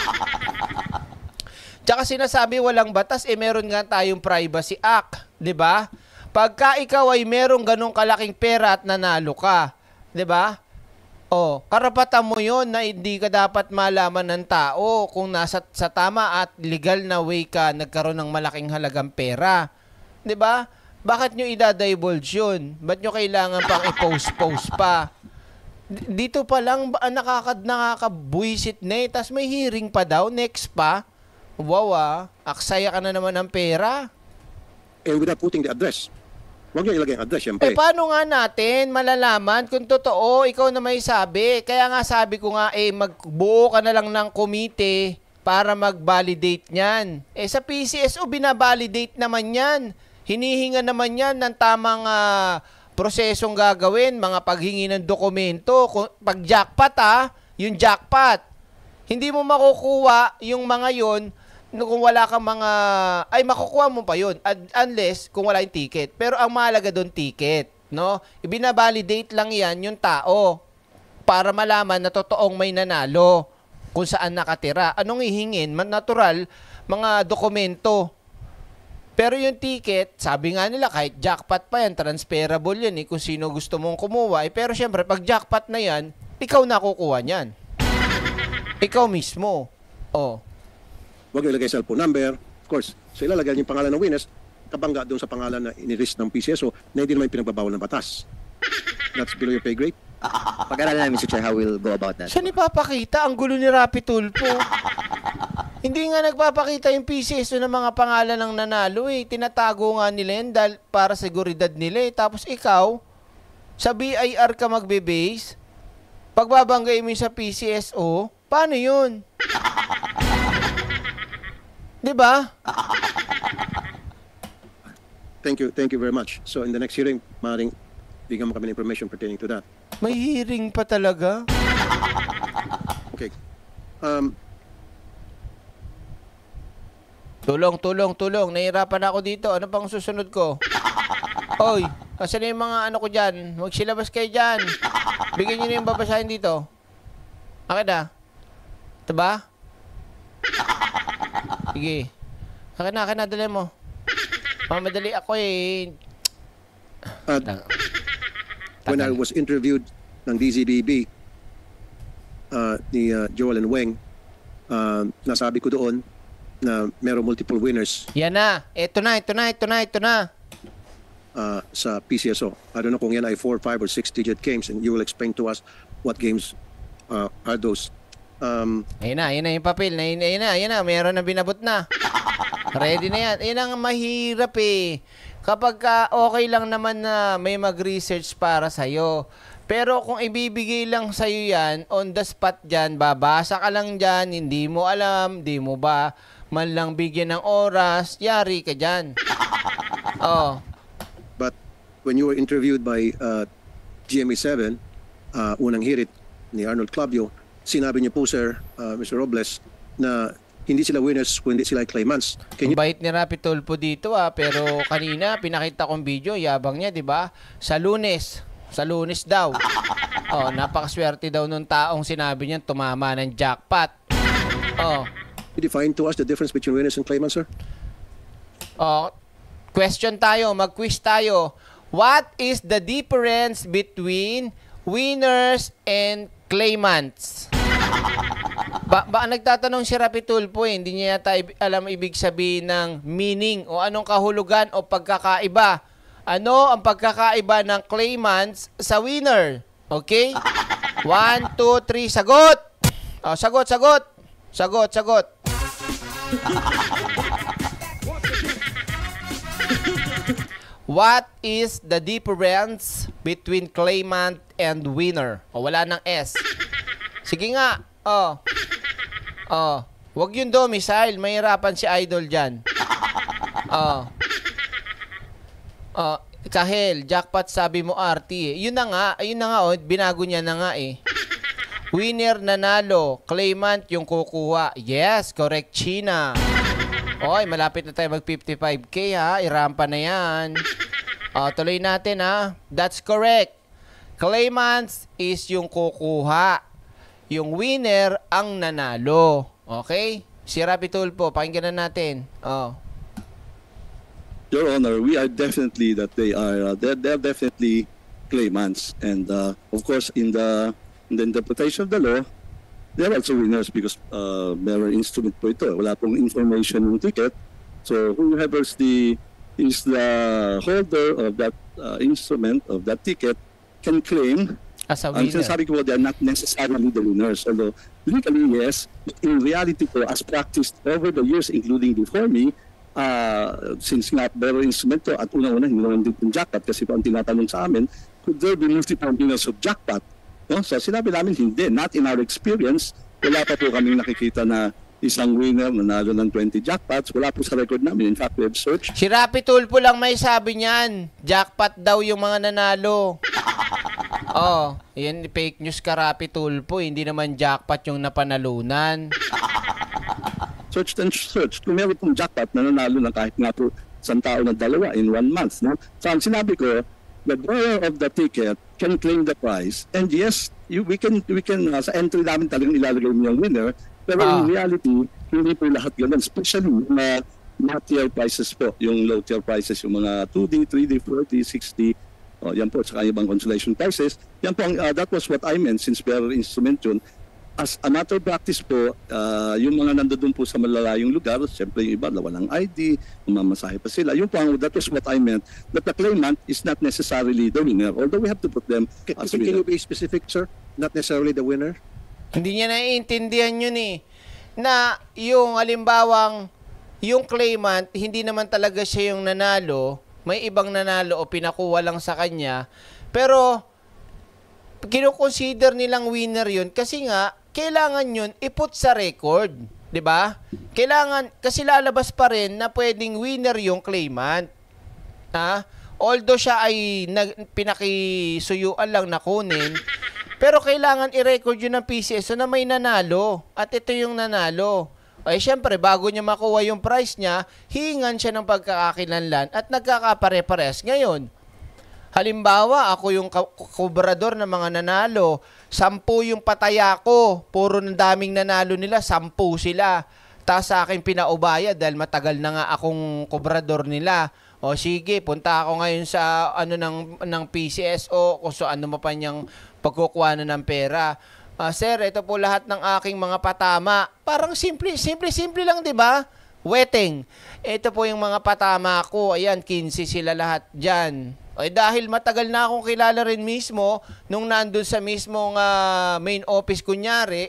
Tsaka sinasabi walang batas, eh meron nga tayong Privacy Act, di ba? Pagka ikaw ay merong ganong kalaking pera at nanalo ka, di ba? Oh, karapatan mo yon na hindi ka dapat malaman ng tao kung nasa sa tama at legal na way ka nagkaroon ng malaking halagang pera. 'Di ba? Bakit nyo i-divulge yun? Ba't nyo kailangan pang i-post-post pa? D- dito pa lang ba nakakad nakakabuisit na eh. Tas may hearing pa daw, next pa. Wow ah, aksaya ka na naman ng pera. And without putting the address. Huwag nyo ilagay ang address, Eh, syempre. paano nga natin malalaman kung totoo, ikaw na may sabi? Kaya nga sabi ko nga, eh, magbuo ka na lang ng komite para mag-validate niyan. Eh, sa P C S O, binabalidate naman yan. Hinihinga naman yan ng tamang uh, prosesong gagawin, mga paghingi ng dokumento. Kung, pag jackpot, ah, yung jackpot. Hindi mo makukuha yung mga yon kung wala kang mga, ay makukuha mo pa yun, unless kung wala yung ticket. Pero ang mahalaga doon, ticket, no? Ibinabalidate lang yan yung tao para malaman na totoong may nanalo kung saan nakatira. Anong ihingin? Natural, mga dokumento. Pero yung ticket, sabi nga nila, kahit jackpot pa yan, transferable yan eh, kung sino gusto mong kumuha. Eh, pero syempre, pag jackpot na yan, ikaw nakukuha niyan. Ikaw mismo. Oh. Huwag nyo ilagay cellphone number. Of course, so ilalagay yung pangalan ng winners, kabangga doon sa pangalan na inirist ng P C S O na hindi naman pinagbabawal ng batas. That's below your pay grade. Pag-aralan namin, Mister Chair, how we'll go about that. Saan ipapakita? Ang gulo ni Rapi Tulfo. Hindi nga nagpapakita yung P C S O ng mga pangalan ng nanalo eh. Tinatago nga nila yun dahil para seguridad nila eh. Tapos ikaw, sa B I R ka magbe-base, pagbabanggay mo sa P C S O, paano yun? Di ba? Thank you, thank you very much. So in the next hearing, maaaring bigyan mo kami ng information pertaining to that. May hearing pa talaga? Okay. Um, tulong, tulong, tulong. Nahihirapan ako dito. Ano pang susunod ko? Oy, kasi na yung mga ano ko dyan? Magsilabas kayo dyan. Bigyan nyo na yung babasahin dito. Akin na. Ito ba? Sige. Akin na, akin na. Dali mo. Mamadali ako eh. At when I was interviewed ng D Z B B uh, ni uh, Joel and Weng, uh, nasabi ko doon na meron multiple winners. Yan na. Ito na, ito na, ito na, ito na. Uh, sa P C S O. I don't know kung yan ay four, five, or six digit games, and you will explain to us what games uh, are those Um, ayun na, ayun na yung papel. Ayun, ayun na, ayun na. Meron na binabot na. Ready na yan. Ayun ang mahirap eh. Kapag ka okay lang naman na may mag-research para sa'yo. Pero kung ibibigay lang sa'yo yan, on the spot dyan, babasa ka lang dyan, hindi mo alam, hindi mo ba man lang bigyan ng oras, yari ka dyan. Oh. But when you were interviewed by uh, G M A seven, uh, unang hirit ni Arnold Clavio, sinabi niyo po, sir, uh, Mister Robles, na hindi sila winners kundi sila claimants. Can you... Bait ni Rapi Tulfo dito ah, pero kanina pinakita kong video, yabang niya, di ba? Sa Lunes, sa Lunes daw. Oh, napakaswerte daw nung taong sinabi niya tumama ng jackpot. Oh. Define to us the difference between winners and claimants, sir? Oh, question tayo, mag-quiz tayo. What is the difference between winners and claimants? Ba, ba nagtatanong si Rapi Tulfo eh, hindi niya yata alam ibig sabihin ng meaning o anong kahulugan o pagkakaiba. Ano ang pagkakaiba ng claimants sa winner? Okay? One, two, three, sagot! Oh, sagot, sagot! Sagot, sagot! What is the difference between claimant and winner? O, wala ng S. Sige nga. Oh. Oh. Huwag yung domicile. Mahirapan si Idol dyan. Oh. Oh. Kahel, jackpot sabi mo R T. Yun na nga. Ayun na nga. Oh. Binago niya na nga eh. Winner nanalo. Claimant yung kukuha. Yes, correct, China. Oy, malapit na tayo mag fifty-five K ha. Irampa na yan. O, tuloy natin ha. That's correct. Claimants is yung kukuha. Yung winner ang nanalo. Okay? Si Rapi Tulfo, pakinggan na natin. Oh. Your Honor, we are definitely that they are, uh, they're, they're definitely claimants. And uh, of course, in the, in the interpretation of the law, they're also winners because uh, mirror instrument po ito. Wala pong information ng ticket. So whoever is the, is the holder of that uh, instrument, of that ticket, can claim. As a Ang winner. sinasabi ko, they are not necessarily the winners. Although legally, yes, in reality po, as practiced over the years, including before me, uh, since nga mirror instrument to, at unang-una, hindi naman din yung jackpot kasi po ang tinatanong sa amin, could there be multiple winners of jackpot? No? So sinabi namin, hindi. Not in our experience. Wala pa po kaming nakikita na isang winner nanalo ng twenty jackpots. Wala po sa record namin. In fact, we have searched. Si Rapi Tulfo lang may sabi niyan. Jackpot daw yung mga nanalo. Oh, yan fake news ka Rapi Tulfo. Hindi naman jackpot yung napanalunan. Search and search. Kung meron pong jackpot na nanalo ng kahit nga po isang tao na dalawa in one month. No? So ang sinabi ko, the drawer of the ticket can claim the prize. And yes, you, we can, we can uh, sa entry namin talagang ilalagay mo yung winner. Pero ah. in reality, hindi po lahat ganun. Especially yung mga low tier prices po. Yung low tier prices, yung mga two D, three D, four D, six D. Oh, yan po, saka ibang consolation prices. Yan po, uh, that was what I meant since bearer instrument yun. As a matter of practice po, uh, yung mga nandoon po sa malalayong lugar, siyempre yung iba, walang I D, umamasahe pa sila. Yung po, that was what I meant, that the claimant is not necessarily the winner, although we have to put them Can, as can winner. you be specific, sir? Not necessarily the winner? Hindi niya naiintindihan yun eh. Na yung halimbawang, yung claimant, hindi naman talaga siya yung nanalo, may ibang nanalo o pinakuha lang sa kanya, pero kino-consider nilang winner yun kasi nga, kailangan yun iput sa record. 'Di ba? Kailangan, kasi lalabas pa rin na pwedeng winner yung claimant. Ha? Although siya ay nag, pinakisuyuan lang na kunin, pero kailangan i-record yun ng P C S O na may nanalo. At ito yung nanalo. Ay, syempre, bago niya makuha yung price niya, hihingan siya ng pagkakakilanlan at nagkakapare-pares. Ngayon, halimbawa, ako yung kubrador ng mga nanalo, sampu yung pataya ko, puro ng daming nanalo nila, sampu sila. Tapos sa akin pinaubaya dahil matagal na nga akong kubrador nila. O sige, punta ako ngayon sa ano ng, ng P C S O o so ano pa niyang pagkukuha na ng pera. Uh, sir, ito po lahat ng aking mga patama. Parang simple, simple, simple lang, di ba? Wedding. Ito po yung mga patama ko. Ayan, quince sila lahat dyan. Ay, dahil matagal na akong kilala rin mismo, nung nandun sa mismong uh, main office kunyari,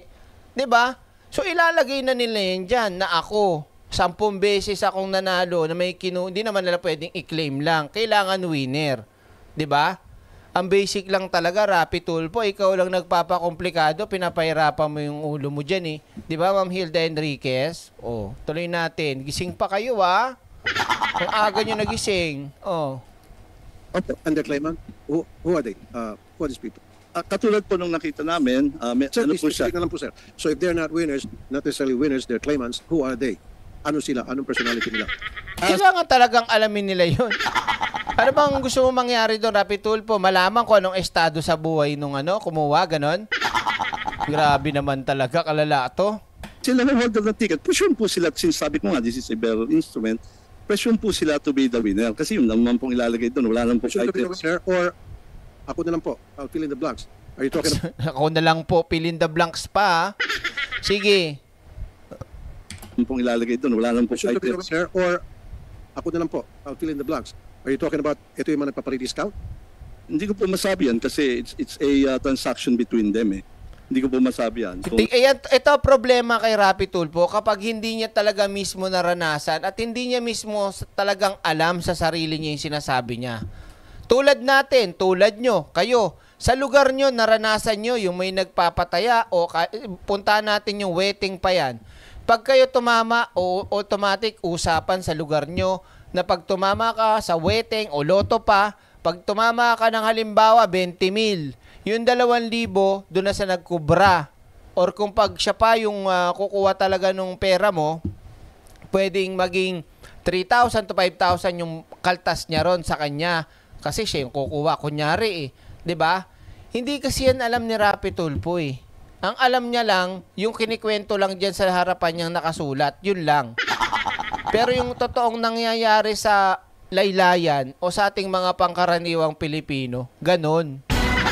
'Di ba? So ilalagay na nila yan dyan na ako, sampung beses akong nanalo na may kinu... Hindi naman nila pwedeng i-claim lang. Kailangan winner. 'Di ba? Ang basic lang talaga, Rapi Tulfo, ikaw lang nagpapakomplikado, pinapahirapan mo yung ulo mo dyan eh. 'Di ba, Ma'am Hilda Enriquez? Oh, tuloy natin. Gising pa kayo ah. Kung aga nyo nagising. Oh. Opo, and the claimant, who, who are they? Uh, who are these people? Ah, katulad po nung nakita namin, ah, may, Sir, ano please, po siya? specific na lang po, sir. So if they're not winners, not necessarily winners, they're claimants, who are they? Ano sila? Anong personality nila? Kailangan talagang alamin nila yun. Ano bang gusto mo mangyari doon, Rapi Tulfo? Malaman ko anong estado sa buhay nung ano, kumuha, ganon? Grabe naman talaga, kalala to. Sila na holder ng ticket. Presyon po sila, since sabi ko nga, this is a bearer instrument, presyon po sila to be the winner. Kasi yun naman pong ilalagay doon. Wala lang po Should to be the items. winner, or ako na lang po, I'll fill in the blanks. Are you talking about... Ako na lang po, fill in the blanks pa. ha? Sige. Yung pong ilalagay doon. Wala lang po Should to be the items. winner, or ako na lang po, I'll fill in the blanks. Are you talking about ito yung mga nagpaparediscount? Hindi ko po masabi yan kasi it's, it's a uh, transaction between them eh. Hindi ko po masabi yan. Kung- Ayan, ito problema kay Rapi Tulfo kapag hindi niya talaga mismo naranasan at hindi niya mismo s- talagang alam sa sarili niya yung sinasabi niya. Tulad natin, tulad nyo, kayo, sa lugar nyo, naranasan nyo yung may nagpapataya o ka- punta natin yung wedding pa yan. Pag kayo tumama o automatic usapan sa lugar nyo na pag tumama ka sa wedding o loto pa, pag tumama ka ng halimbawa twenty mil, yung dalawang libo doon na sa nagkubra. Or kung pag siya pa yung uh, kukuha talaga ng pera mo, pwedeng maging three thousand to five thousand yung kaltas niya ron sa kanya. Kasi siya yung kukuha, kunyari eh. 'Di ba? Hindi kasi yan alam ni Rapi Tulfo eh. Ang alam niya lang, yung kinikwento lang dyan sa harapan niyang nakasulat, yun lang. Pero yung totoong nangyayari sa laylayan o sa ating mga pangkaraniwang Pilipino, ganon.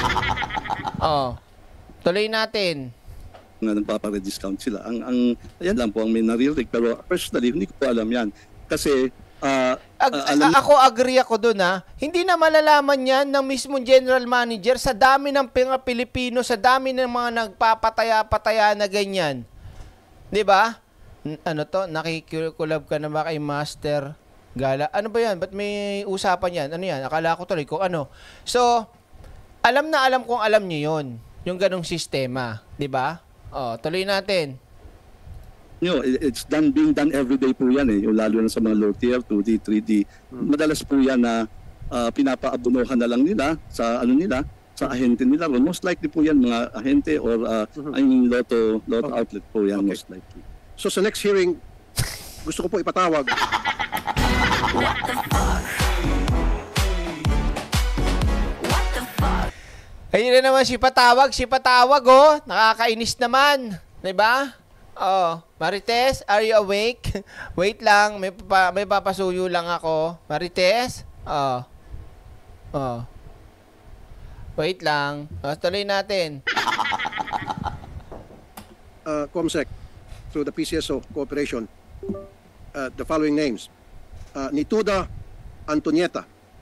Oh. Tuloy natin. nga nagpapare-discount sila. Ang, ang, yan lang po ang may naririnig. Pero personally, hindi ko po alam yan. Kasi, uh, Ag- uh, alam a- ako agree ako doon ha. Hindi na malalaman yan ng mismong general manager sa dami ng mga Pilipino, sa dami ng mga nagpapataya-pataya na ganyan. 'Di ba? N- Ano to? Nakikulab ka na ba kay Master Gala? Ano ba yan? Ba't may usapan yan? Ano yan? Akala ko tuloy kung ano. So, alam na alam kong alam nyo yun. Yung ganong sistema. 'Di ba? Oh, tuloy natin. you know, it- it's done, being done every day po yan eh, yung lalo na sa mga low tier, two D, three D. Madalas po yan na uh, pinapaabunuhan na lang nila sa ano nila, sa ahente nila. Most likely po yan mga ahente or uh, I mean lotto, lotto outlet po yan most likely. So sa next hearing, gusto ko po ipatawag. Ayun na naman si Patawag, si Patawag oh, nakakainis naman, 'di ba? Oh, Marites, are you awake? Wait lang, may papa, may papasuyo lang ako. Marites? Oh. Oh. Wait lang. Oh, tuloy natin. uh, COMSEC, through the P C S O cooperation, uh, the following names. Uh, Nituda Antonieta.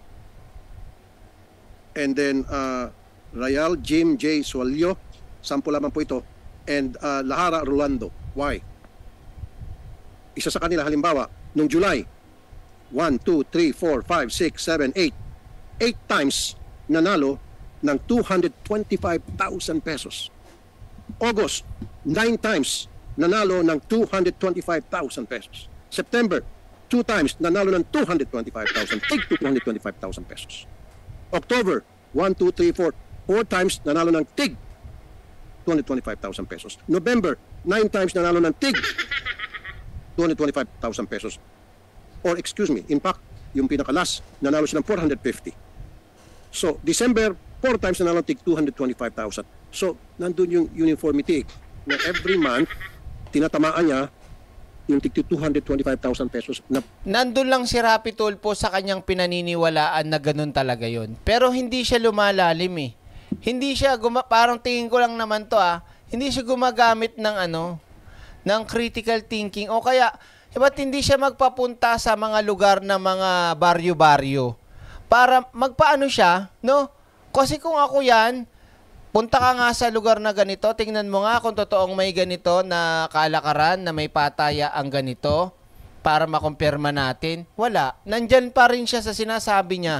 And then uh, Rayal Jim J. Sualio. Sampo lamang po ito. And uh, Lahara Rolando. Why? Isa sa kanila, halimbawa, nung July, one, two, three, four, five, six, seven, eight. Eight times nanalo ng two hundred twenty-five thousand pesos. August, nine times nanalo ng two hundred twenty-five thousand pesos. September, two times nanalo ng two hundred twenty-five thousand, take to two hundred twenty-five thousand pesos. October, one, two, three, four, four times nanalo ng tig two hundred twenty-five thousand pesos. November, nine times nanalo ng tig two hundred twenty-five thousand pesos. Or excuse me, in fact, yung pinakalas, nanalo siya ng four hundred fifty. So, December, four times nanalo ng tig two hundred twenty-five thousand. So, nandun yung uniformity na every month, tinatamaan niya yung tig two hundred twenty-five thousand pesos na Nandun lang si Rapi Tulfo sa kanyang pinaniniwalaan na ganun talaga yon. Pero hindi siya lumalalim eh. Hindi siya, guma- parang tingin ko lang naman to ah, hindi siya gumagamit ng ano, ng critical thinking o kaya, eh, ba't hindi siya magpapunta sa mga lugar na mga baryo-baryo para magpaano siya, no? Kasi kung ako yan, punta ka nga sa lugar na ganito, tingnan mo nga kung totoong may ganito na kalakaran, na may pataya ang ganito, para makumpirma natin. Wala. Nandyan pa rin siya sa sinasabi niya.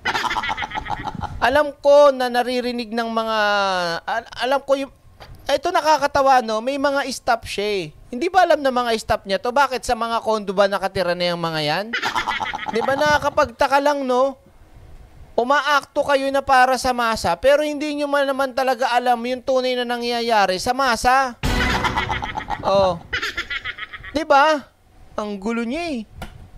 Alam ko na naririnig ng mga, al- alam ko yung, ito nakakatawa, no? May mga staff siya eh. Hindi ba alam ng mga staff niya to? Bakit sa mga kondo ba nakatira na yung mga yan? Di ba nakakapagtaka lang, no? Umaakto kayo na para sa masa, pero hindi nyo man naman talaga alam yung tunay na nangyayari sa masa. Oh. Di ba? Ang gulo niya eh.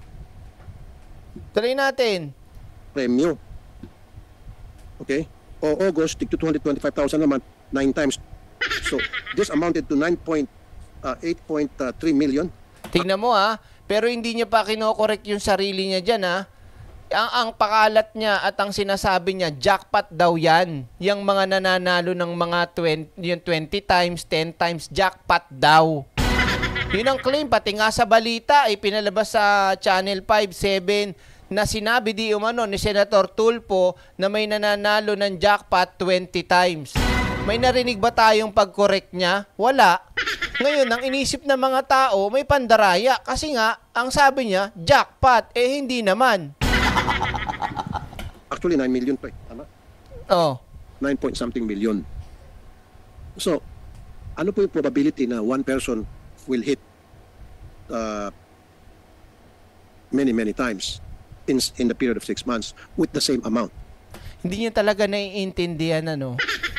Tuloy natin. Premyo. Okay? O August, tig to two hundred twenty-five thousand naman, nine times. So, this amounted to nine point eight point three million. Tingnan mo ha, pero hindi niya pa kinokorek yung sarili niya dyan ha. Ang, ang pakalat niya at ang sinasabi niya, jackpot daw yan. Yung mga nananalo ng mga twenty, yung twenty times, ten times, jackpot daw. Yun ang claim, pati nga sa balita, ay pinalabas sa Channel five, seven, na sinabi di umano ni Senator Tulfo na may nananalo ng jackpot twenty times. May narinig ba tayong pag-correct niya? Wala. Ngayon, ang inisip ng mga tao, may pandaraya. Kasi nga, ang sabi niya, jackpot. Eh, hindi naman. Actually, nine million pa eh. Tama? Oh. nine point something million. So, ano po yung probability na one person will hit uh, many, many times in, in the period of six months with the same amount? Hindi niya talaga naiintindihan, ano?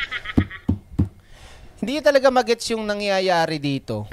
Hindi niya talaga magets yung nangyayari dito.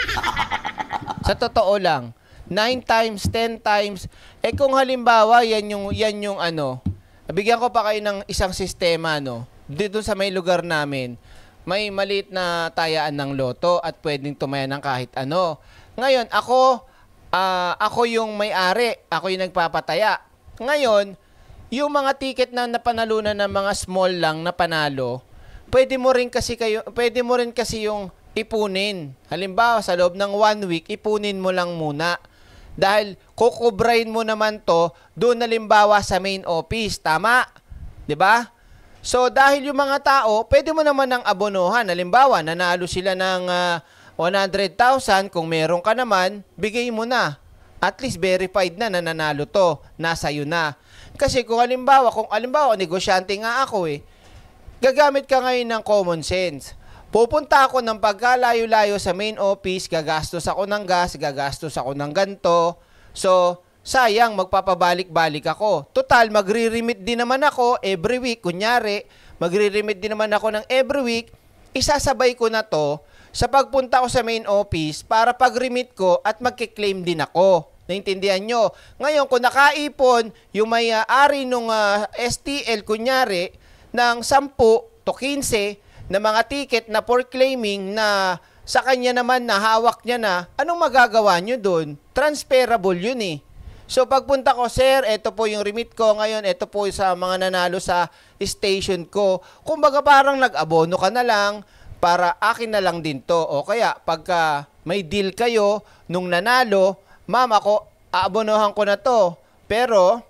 Sa totoo lang, nine times, ten times, eh kung halimbawa, yan yung, yan yung ano, bigyan ko pa kayo ng isang sistema, no? Dito sa may lugar namin, may maliit na tayaan ng loto at pwedeng tumaya ng kahit ano. Ngayon, ako, uh, ako yung may-ari, ako yung nagpapataya. Ngayon, yung mga ticket na napanalunan ng mga small lang na panalo, pwede mo rin kasi kayo, pwede mo rin kasi yung ipunin. Halimbawa, sa loob ng one week, ipunin mo lang muna. Dahil kukubrain mo naman to doon halimbawa sa main office. Tama? 'Di ba? So, dahil yung mga tao, pwede mo naman ng abonohan. Halimbawa, nanalo sila ng uh, one hundred thousand. Kung meron ka naman, bigay mo na. At least verified na na nanalo to. Nasa iyo na. Kasi kung halimbawa, kung halimbawa, negosyante nga ako eh, gagamit ka ngayon ng common sense. Pupunta ako ng pagkalayo-layo sa main office, gagastos ako ng gas, gagastos ako ng ganto. So, sayang, magpapabalik-balik ako. Total, magre-remit din naman ako every week. Kunyari, magre-remit din naman ako ng every week. Isasabay ko na to sa pagpunta ko sa main office para pag-remit ko at magkiklaim din ako. Naintindihan nyo? Ngayon, kung nakaipon yung may-ari nung uh, S T L, kunyari, ng ten to fifteen na mga ticket na for claiming na sa kanya naman na hawak niya na, anong magagawa nyo doon? Transferable yun eh. So pagpunta ko, sir, ito po yung remit ko ngayon, ito po sa mga nanalo sa station ko. Kumbaga parang nag-abono ka na lang para akin na lang din to. O kaya pagka may deal kayo nung nanalo, ma'am, ako aabonohan ko na to. Pero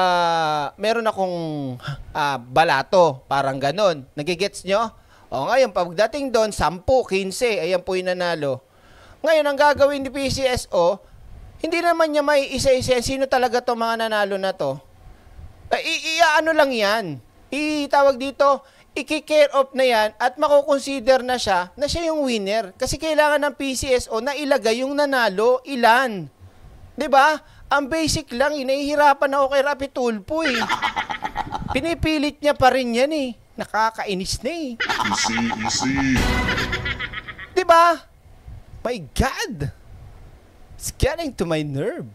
uh, meron akong uh, balato, parang ganon. Nagigets nyo? O ngayon, pagdating doon, ten, fifteen, ayan po yung nanalo. Ngayon, ang gagawin ni P C S O, hindi naman niya may isa-isa sino talaga to mga nanalo na to. I-ano lang yan. I-tawag dito, i-care off na yan at makukonsider na siya na siya yung winner. Kasi kailangan ng P C S O na ilagay yung nanalo, ilan. 'Di ba? Ang basic lang, inahihirapan ako kay Rapi Tulfo eh. Pinipilit niya pa rin yan eh. Nakakainis na eh. Easy, easy. 'Di ba? My God! It's getting to my nerve.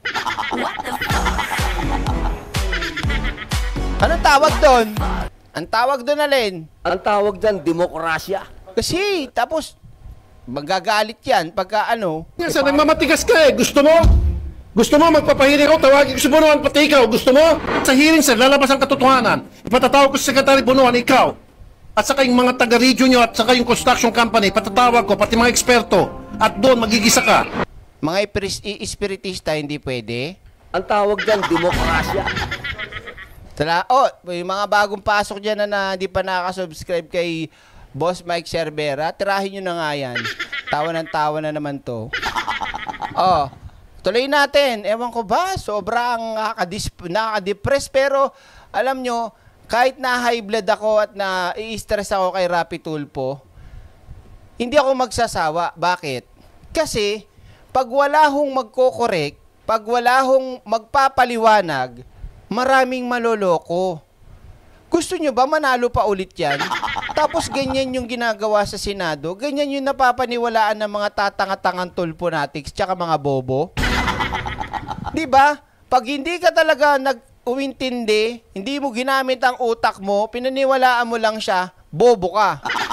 Anong tawag doon? Ang tawag doon, alin? Ang tawag dyan, demokrasya. Kasi, tapos, magagalit yan pagka ano. Yan, sa nagmamatigas ka eh. Gusto mo? Gusto mo magpapahiring ako? Tawagin ko si Bunuan, pati ikaw. Gusto mo? Sa hearing, sir, lalabas ang katotohanan. Ipatatawag ko si Secretary Bunuan, ikaw. At saka yung mga taga-region nyo at saka yung construction company, patatawag ko, pati mga eksperto. At doon, magigisa ka. Mga espiritista, hindi pwede. Ang tawag dyan, demokrasya. Tala, oh, yung mga bagong pasok dyan na, na di pa nakaka-subscribe kay Boss Mike Cervera, tirahin nyo na nga yan. Tawa ng tawa na naman to. Oh, tuloy natin. Ewan ko ba, sobrang nakakadis- nakakadepress. Pero, alam nyo, kahit na high blood ako at na i-stress ako kay Rapi Tulfo, hindi ako magsasawa. Bakit? Kasi, pag wala hong magko-correct, pag wala hong magpapaliwanag, maraming maloloko. Gusto nyo ba manalo pa ulit yan? Tapos ganyan yung ginagawa sa Senado, ganyan yung napapaniwalaan ng mga tatanga-tangang Tulfo natics tsaka mga bobo. Di ba? Pag hindi ka talaga nag-uintindi, hindi mo ginamit ang utak mo, pinaniwalaan mo lang siya, bobo ka.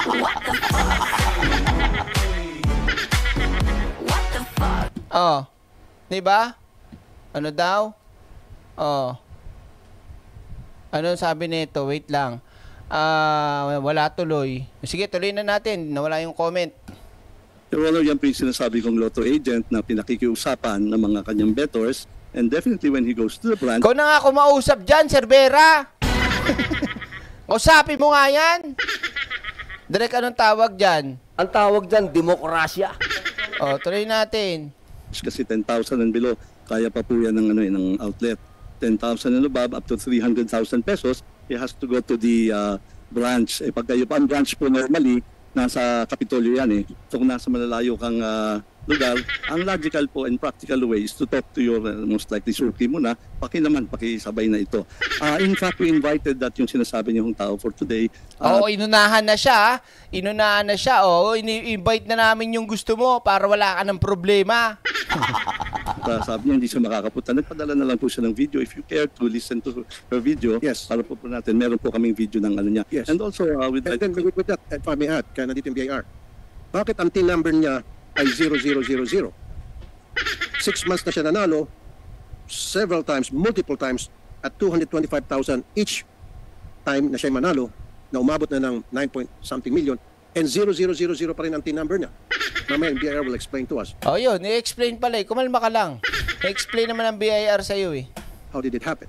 Oh. Di ba? Ano daw? Oh. Ano sabi nito? Wait lang. Ah, wala tuloy. Sige, tuloy na natin. Nawala yung comment. Your Honor, yan po yung sinasabi kong lotto agent na pinakikiusapan ng mga kanyang bettors, and definitely when he goes to the branch... Ikaw na nga kumausap dyan, Cervera. Usapin mo nga yan. Direk, anong tawag dyan? Ang tawag dyan, demokrasya. Oh, tuloy natin. Kasi ten thousand and below, kaya pa po yan ng, ano, ng outlet. ten thousand and above, up to three hundred thousand pesos, it has to go to the uh, branch. Eh, pag kayo pa, ang branch po normally, nasa Kapitolyo yan eh. So kung nasa malalayo kang uh, lugar, ang logical po and practical way is to talk to your uh, most likely surki muna, paki naman, pakisabay na ito. Uh, in fact, we invited that yung sinasabi niyong tao for today. Uh, Oo, inunahan na siya. Inunahan na siya. Oo, ini-invite na namin yung gusto mo para wala ka ng problema. Uh, sabi niya hindi siya makakapunta. Nagpadala na lang po siya ng video. If you care to listen to her video, yes, para po po natin, meron po kaming video ng ano niya. Yes. And also, uh, with, and then with, with that, if I may add, kaya nandito yung B I R, bakit ang T number niya ay zero zero zero zero? Six months na siya nanalo, several times, multiple times, at two hundred twenty-five thousand each time na siya manalo, na umabot na ng nine point something million, and zero zero zero zero pa rin ang T number niya. Mamaya yung B I R will explain to us. Oh, yun. I-explain pala eh. Kumalma ka lang. I-explain naman ang B I R sa'yo eh. How did it happen?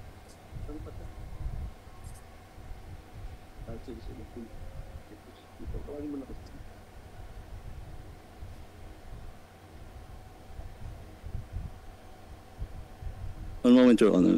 One moment, Your Honor.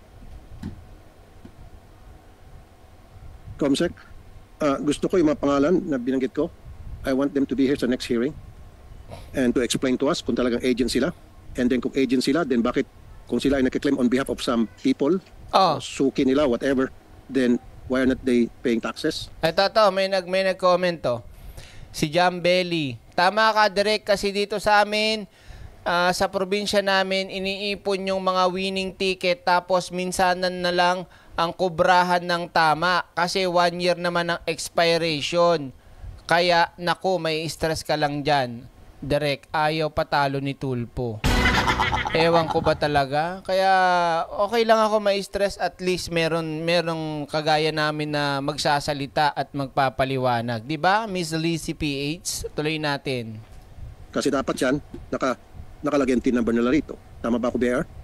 Comsec, uh, gusto ko yung mga pangalan na binanggit ko. I want them to be here sa next hearing and to explain to us kung talagang agent sila. And then kung agent sila, then bakit kung sila ay nakiklaim on behalf of some people, oh. uh, suki nila, whatever, then why are not they paying taxes? Ito to, may, nag, may nag-comment to. Si John Belly. Tama ka, Direk, kasi dito sa amin, uh, sa probinsya namin, iniipon yung mga winning ticket tapos minsanan na lang ang kubrahan ng tama kasi one year naman ang expiration. Kaya, naku, may stress ka lang dyan. Direk, ayaw patalo ni Tulfo. Ewan ko ba talaga? Kaya, okay lang ako may stress. At least, meron, merong kagaya namin na magsasalita at magpapaliwanag. Diba, Miss Lizzie P H? Tuloy natin. Kasi dapat yan, naka, nakalagay ang T number nila rito. Tama ba ako, B R?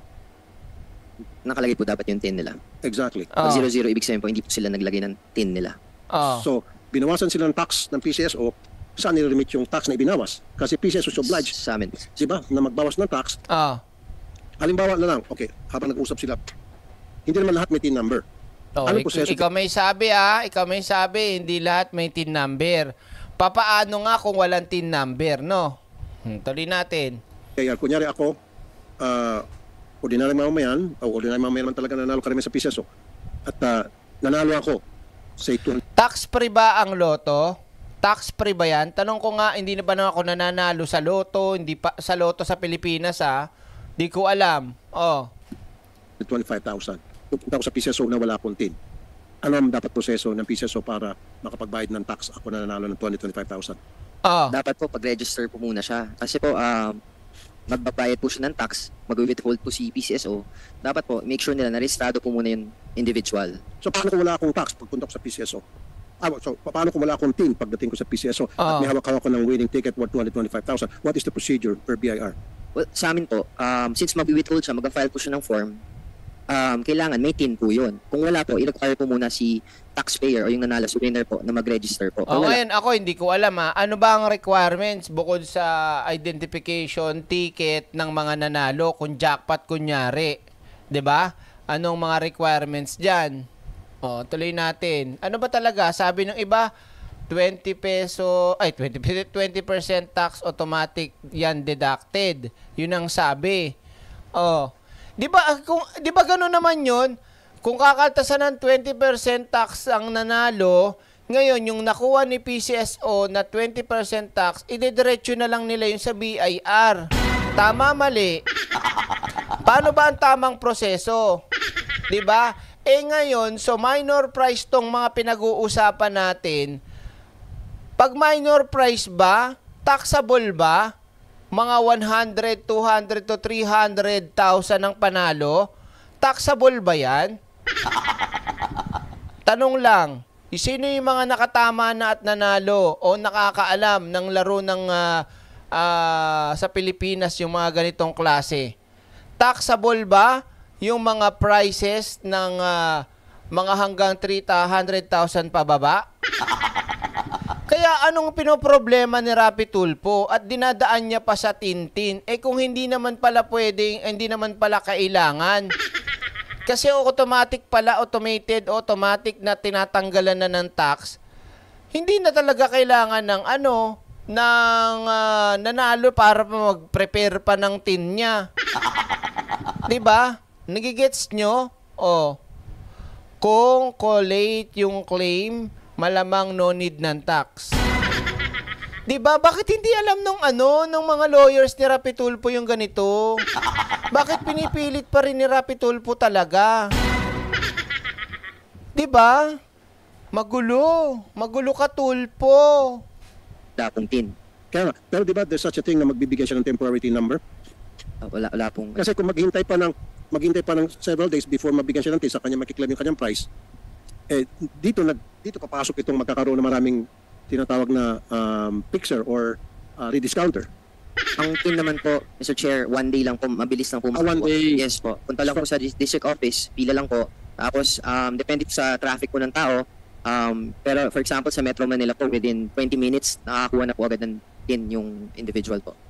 Nakalagay po dapat yung tin nila. Exactly. Pag zero zero, ibig sabihin po, hindi po sila naglagay ng tin nila. Oh. So, binawasan sila ng tax ng P C S O, saan nire-remit yung tax na ibinawas? Kasi P C S O is obliged, sa amin, diba, na magbawas ng tax. Ah. Halimbawa na lang, okay, habang nag-usap sila, hindi naman lahat may T number. Oh, Anong ik- proseso? ikaw may sabi ah, ikaw may sabi, hindi lahat may tin number. Papaano nga kung walang tin number, no? Hmm, tuloy natin. Kaya kunyari ako, uh, ordinary mamamayan, o ordinary mamamayan naman talaga nanalo karamihan sa P C S O, at uh, nanalo ako, say, two hundred. Tax-free ba ang loto? Tax-free ba yan? Tanong ko nga, hindi na ba na ako nananalo sa loto, hindi pa sa loto sa Pilipinas ha? Di ko alam. Oh. twenty-five thousand. Pupunta ako sa P C S O na wala akong tin. Ano ang dapat proseso ng P C S O para makapagbayad ng tax ako na nanalo ng twenty, twenty-five thousand? Oh. Dapat po pag-register po muna siya. Kasi po, um, magbabayad po siya ng tax, mag-withhold po si P C S O. Dapat po, make sure nila na registrado po muna yung individual. So paano kung wala akong tax pagpunta ko sa P C S O? Ah, so paano kung wala akong tin pagdating ko sa P C S O Oh. at may hawak-hawak ko ng winning ticket worth two hundred twenty-five thousand? What is the procedure per B I R? Well, sa amin po, um, since mag-withhold siya, mag-file po siya ng form, um, kailangan may tin po yun. Kung wala po, i-require po muna si taxpayer o yung nanalo sa winner po na mag-register po. O Kung wala, ngayon, ako hindi ko alam ha. Ano ba ang requirements bukod sa identification ticket ng mga nanalo kung jackpot kunyari? 'Di ba? Anong mga requirements diyan? O, tuloy natin. Ano ba talaga? Sabi ng iba, twenty peso, ay twenty twenty percent tax automatic yan deducted. Yun ang sabi. Oh. 'Di ba kung 'di ba gano'n naman 'yon? Kung kakaltasan ng twenty percent tax ang nanalo, ngayon yung nakuha ni P C S O na twenty percent tax, idediretso na lang nila yung sa B I R. Tama, mali. Paano ba ang tamang proseso? 'Di ba? Eh ngayon, so minor price tong mga pinag-uusapan natin. Pag minor price ba, taxable ba? Mga one hundred, two hundred to three hundred thousand ang panalo, taxable ba yan? Tanong lang, sino yung mga nakatama na at nanalo o nakakaalam ng laro ng uh, uh, sa Pilipinas yung mga ganitong klase? Taxable ba yung mga prices ng uh, mga hanggang three hundred thousand pababa? Kaya anong pinoproblema ni Rapi Tulfo at dinadaan niya pa sa Tintin? Eh kung hindi naman pala pwedeng, hindi naman pala kailangan. Kasi automatic pala, automated, automatic na tinatanggalan na ng tax. Hindi na talaga kailangan ng ano, ng uh, nanalo para mag-prepare pa ng tin niya. 'Di ba? Nagigets nyo? O, kung collate yung claim, malamang no need ng tax. Diba? Bakit hindi alam nung ano, nung mga lawyers ni Rapi Tulfo yung ganito? Bakit pinipilit pa rin ni Rapi Tulfo talaga? Diba? Magulo. Magulo ka, Tulfo. Wala tin. Kaya nga, pero di ba there's such a thing na magbibigay siya ng temporary tin number? Uh, wala, wala pong... Kasi kung maghintay pa ng maghintay pa ng several days before mabigyan siya ng tin sa kanya makiklaim yung kanyang price, eh dito na dito papasok itong magkakaroon ng maraming tinatawag na um, fixer or uh, rediscounter. Ang tin naman po, Mister Chair, one day lang po, mabilis lang po. Ah, one day. Yes po. Punta lang po sa district office, pila lang po. Tapos, um, depende po sa traffic po ng tao. Um, pero for example, sa Metro Manila po, within twenty minutes, nakakakuha na po agad ng tin yung individual po.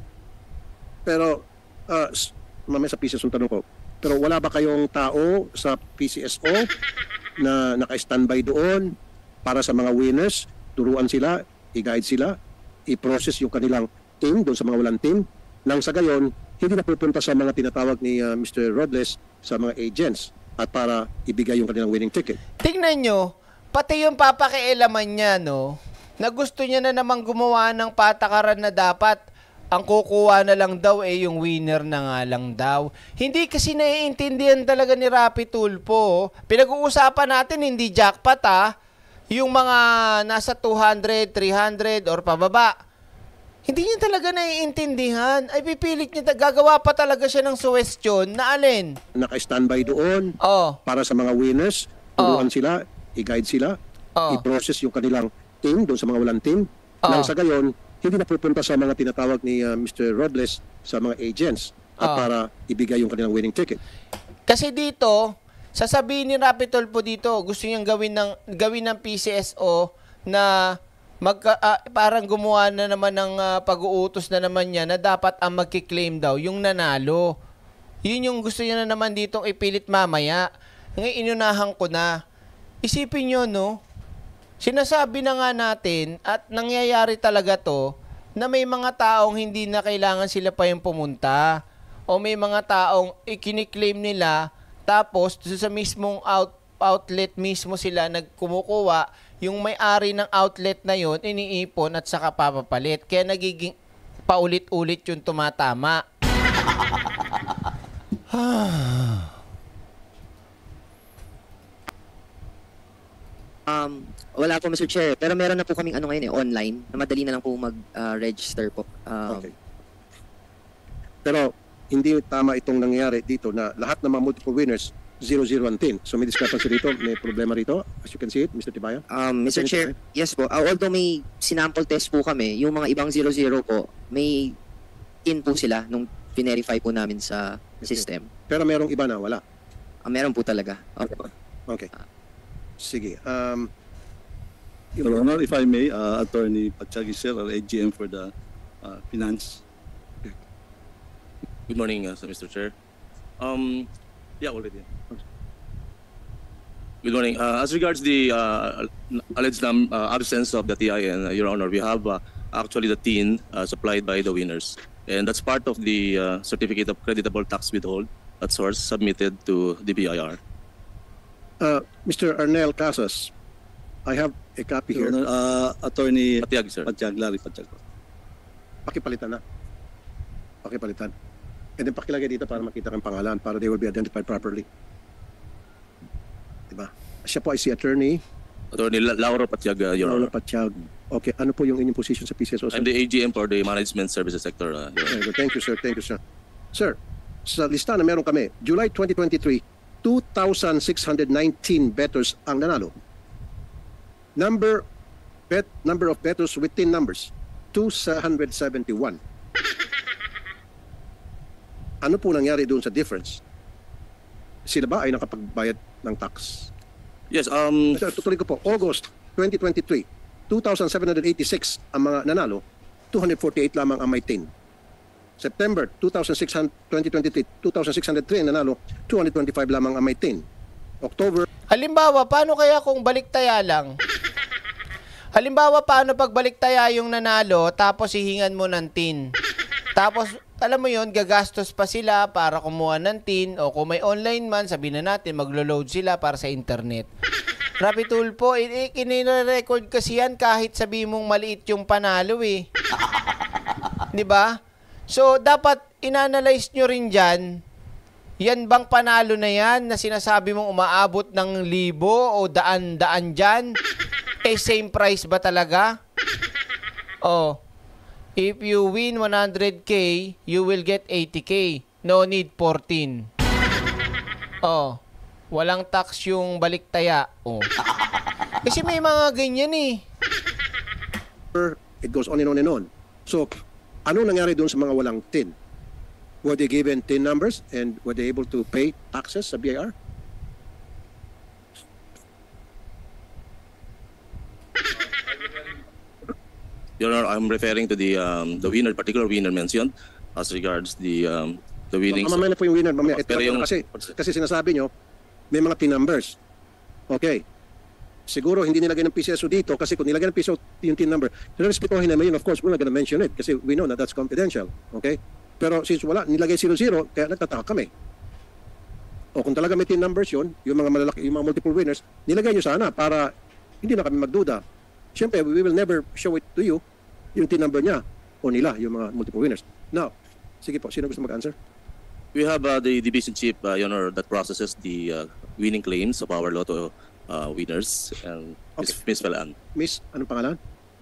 Pero, uh, mamaya sa P C S O tanong ko, pero wala ba kayong tao sa P C S O na naka-standby doon para sa mga winners, turuan sila, i-guide sila, i-process yung kanilang team doon sa mga walang team, nang sa gayon, hindi na pupunta sa mga tinatawag ni uh, Mister Robles sa mga agents at para ibigay yung kanilang winning ticket. Tingnan nyo, pati yung papakialaman niya, no, na gusto niya na namang gumawa ng patakaran na dapat ang kukuha na lang daw eh yung winner na nga lang daw. Hindi kasi naiintindihan talaga ni Rapi Tulfo. Pinag-uusapan natin hindi jackpot ah. Yung mga nasa two hundred, three hundred or pababa. Hindi niya talaga naiintindihan. Ay pipilit niya, gagawa pa talaga siya ng suwestyon na alin? Naka-standby doon oh. para sa mga winners, turuan oh. sila, i-guide sila, oh. i-process yung kanilang team doon sa mga walang team. Oh. Nang sa gayon, hindi na pupunta sa mga tinatawag ni uh, Mister Robles sa mga agents at oh. para ibigay yung kanilang winning ticket. Kasi dito, sasabihin ni Rapi Tulfo dito, gusto niyang gawin ng gawin ng P C S O na magka, uh, parang gumawa na naman ng uh, pag-uutos na naman niya na dapat ang magki-claim daw yung nanalo. Yun yung gusto niya na naman dito ipilit mamaya. Ngayon inunahan ko na. Isipin niyo, no? Sinasabi na nga natin at nangyayari talaga to na may mga taong hindi na kailangan sila pa yung pumunta o may mga taong ikiniklaim nila tapos sa mismong out, outlet mismo sila nagkumukuha yung may-ari ng outlet na yon iniipon at saka papapalit kaya nagiging paulit-ulit yung tumatama. Um, wala po Mister Chair, pero meron na po kaming ano ngayon eh, online, na madali na lang po mag-register uh, po. Um, okay. Pero hindi tama itong nangyayari dito na lahat ng mga multiple winners, zero zero ang tin. So may discrepancy rito, may problema rito, as you can see it, Mister Tibayan. Um, Mister Chair, yes po, uh, although may sinample test po kami, yung mga ibang zero zero po, may tin po sila nung verify po namin sa system. Pero merong iba na wala. Ah, meron po talaga. Okay. Okay. Sige. Um, Your Honor, if I may, uh, Attorney Pachagi Sir, our A G M for the uh, Finance. Good morning, uh, Mister Chair. Um, yeah, already. Good morning. Uh, as regards the uh, alleged um, uh, absence of the T I N, uh, Your Honor, we have uh, actually the T I N uh, supplied by the winners, and that's part of the uh, certificate of creditable tax withhold at source submitted to the B I R. uh, Mister Arnel Casas, I have a copy Your here. Honor, uh, Attorney Patiag, sir. Patiag, Larry Patiag. Pakipalitan na. Pakipalitan. And then pakilagay dito para makita kang pangalan, para they will be identified properly. Diba? Siya po ay si Attorney Attorney La- Lauro Patiag, uh, Your Laura Honor. Patiag. Okay, ano po yung inyong position sa P C S O? sir? I'm the A G M for the management services sector. Uh, Your Honor. Very good. Thank you, sir. Thank you, sir. Sir, sa lista na meron kami, July twenty twenty-three, two thousand six hundred nineteen bettors ang nanalo. Number bet number of bettors within numbers, two hundred seventy-one. Ano po nangyari doon sa difference? Sila ba ay nakapagbayad ng tax? Yes, um... Sir, tutuloy ko po. August twenty twenty-three, two thousand seven hundred eighty-six ang mga nanalo, two hundred forty-eight lamang ang may tin. September two thousand six hundred, twenty twenty-three, two thousand six hundred three ang nanalo, two hundred twenty-five lamang ang may tin. October... Halimbawa, paano kaya kung baliktaya lang? Halimbawa, paano pag baliktaya yung nanalo, tapos hihingan mo ng tin? Tapos, alam mo yon, gagastos pa sila para kumuha ng tin, o kung may online man, sabihin na natin, maglo-load sila para sa internet. Rapi Tulfo, kinire-record kasi yan kahit sabi mong maliit yung panalo eh. Di ba? So, dapat inanalyze nyo rin dyan, yan bang panalo na yan na sinasabi mong umaabot ng libo o daan-daan dyan? Eh, same price ba talaga? Oh, if you win one hundred K, you will get eighty K. No need fourteen. Oh, walang tax yung baliktaya. Oh. Kasi may mga ganyan eh. It goes on and on and on. So, ano nangyari doon sa mga walang tin? Were they given tin numbers and were they able to pay taxes sa B I R? Your Honor, I'm referring to the um, the winner, particular winner mentioned as regards the um, the winnings. Mamaya na po yung winner. Mamaya. Ito, Pero yung- kasi, kasi sinasabi nyo, may mga tin numbers. Okay. Siguro hindi nilagay ng P C S O dito kasi kung nilagay ng P C S O yung tin number, respetuhin naman yun, of course, we're not gonna mention it kasi we know that that's confidential. Okay? Pero since wala, nilagay zero zero, kaya nagtataka kami. O kung talaga may tin numbers yun, yung mga malalaki, yung mga multiple winners, nilagay nyo sana para hindi na kami magduda. Siyempre, we will never show it to you, yung tin number niya o nila, yung mga multiple winners. Now, sige po, sino gusto mag-answer? We have uh, the division chief, uh, Your Honor, that processes the uh, winning claims of our lotto uh, winners, and Miz Miz Velan. Miss, anong pangalan?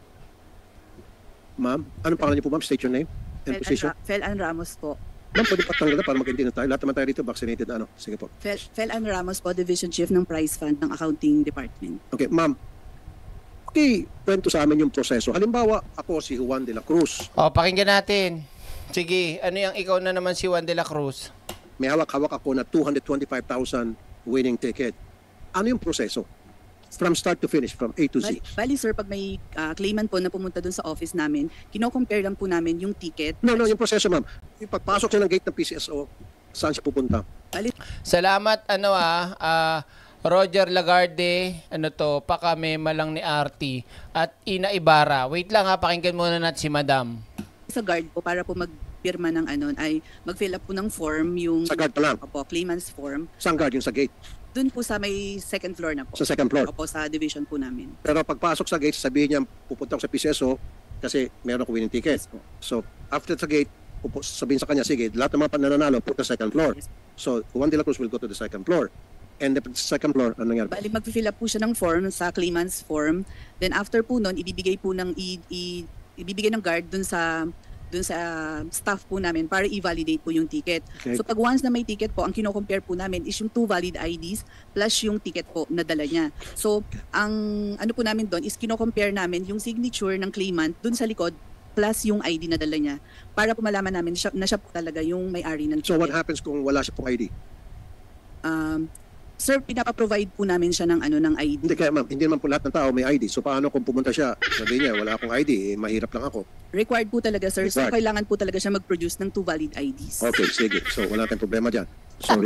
Ma'am, anong pangalan niyo po, ma'am? State your name and Fel, position. Anra- Fel Ann Ramos po. Ma'am, pwede patanggal na para magkaintindihan tayo. Lahat naman tayo dito vaccinated na ano. Sige po. Fel, Fel Ann Ramos po, Division Chief ng Prize Fund ng Accounting Department. Okay, ma'am. Okay, kwento sa amin yung proseso. Halimbawa, ako si Juan de la Cruz. O, pakinggan natin. Sige, ano yung ikaw na naman si Juan de la Cruz? May hawak-hawak ako na two hundred twenty-five thousand winning ticket. Ano yung proseso? From start to finish, from A to Z. Bali, bali sir, pag may ah, claimant po na pumunta dun sa office namin, kino-compare lang po namin yung ticket. No, no, yung proseso, ma'am. Yung pagpasok siya ng gate ng P C S O, saan siya pupunta? Bali, Salamat, ano ah, ah, Roger Lagarde, ano to, pakamema lang ni R T, at Ina Ibarra. Wait lang ha, pakinggan muna natin si Madam. sa guard po para po magpirma ng ano ay mag-fill up po ng form yung Sa guard pa lang? Opo, claimant's form. Saan guard? Yung sa gate? Doon po sa may second floor na po. Sa second floor? Opo, sa division po namin. Pero pagpasok sa gate, sabihin niya, pupunta ako sa P C S O kasi meron ko winning ticket. So, after sa gate, pupu- sabihin sa kanya, sige, lahat ng mga pananalo, punta sa second floor. So, Juan de la Cruz will go to the second floor. And the second floor, ano nangyari? Bali, mag-fill up po siya ng form sa claimant's form. Then after po nun, ibibigay po ng i, i, ibibigay ng guard dun sa dun sa staff po namin para i-validate po yung ticket. Okay. So pag once na may ticket po, ang kino-compare po namin is yung two valid I Ds plus yung ticket po na dala niya. So ang ano po namin doon is kino-compare namin yung signature ng claimant dun sa likod plus yung I D na dala niya para po malaman namin na siya, na siya po talaga yung may-ari ng ticket. So, what happens kung wala siya pong I D? Um, sir, pinapa-provide po namin siya ng ano ng I D. Hindi, kaya ma'am, hindi naman po lahat ng tao may I D. So paano kung pumunta siya, sabi niya, wala akong I D, eh, mahirap lang ako. Required po talaga, sir. So, Required. kailangan po talaga siya mag-produce ng two valid I Ds. Okay, sige. So wala tayong problema dyan. Sorry.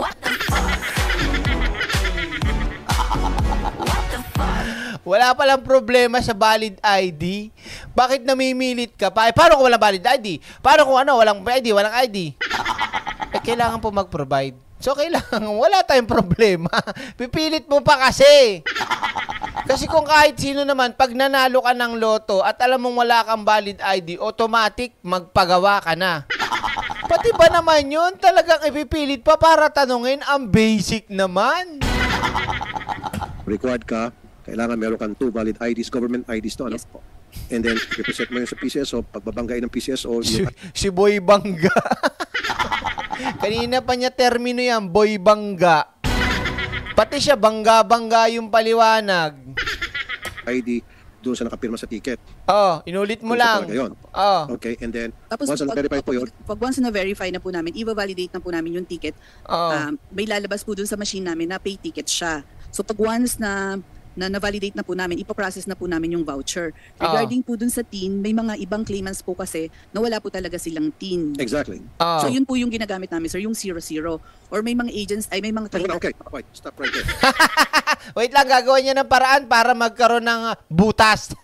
Wala palang problema sa valid I D. Bakit namimilit ka pa? Eh, paano kung walang valid I D? Paano kung ano, walang I D, walang I D? Eh, kailangan po mag-provide. So, kailangan, wala tayong problema. Pipilit mo pa kasi. Kasi kung kahit sino naman, pag nanalo ka ng loto at alam mong wala kang valid I D, automatic magpagawa ka na. Pati ba naman yun? Talagang ipipilit pa para tanungin ang basic naman. Required ka, kailangan meron kang two valid I Ds, government I Ds to, ano? Yes po. And then, represent mo yun sa P C S O, pagbabanggain ng P C S O, Si, yung si Boy Bangga. Kanina pa niya termino yan, Boy Bangga. Pati siya, bangga-bangga yung paliwanag. I D doon sa nakapirma sa ticket. Oh, inulit mo Doon sa lang. talaga yun. Oh. Okay, and then, Tapos, once na-verify po yun, Pag once na-verify na po namin, i-validate na po namin yung ticket, Oo. um, may lalabas po dun sa machine namin na pay ticket siya. So pag once na na na-validate na po namin, ipaprocess na po namin yung voucher. Regarding po dun sa T I N, may mga ibang claimants po kasi na wala po talaga silang T I N. exactly. Oh. So yun po yung ginagamit namin, sir, yung zero zero. Or may mga agents, ay may mga claimants. Okay, wait, stop right there. Wait lang, gagawa niya ng paraan para magkaroon ng uh, butas.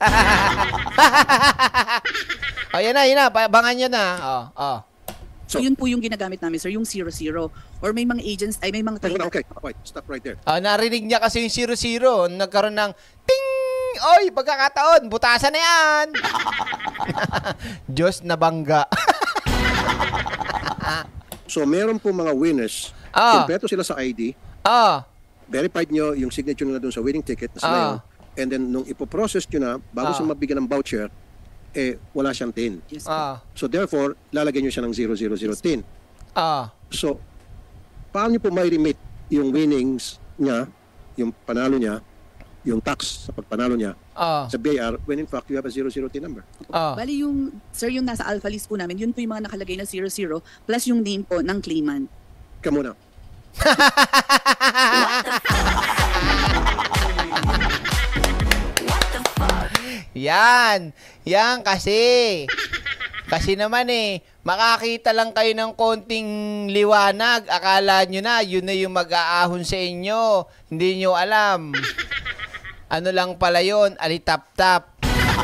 O, yan na, yan na. Bangan niya na. Oh, oh. So yun po yung ginagamit namin, sir, yung zero zero. Or may mga agents, ay may mga claimants. Okay, wait, stop right there. Ah, narinig niya kasi yung zero zero. Nagkaroon ng ting! Oy, pagkakataon, butasan na yan! Diyos na bangga. So, meron po mga winners, Ah. kumpleto sila sa I D, Ah, verified nyo yung signature nila doon sa winning ticket na Ah. snail, and then nung ipoprocess nyo na, bago Ah. siya mabigyan ng voucher, eh, wala siyang T I N. Yes, po. ah, So, therefore, lalagyan nyo siya ng zero zero zero T I N. ah. So, paano nyo po may remit yung winnings niya, yung panalo niya, yung tax sa pagpanalo niya Ah. sa B I R when in fact you have a zero zero T I N number? Ah. Bali yung, sir, yung nasa alpha list po namin, yun po yung mga nakalagay na zero zero plus yung name po ng claimant. Come on now. Yan. Yan kasi. Kasi naman eh, makakita lang kayo ng konting liwanag. Akala nyo na, yun na yung mag-aahon sa inyo. Hindi nyo alam. Ano lang pala yun, alitap-tap.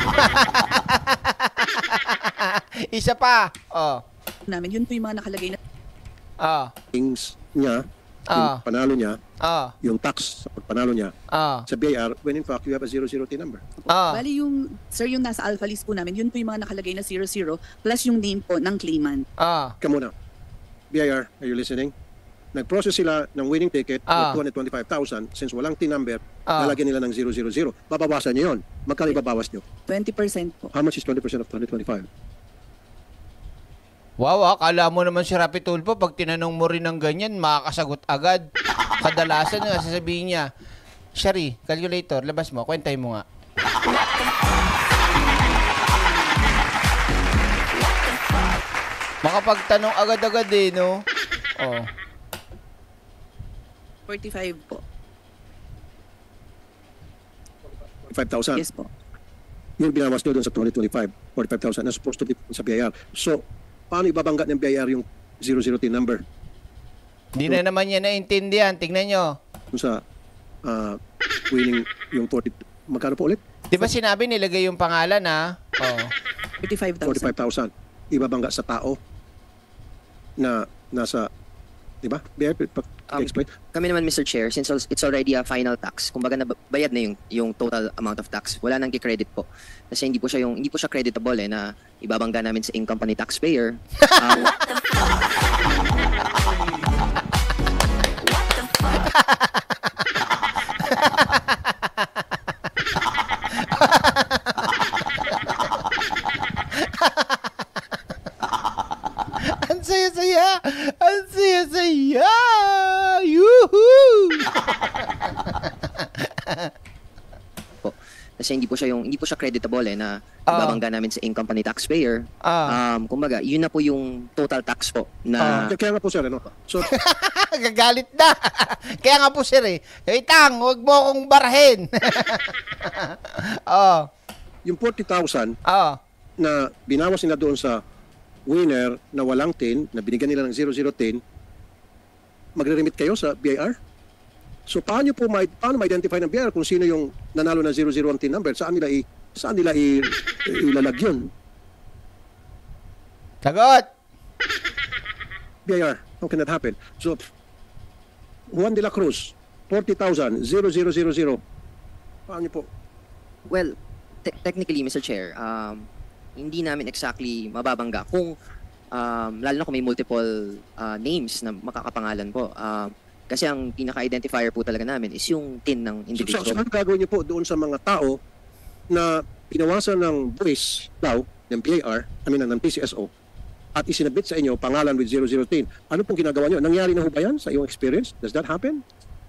Isa pa. Oh. Namin, yun po yung mga nakalagay na Ah. Winnings niya, Ah. yung panalo niya, Ah. yung tax sa pagpanalo niya Ah. sa B I R when in fact you have a zero zero T I N number. Ah. Bali yung, sir, yung nasa alpha list po namin, yun po yung mga nakalagay na zero zero plus yung name po ng claimant. Ah. Come on now. B I R, are you listening? Nag-process sila ng winning ticket Ah. for two hundred twenty-five thousand. Since walang T I N number, Ah. lalagyan nila ng zero zero zero. Babawasan niyo yun. Magkano ibabawas niyo? twenty percent po. How much is twenty percent of two hundred twenty-five? Wow, ah, kala mo naman si Rapi Tulfo, pag tinanong mo rin ng ganyan, makakasagot agad. Kadalasan nga sasabihin niya, Shari, calculator, labas mo, kwentay mo nga. Makapagtanong agad-agad eh, no? Oh. forty-five po. five thousand. Yes po. Yung binawas nyo doon sa twenty twenty-five, forty-five thousand na supposed to be sa B I R. So, paano ibabangga ng B I R yung zero zero T I N number? Hindi na naman niya naintindihan. Tingnan nyo. Doon sa ah, winning yung forty, magkano po ulit? Di ba sinabi nilagay yung pangalan, ha? Oh. forty-five thousand. forty-five thousand. Ibabangga sa tao na nasa, di ba? B I R, Um, explain. Kami naman, Mister Chair, since it's already a final tax, kumbaga nabayad na yung, yung total amount of tax, wala nang ki-credit po. Kasi hindi po siya yung hindi po siya creditable eh na ibabangga namin sa income pa ni taxpayer. Um, Ang saya-saya! Ang saya-saya! Yuhuu! po. Kasi kasi hindi po siya yung hindi po siya creditable eh na Ah. ibabangga namin sa income pa ni taxpayer. Ah. Um, kumbaga, yun na po yung total tax po na Kaya nga po sir, ano? So, Gagalit na. Kaya nga po sir eh. Hey Tang, huwag mo akong barahin. oh. yung forty thousand oh. na binawas nila doon sa winner na walang tin, na binigyan nila ng zero zero tin, magre-remit kayo sa B I R? So paano po ma paano ma-identify ng B I R kung sino yung nanalo na zero zero ang tin number? Saan nila i saan nila i, ilalag yun? Sagot. B I R, how can that happen? So Juan de la Cruz, forty thousand, zero zero zero zero. Paano po? well, te- technically Mister Chair, um, hindi namin exactly mababangga kung um, lalo na kung may multiple uh, names na makakapangalan po. Um, kasi ang pinaka-identifier po talaga namin is yung tin ng So, individual. so, so ano gagawin niyo po doon sa mga tao na pinawasan ng voice daw ng B I R, I mean ng P C S O, at isinabit sa inyo pangalan with zero zero tin? Ano pong ginagawa niyo? Nangyari na ho ba yan sa iyong experience? Does that happen?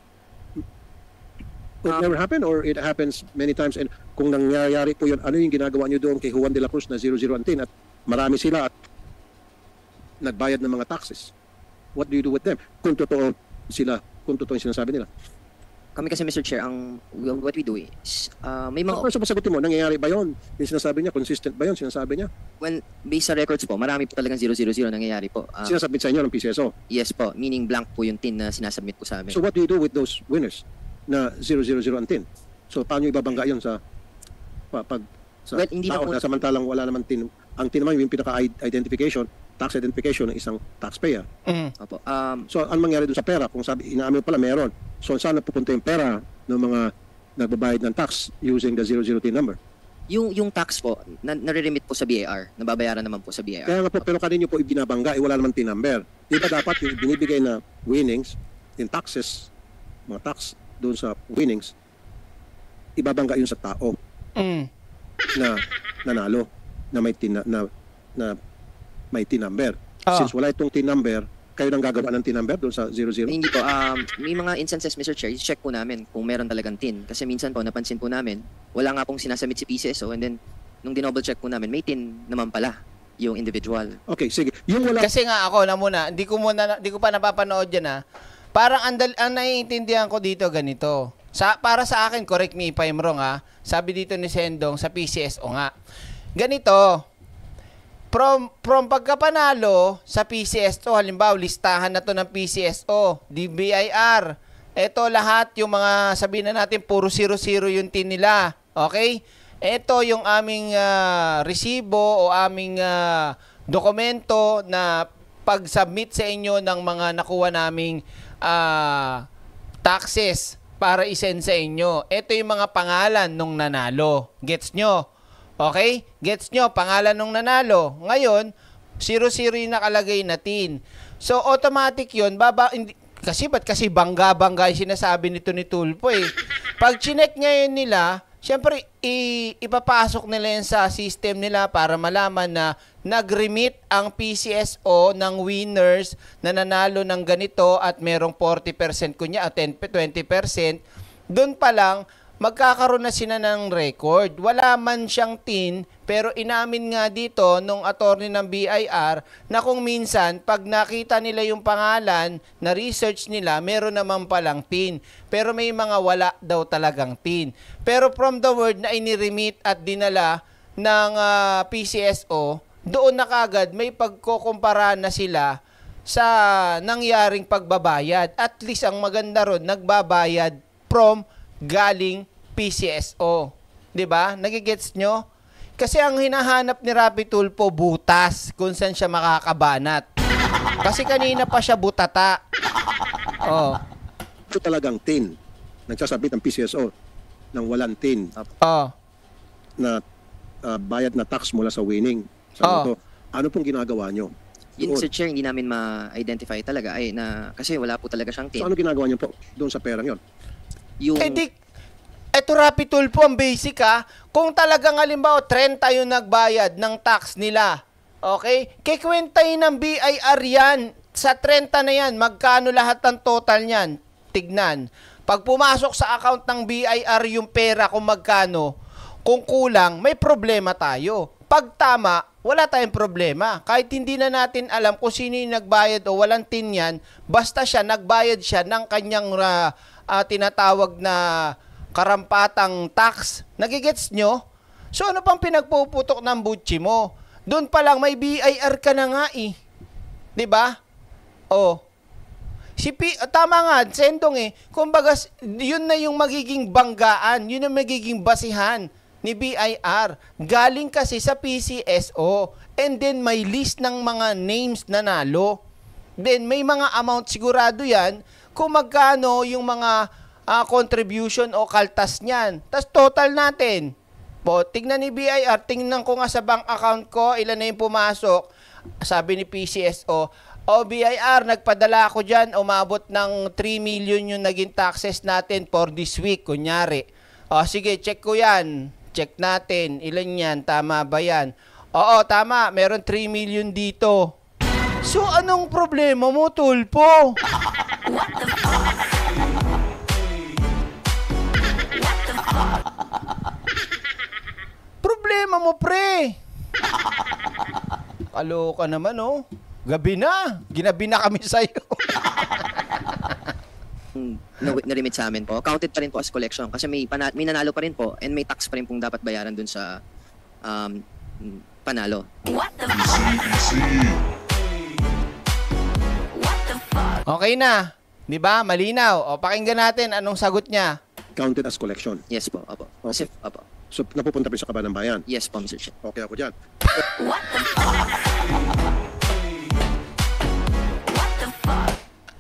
It Um, never happen or it happens many times? And kung nangyayari po yun, ano yung ginagawa niyo doon kay Juan de la Cruz na zero zero ang tin at marami sila at nagbayad ng mga taxes? What do you do with them? Kung totoo sila, kung totoo yung sinasabi nila. Kami kasi Mister Chair, ang what we do is uh, may mga Ano sa pasagutin mo? Nangyayari ba yun? Yung sinasabi niya, consistent ba yun? Sinasabi niya? well, based sa records po, marami po talagang zero zero zero nangyayari po. Uh, Sinasabit sa inyo ng P C S O? yes po, meaning blank po yung tin na sinasubmit po sa amin. So what do you do with those winners na zero zero zero ang tin? So paano ibabangga yun sa pa, pag sa Well, hindi na tao po- na samantalang wala naman tin? Ang tin naman yung pinaka-identification, tax identification ng isang taxpayer. Opo. Um, So ano mangyari doon sa pera? Kung sabi, inaamin mo pala meron. So saan na pupunta yung pera ng mga nagbabayad ng tax using the zero zero tin number? yung yung tax po, na, nare-remit po sa B I R, nababayaran naman po sa B I R. Kaya nga po, pero kanino po ibinabangga, eh, wala naman tin number. Di ba dapat yung binibigay na winnings in taxes, mga tax doon sa winnings, ibabangga yun sa tao Mm. na nanalo, na may tin, na, na, na may tin number. Ah. Since wala itong tin number, kayo nang gagawa ng tin number doon sa zero zero? Hindi po, um, may mga instances Mister Chair, check po namin kung meron talagang tin. Kasi minsan po, napansin po namin, wala nga pong sinasamit si P C S O and then, nung dinouble check po namin, may tin naman pala yung individual. Okay, sige. Yung wala... Kasi nga ako na muna, hindi ko muna hindi ko pa napapanood yan ha. Parang andal ang naiintindihan ko dito ganito. Sa para sa akin, correct me if I'm wrong ha. Sabi dito ni Sendong sa P C S O nga. Ganito. From from pagkapanalo sa P C S O, halimbawa listahan na to ng P C S O, D B I R. Ito lahat yung mga sabihin na natin puro zero zero yung tin nila. Okay? Ito yung aming ah, resibo o aming ah, dokumento na pag-submit sa inyo ng mga nakuha naming ah, taxes para isend sa inyo. Ito yung mga pangalan nung nanalo. Gets nyo? Okay? Gets nyo? Pangalan nung nanalo. Ngayon, zero zero yung nakalagay na tin. So, automatic yun. Baba, hindi, kasi ba't kasi bangga-bangga yung sinasabi nito ni Tulpo eh. Pag chinek ngayon nila, syempre, i- ipapasok nila yan sa system nila para malaman na nag-remit ang P C S O ng winners na nanalo ng ganito at merong forty percent kunya at ten, twenty percent. Doon pa lang, magkakaroon na sila ng record. Wala man siyang tin, pero inamin nga dito nung attorney ng B I R na kung minsan, pag nakita nila yung pangalan, na research nila, meron naman palang tin. Pero may mga wala daw talagang tin. Pero from the word na iniremit at dinala ng ah, P C S O, doon na kagad may pagkukumpara na sila sa nangyaring pagbabayad. At least ang maganda ron, nagbabayad from galing P C S O. 'Di ba? Nagigets nyo? Kasi ang hinahanap ni Rapi Tulfo butas kung saan siya makakabanat. Kasi kanina pa siya butata. Oh. Ito talagang tin. Nagsasabit ang P C S O ng walang tin. Oh. Na ah, bayad na tax mula sa winning. Sa Oh. ito. Ano pong ginagawa nyo? Yun, Doon. Mister Chair, hindi namin ma-identify talaga ay na kasi wala po talaga siyang tin. So ano ginagawa nyo po doon sa perang yon? Yung Eh di, eto Rapi Tulfo ang basic ha. Kung talagang halimbawa thirty yung nagbayad ng tax nila, okay? Kikwentahin ng B I R yan. Sa thirty na yan, magkano lahat ng total niyan? Tignan. Pag pumasok sa account ng B I R yung pera kung magkano, Kung kulang, may problema tayo. Pag tama, wala tayong problema. Kahit hindi na natin alam kung sino yung nagbayad o walang tin yan, basta siya, nagbayad siya ng kanyang uh, uh, tinatawag na karampatang tax. Nagigets nyo? So ano pang pinagpuputok ng butchi mo? Doon pa lang may B I R ka na nga eh. 'Di ba? Oh. Si P, uh, tama nga, Sendong eh. Kumbaga, yun na yung magiging banggaan, yun ang magiging basihan ni B I R. Galing kasi sa P C S O. And then may list ng mga names na nalo. Then may mga amount sigurado yan kung magkano yung mga uh, contribution o kaltas niyan. Tapos total natin. Po, tingnan ni B I R, tingnan ko nga sa bank account ko, ilan na yung pumasok. Sabi ni P C S O, o B I R, nagpadala ako dyan, umabot ng three million yung naging taxes natin for this week, kunyari. O sige, check ko yan. Check natin, ilan yan, tama ba yan? Oo, tama, meron three million dito. So, anong problema mo, Tulpo? What the fuck? Problema mo, pre. Kaloka naman, oh. Gabi na. Ginabi na kami sa'yo. na, na-remit sa amin po. Counted pa rin po as collection kasi may, pana- may nanalo pa rin po and may tax pa rin pong dapat bayaran dun sa um, panalo. What the fuck? What the fuck? Okay na. Di ba? Malinaw. O, pakinggan natin anong sagot niya. Counted as collection. Yes po, opo. Okay. Kasi, opo. So, napupunta pa sa kaban ng bayan? Yes po, Mister Chair. Okay ako dyan. What the fuck? What the fuck?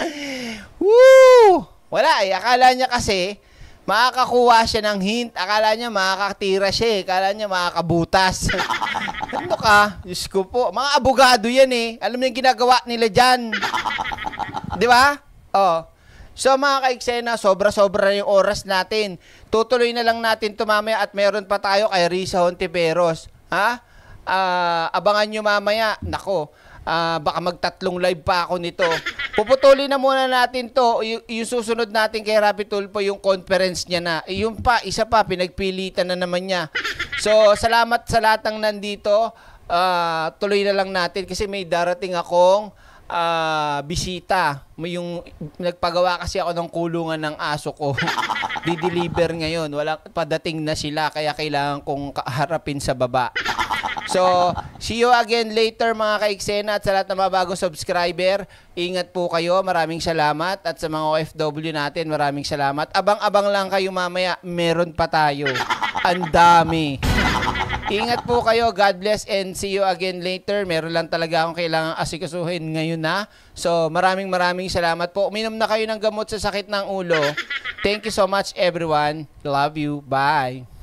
Woo! Wala eh. Akala niya kasi makakakuha siya ng hint. Akala niya makakatira siya eh. Akala niya makakabutas. Ano ka? Diyos ko po. Mga abogado yan eh. Alam mo yung ginagawa nila dyan. Di ba? Oh. So mga kaiksena, sobra-sobra na yung oras natin. Tutuloy na lang natin ito mamaya at meron pa tayo kay Risa Hontiveros. Ha? Uh, abangan nyo mamaya. Nako, uh, baka magtatlong live pa ako nito. Puputulin na muna natin to. Y- yung susunod natin kay Rapi Tulfo, yung conference niya na. E, yung pa, isa pa, pinagpilitan na naman niya. So, salamat sa lahat ng nandito. Uh, tuloy na lang natin kasi may darating akong Uh, bisita. May yung nagpagawa kasi ako ng kulungan ng aso ko. Di-deliver ngayon. Wala, padating na sila kaya kailangan kong harapin sa baba. So, see you again later mga kaiksena at sa lahat ng mga bagong subscriber. Ingat po kayo. Maraming salamat. At sa mga O F W natin, maraming salamat. Abang-abang lang kayo mamaya. Meron pa tayo. Ang dami. Ingat po kayo. God bless and see you again later. Meron lang talaga akong kailangang asikasuhin ngayon na. So, maraming maraming salamat po. Uminom na kayo ng gamot sa sakit ng ulo. Thank you so much everyone. Love you. Bye.